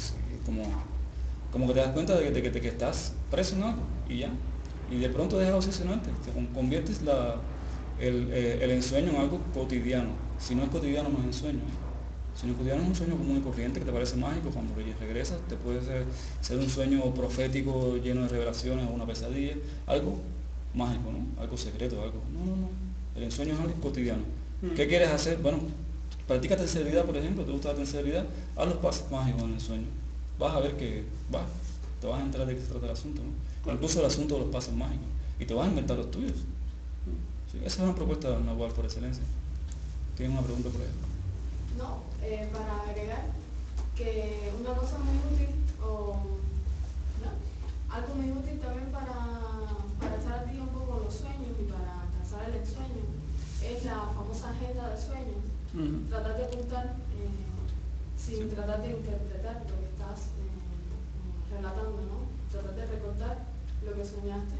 [SPEAKER 3] como que te das cuenta de que estás preso en algo y ya. Y de pronto dejas de obsesionarte, te conviertes el ensueño es algo cotidiano. Si no es cotidiano, no es ensueño. Si no es cotidiano, es un sueño común y corriente que te parece mágico. Cuando regresas, te puede ser un sueño profético lleno de revelaciones o una pesadilla, algo mágico, ¿no? Algo secreto, algo. No. El ensueño es algo cotidiano. ¿Qué quieres hacer? Bueno, practica terceridad, por ejemplo, te gusta la terceridad, haz los pasos mágicos en el sueño. Vas a ver que te vas a enterar de qué se trata el asunto, ¿no? Incluso el asunto de los pasos mágicos. Y te vas a inventar los tuyos. Sí, esa es una propuesta de Nahual por excelencia. ¿Tienes una pregunta por ahí?
[SPEAKER 6] No, para agregar que una cosa muy útil, algo muy útil también para estar al día un poco con los sueños y para alcanzar el ensueño, es la famosa agenda de sueños. Tratar de apuntar sin tratar de interpretar lo que estás relatando, ¿no? Tratar de recordar lo que soñaste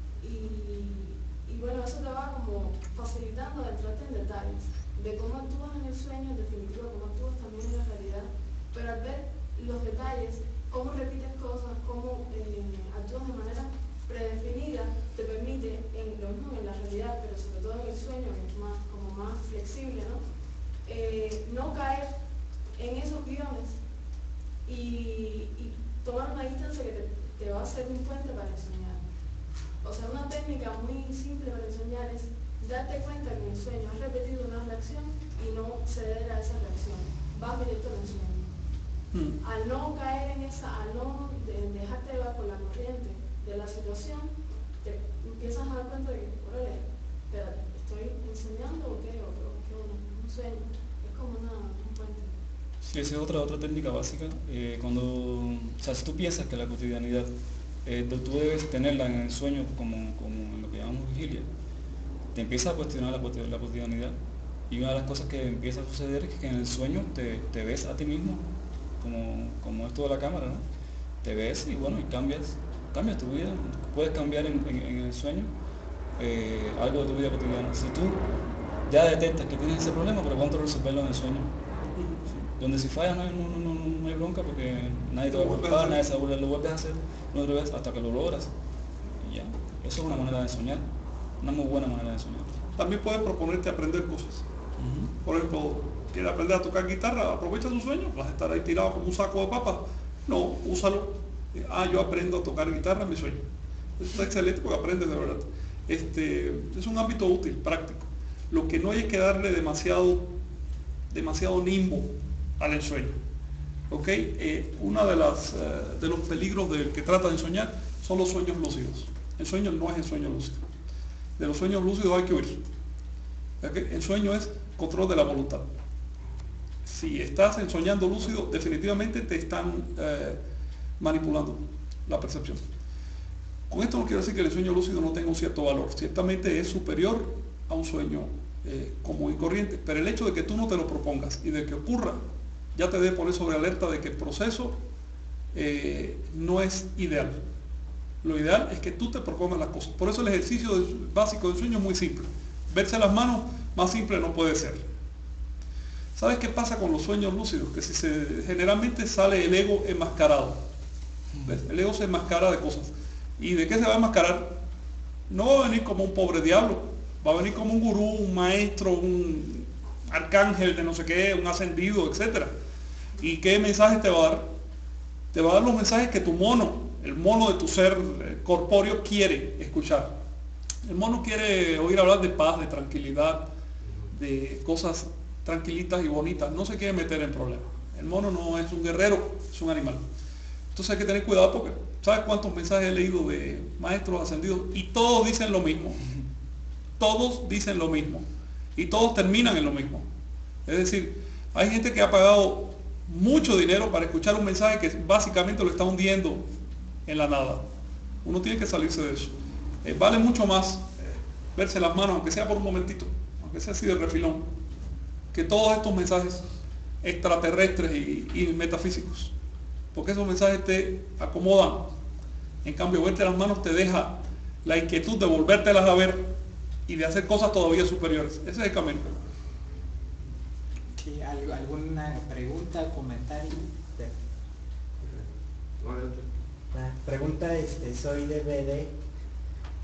[SPEAKER 6] y bueno, eso te va como facilitando entrarte en detalles de cómo actúas en el sueño, en definitiva, cómo actúas también en la realidad, pero al ver los detalles, cómo repites cosas, cómo actúas de manera predefinida, te permite, lo mismo en la realidad, pero sobre todo en el sueño, que es más flexible, ¿no? No caer en esos guiones y tomar una distancia que te va a ser un puente para ensoñar. O sea, una técnica muy simple para ensoñar es darte cuenta que en el sueño has repetido una reacción y no ceder a esa reacción. Vas directo al ensueño. Al no caer en esa, al no dejarte llevar por la corriente de la situación, te empiezas a dar cuenta de que, órale, espérate, ¿estoy enseñando o qué? Un sueño. Es como un puente.
[SPEAKER 3] Sí, esa es otra técnica básica. Si tú piensas que la cotidianidad, tú debes tenerla en el sueño como en lo que llamamos vigilia, te empiezas a cuestionar la cotidianidad. Y una de las cosas que empieza a suceder es que en el sueño te ves a ti mismo, como esto de la cámara, ¿no? Te ves y bueno, y cambias tu vida. Puedes cambiar en el sueño algo de tu vida cotidiana. Si tú ya detectas que tienes ese problema, pero pronto resolverlo en el sueño. Donde si fallas no hay bronca porque nadie te va a culpar, nadie se va a burlar, lo vuelves a hacer una otra vez hasta que lo logras. Y ya, eso es una manera de soñar, una muy buena manera de soñar.
[SPEAKER 2] También puedes proponerte aprender cosas. Por ejemplo, quieres aprender a tocar guitarra, aprovecha tu sueño, vas a estar ahí tirado como un saco de papas. No, úsalo. Yo aprendo a tocar guitarra en mi sueño. Eso es excelente porque aprendes de verdad. Es un ámbito útil, práctico. Lo que no hay es que darle demasiado nimbo al ensueño. ¿Ok? Uno de los peligros del que trata de ensoñar son los sueños lúcidos. El sueño no es el sueño lúcido. De los sueños lúcidos hay que huir. ¿Okay? El sueño es control de la voluntad. Si estás ensoñando lúcido, definitivamente te están manipulando la percepción. Con esto no quiero decir que el sueño lúcido no tenga un cierto valor. Ciertamente es superior a un sueño común y corriente, pero el hecho de que tú no te lo propongas y de que ocurra, ya te dé por eso sobre alerta de que el proceso no es ideal. Lo ideal es que tú te propongas las cosas. Por eso el ejercicio básico del sueño es muy simple. Verse las manos, más simple no puede ser. ¿Sabes qué pasa con los sueños lúcidos? Que generalmente sale el ego enmascarado. ¿Ves? El ego se enmascara de cosas. ¿Y de qué se va a enmascarar? No va a venir como un pobre diablo, va a venir como un gurú, un maestro, un arcángel de no sé qué, un ascendido, etc. ¿Y qué mensaje te va a dar? Te va a dar los mensajes que tu mono, el mono de tu ser corpóreo quiere escuchar. El mono quiere oír hablar de paz, de tranquilidad, de cosas tranquilitas y bonitas. No se quiere meter en problemas. El mono no es un guerrero, es un animal. Entonces hay que tener cuidado porque ¿sabes cuántos mensajes he leído de maestros ascendidos? Y todos dicen lo mismo. Todos dicen lo mismo. Y todos terminan en lo mismo. Es decir, hay gente que ha pagado mucho dinero para escuchar un mensaje que básicamente lo está hundiendo en la nada. Uno tiene que salirse de eso. Vale mucho más verse las manos, aunque sea por un momentito, aunque sea así de refilón, que todos estos mensajes extraterrestres y metafísicos. Porque esos mensajes te acomodan. En cambio, verte las manos te deja la inquietud de volvértelas a ver y de hacer cosas todavía superiores. Ese es el camino.
[SPEAKER 1] Sí, ¿alguna pregunta o comentario?
[SPEAKER 5] La pregunta, soy de BD,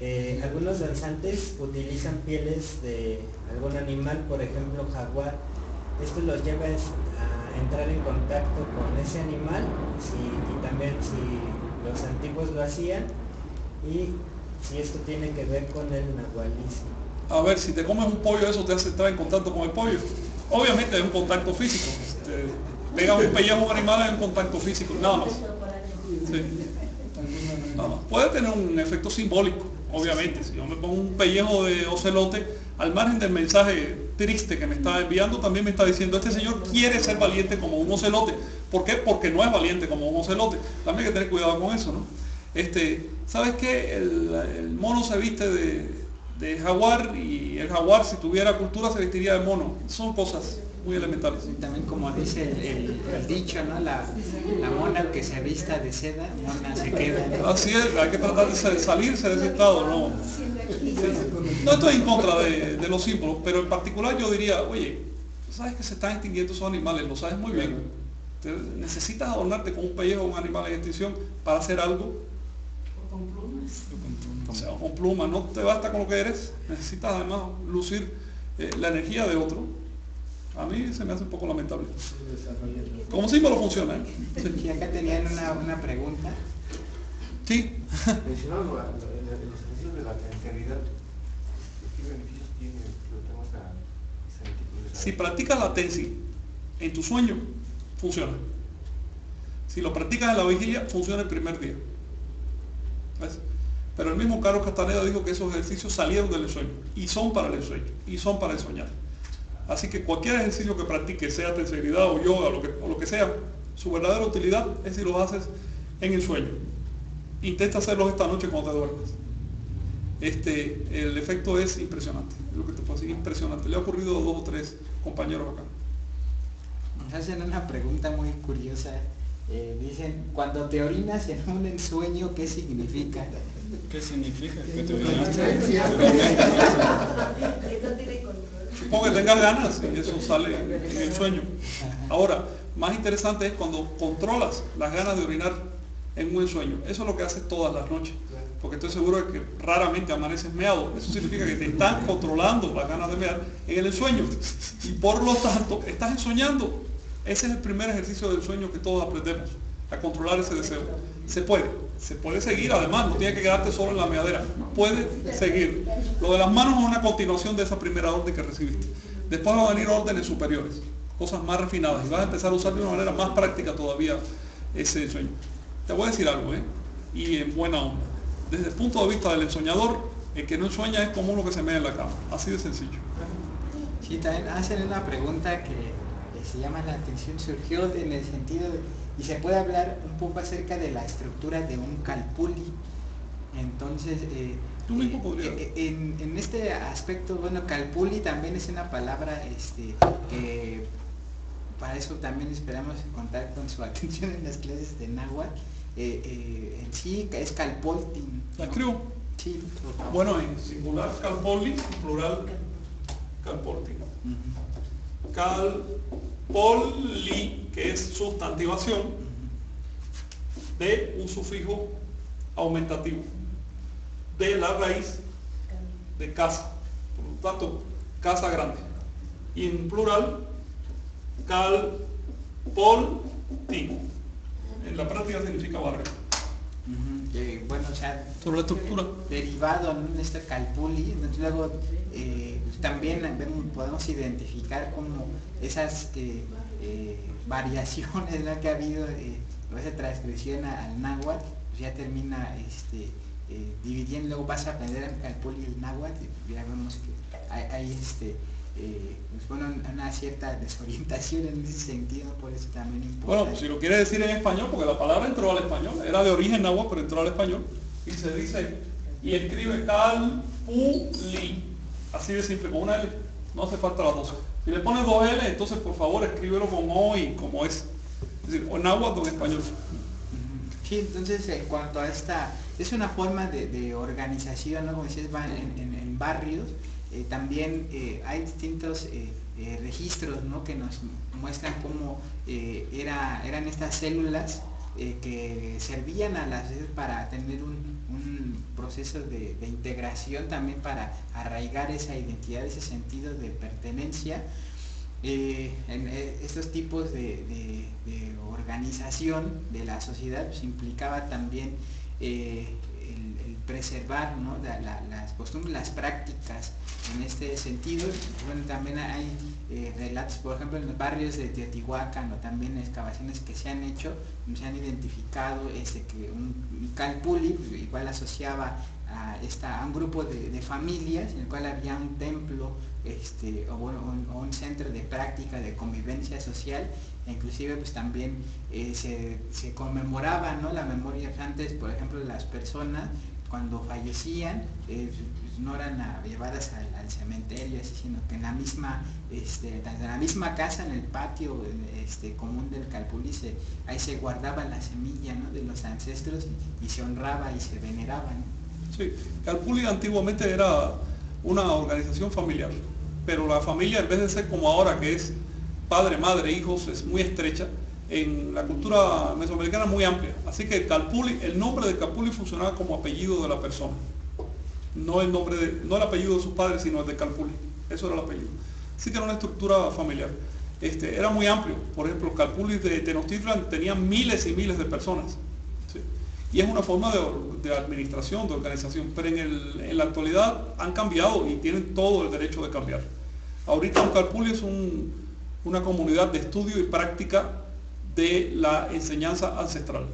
[SPEAKER 7] Algunos danzantes utilizan pieles de algún animal, por ejemplo jaguar. Esto los lleva a entrar en contacto con ese animal, y también si los antiguos lo hacían, y si esto tiene que ver con el nahualismo.
[SPEAKER 2] A ver, si te comes un pollo, eso te hace estar en contacto con el pollo. Obviamente es un contacto físico. Pegas un pellejo a un animal, es un contacto físico, nada más. Sí. Nada más. Puede tener un efecto simbólico, obviamente. Si yo me pongo un pellejo de ocelote, al margen del mensaje triste que me está enviando, también me está diciendo, este señor quiere ser valiente como un ocelote. ¿Por qué? Porque no es valiente como un ocelote. También hay que tener cuidado con eso, ¿no? ¿Sabes qué? El mono se viste de jaguar, y el jaguar, si tuviera cultura, se vestiría de mono. Son cosas muy elementales.
[SPEAKER 1] Y también, como dice el dicho, ¿no? La mona que se vista de seda, mona se queda, ¿no?
[SPEAKER 2] Así es, hay que tratar de salirse de ese estado, ¿no? No estoy en contra de los símbolos, pero en particular yo diría, oye, sabes que se están extinguiendo esos animales, lo sabes muy bien. ¿Necesitas adornarte con un pellejo o un animal en extinción para hacer algo?
[SPEAKER 6] Con plumas.
[SPEAKER 2] O sea, con plumas, no te basta con lo que eres, necesitas además lucir la energía de otro. A mí se me hace un poco lamentable. Como símbolo funciona, ¿eh?
[SPEAKER 1] Sí, acá tenían una pregunta.
[SPEAKER 2] Sí.
[SPEAKER 4] Mencionando en los ejercicios de la tenseridad, ¿qué beneficios tiene ese tipo de...
[SPEAKER 2] Si practicas la tensi en tu sueño, funciona. Si lo practicas en la vigilia, funciona el primer día. ¿Ves? Pero el mismo Carlos Castaneda dijo que esos ejercicios salieron del ensueño, y son para el ensueño, y son para ensoñar. Así que cualquier ejercicio que practiques, sea tenseridad o yoga o lo que sea, su verdadera utilidad es si los haces en el sueño. Intenta hacerlos esta noche cuando te duermas. El efecto es impresionante, es lo que te puedo decir, impresionante. Le ha ocurrido a 2 o 3 compañeros acá.
[SPEAKER 1] Nos hacen una pregunta muy curiosa. Dicen, cuando te orinas en un ensueño, ¿qué significa?
[SPEAKER 3] ¿Qué significa que te orinaste?
[SPEAKER 2] Supongo que tengas ganas y eso sale en el sueño. Ahora, más interesante es cuando controlas las ganas de orinar en un ensueño. Eso es lo que haces todas las noches, porque estoy seguro de que raramente amaneces meado. Eso significa que te están controlando las ganas de mear en el ensueño, y por lo tanto estás ensoñando. Ese es el primer ejercicio del sueño que todos aprendemos, a controlar ese deseo. Se puede seguir, además, no tiene que quedarte solo en la meadera, puede seguir. Lo de las manos es una continuación de esa primera orden que recibiste. Después van a venir órdenes superiores, cosas más refinadas, y vas a empezar a usar de una manera más práctica todavía ese sueño. Te voy a decir algo, y en buena onda. Desde el punto de vista del ensoñador, el que no sueña es como uno que se mea en la cama, así de sencillo.
[SPEAKER 1] Sí, también hacen una pregunta que se llama la atención, surgió en el sentido de, y se puede hablar un poco acerca de la estructura de un calpulli. Entonces,
[SPEAKER 2] tú mismo podrías.
[SPEAKER 1] En este aspecto, bueno, calpulli también es una palabra que para eso también esperamos contar con su atención en las clases de náhuatl. En sí es calpoltin,
[SPEAKER 2] ¿La
[SPEAKER 1] ¿no?
[SPEAKER 2] escribo?
[SPEAKER 1] Sí, por favor.
[SPEAKER 2] Bueno, en singular calpolli, en plural calpoltin. Calpolli, que es sustantivación de un sufijo aumentativo de la raíz de casa, por lo tanto casa grande, y en plural calpoltin, en la práctica significa barrio.
[SPEAKER 1] Bueno, o sea,
[SPEAKER 2] Sobre la estructura,
[SPEAKER 1] derivado en este calpulli, entonces luego también podemos identificar como esas variaciones, ¿no?, que ha habido, esa transgresión al náhuatl, pues ya termina dividiendo, luego vas a aprender el calpulli y el náhuatl, y ya vemos que hay pues bueno, una cierta desorientación en ese sentido, por eso también importa.
[SPEAKER 2] bueno, pues si lo quiere decir en español, porque la palabra entró al español, era de origen náhuatl, pero entró al español, y se dice, y escribe calpulli, así de simple, con una L, no hace falta las dos. Si le pones 2 L, entonces por favor escríbelo con O y como es decir, o en náhuatl o en español.
[SPEAKER 1] Sí, entonces en cuanto a esta, es una forma de organización, ¿no? Como decías, va en barrios. También hay distintos registros, ¿no?, que nos muestran cómo eran estas células que servían a las veces para tener un proceso de integración, también para arraigar esa identidad, ese sentido de pertenencia. En estos tipos de organización de la sociedad pues implicaba también el preservar, ¿no?, las costumbres, las prácticas en este sentido. Bueno, también hay relatos, por ejemplo, en los barrios de Teotihuacán, o también excavaciones que se han hecho, se han identificado que un calpulli pues, igual asociaba a un grupo de familias en el cual había un templo o un centro de práctica de convivencia social. Inclusive pues también se conmemoraba, ¿no?, la memoria antes, por ejemplo, las personas cuando fallecían no eran llevadas al cementerio, así, sino que en la misma en la misma casa, en el patio común del calpulli, ahí se guardaba la semilla, ¿no?, de los ancestros, y se honraba y se veneraba, ¿no?
[SPEAKER 2] Sí, calpulli antiguamente era una organización familiar, pero la familia, en vez de ser como ahora, que es padre, madre, hijos, es muy estrecha. En la cultura mesoamericana muy amplia. Así que el nombre de calpulli funcionaba como apellido de la persona. No el apellido de sus padres, sino el de calpulli. Eso era el apellido. Así que era una estructura familiar. Era muy amplio. Por ejemplo, los calpullis de Tenochtitlan tenían miles y miles de personas. ¿Sí? Y es una forma de administración, de organización. Pero en la actualidad han cambiado y tienen todo el derecho de cambiar. Ahorita un calpulli es una comunidad de estudio y práctica de la enseñanza ancestral.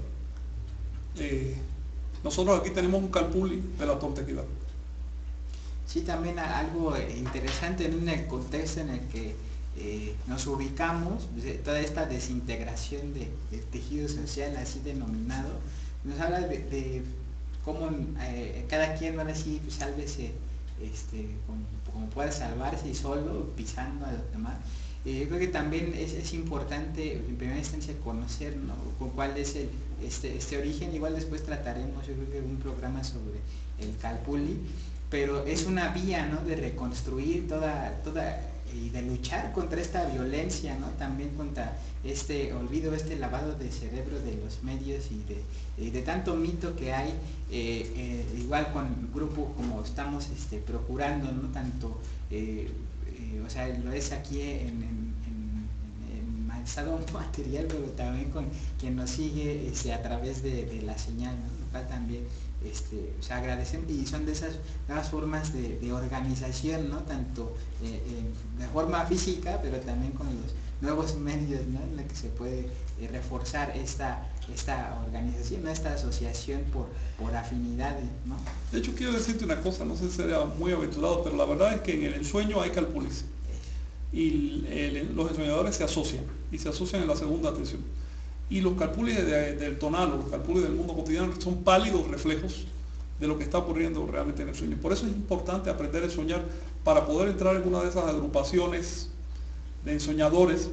[SPEAKER 2] Nosotros aquí tenemos un calpulli de la Toltequidad.
[SPEAKER 1] Sí, también algo interesante en el contexto en el que nos ubicamos, toda esta desintegración del tejido social así denominado, nos habla de cómo cada quien ahora sí pues, sálvese como pueda salvarse y solo, pisando a los demás. Yo creo que también es importante en primera instancia conocer, ¿no?, cuál es este origen. Igual después trataremos, yo creo que un programa sobre el calpulli, pero es una vía, ¿no?, de reconstruir toda y de luchar contra esta violencia, ¿no?, también contra este olvido, lavado de cerebro de los medios y de tanto mito que hay, igual con el grupo como estamos procurando, ¿no?, tanto o sea, lo es aquí en estado material, pero también con quien nos sigue a través de la señal, ¿no?, lo cual también o sea, agradecen, y son de esas nuevas formas de organización, ¿no?, tanto de forma física, pero también con los nuevos medios, ¿no?, en los que se puede reforzar esta organización, ¿no?, esta asociación por afinidades, ¿no?
[SPEAKER 2] De hecho, quiero decirte una cosa, no sé si será muy aventurado, pero la verdad es que en el ensueño hay calpullis. Y los ensoñadores se asocian, y se asocian en la segunda atención. Y los calpullis del tonal, o los calpullis del mundo cotidiano, son pálidos reflejos de lo que está ocurriendo realmente en el sueño. Por eso es importante aprender a soñar, para poder entrar en una de esas agrupaciones de ensoñadores,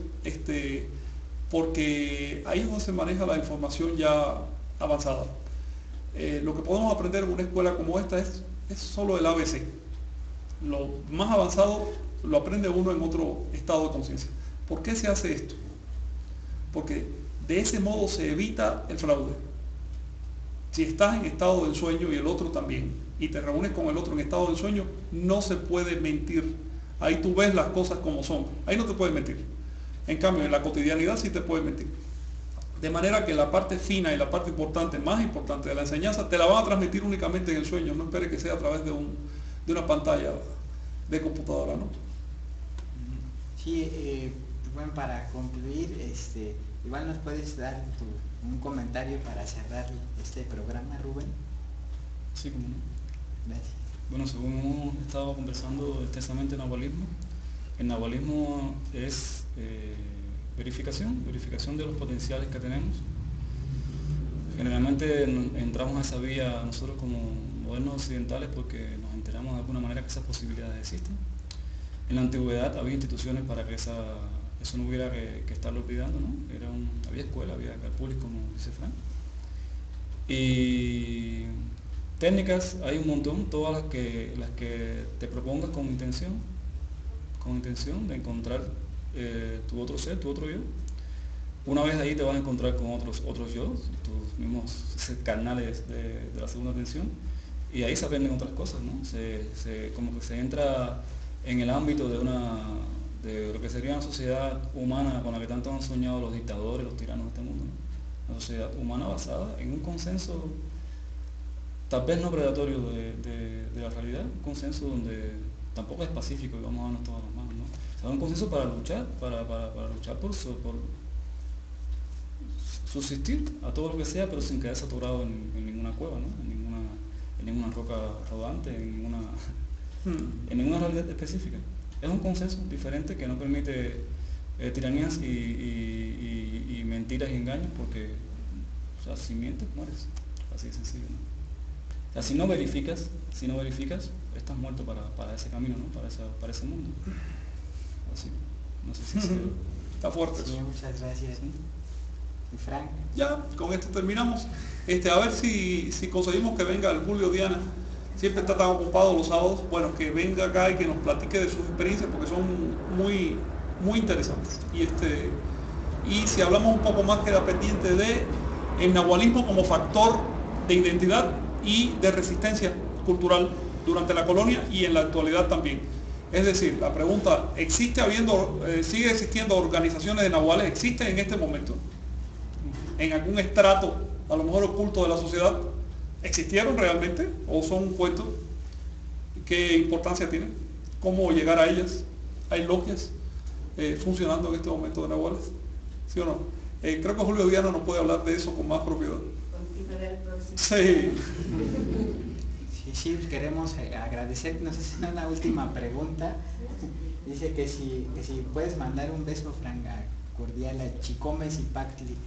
[SPEAKER 2] porque ahí es donde se maneja la información ya avanzada. Lo que podemos aprender en una escuela como esta es solo el ABC. Lo más avanzado lo aprende uno en otro estado de conciencia. ¿Por qué se hace esto? Porque de ese modo se evita el fraude. Si estás en estado del sueño y el otro también, y te reúnes con el otro en estado del sueño, no se puede mentir. Ahí tú ves las cosas como son. Ahí no te puedes mentir. En cambio, en la cotidianidad sí te puedes mentir. De manera que la parte fina y la parte importante, más importante de la enseñanza, te la van a transmitir únicamente en el sueño. No esperes que sea a través de una pantalla de computadora, ¿no?
[SPEAKER 1] Sí, bueno, para concluir, igual nos puedes dar un comentario para cerrar este programa, Rubén.
[SPEAKER 3] Sí, como no.
[SPEAKER 1] Gracias.
[SPEAKER 3] Bueno, según hemos estado conversando extensamente en nahualismo, el nahualismo es verificación de los potenciales que tenemos. Generalmente entramos a esa vía nosotros como modernos occidentales porque nos enteramos de alguna manera que esas posibilidades existen. En la antigüedad había instituciones para que eso no hubiera que estarlo olvidando, ¿no? Había escuela, había calpullis, como dice Frank. Y técnicas hay un montón, todas las que te propongas con intención de encontrar tu otro ser, tu otro yo. Una vez ahí te vas a encontrar con otros yo, tus mismos canales de la segunda atención, y ahí se aprenden otras cosas, ¿no? Como que se entra en el ámbito de lo que sería una sociedad humana con la que tanto han soñado los dictadores, los tiranos de este mundo, ¿no? Una sociedad humana basada en un consenso, tal vez no predatorio de la realidad, un consenso donde tampoco es pacífico y vamos a darnos todas las manos, ¿no? O sea, un consenso para luchar, para luchar por subsistir a todo lo que sea, pero sin quedar saturado en ninguna cueva, ¿no? En ninguna roca rodante, en ninguna realidad específica. Es un consenso diferente que no permite tiranías y mentiras y engaños, porque, o sea, si mientes, mueres. Así de sencillo, ¿no? O sea, si no verificas, estás muerto para ese camino, ¿no? Para ese mundo. Así. No sé si
[SPEAKER 2] está fuerte.
[SPEAKER 1] Sí, muchas gracias. ¿Y Frank?
[SPEAKER 2] Ya, con esto terminamos. A ver si conseguimos que venga el Julio Diana. Siempre está tan ocupado los sábados. Bueno, que venga acá y que nos platique de sus experiencias, porque son muy, muy interesantes. Y si hablamos un poco más, queda pendiente de el nahualismo como factor de identidad y de resistencia cultural durante la colonia y en la actualidad también. Es decir, la pregunta, ¿sigue existiendo organizaciones de nahuales? ¿Existen en este momento? ¿En algún estrato, a lo mejor oculto de la sociedad? ¿Existieron realmente o son cuentos? ¿Qué importancia tienen? ¿Cómo llegar a ellas? ¿Hay logias funcionando en este momento de nahuales? ¿Sí o no? Creo que Julio Diana nos puede hablar de eso con más propiedad. Sí.
[SPEAKER 1] Sí, queremos agradecer. Nos hacen una última pregunta. Dice que si puedes mandar un beso, Frank, cordial a Chicomes y Pactli.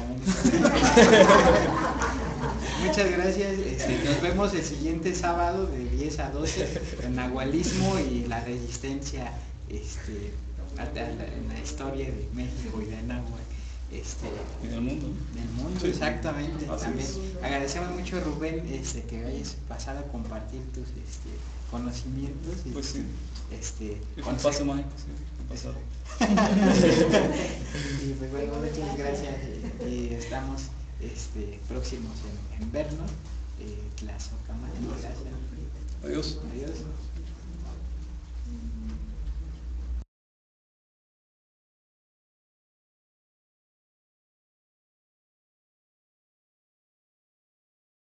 [SPEAKER 1] Muchas gracias. Nos vemos el siguiente sábado de 10 a 12 en nahualismo y la resistencia en la historia de México y de Nahuatl.
[SPEAKER 3] Y del mundo.
[SPEAKER 1] Del mundo, sí, exactamente. También agradecemos mucho, Rubén, que hayas pasado a compartir tus conocimientos. Y,
[SPEAKER 3] pues sí.
[SPEAKER 1] Y
[SPEAKER 3] con paso mágico, sí.
[SPEAKER 1] Y pues bueno, muchas gracias. Estamos próximos en vernos. Gracias.
[SPEAKER 2] Adiós.
[SPEAKER 1] Adiós.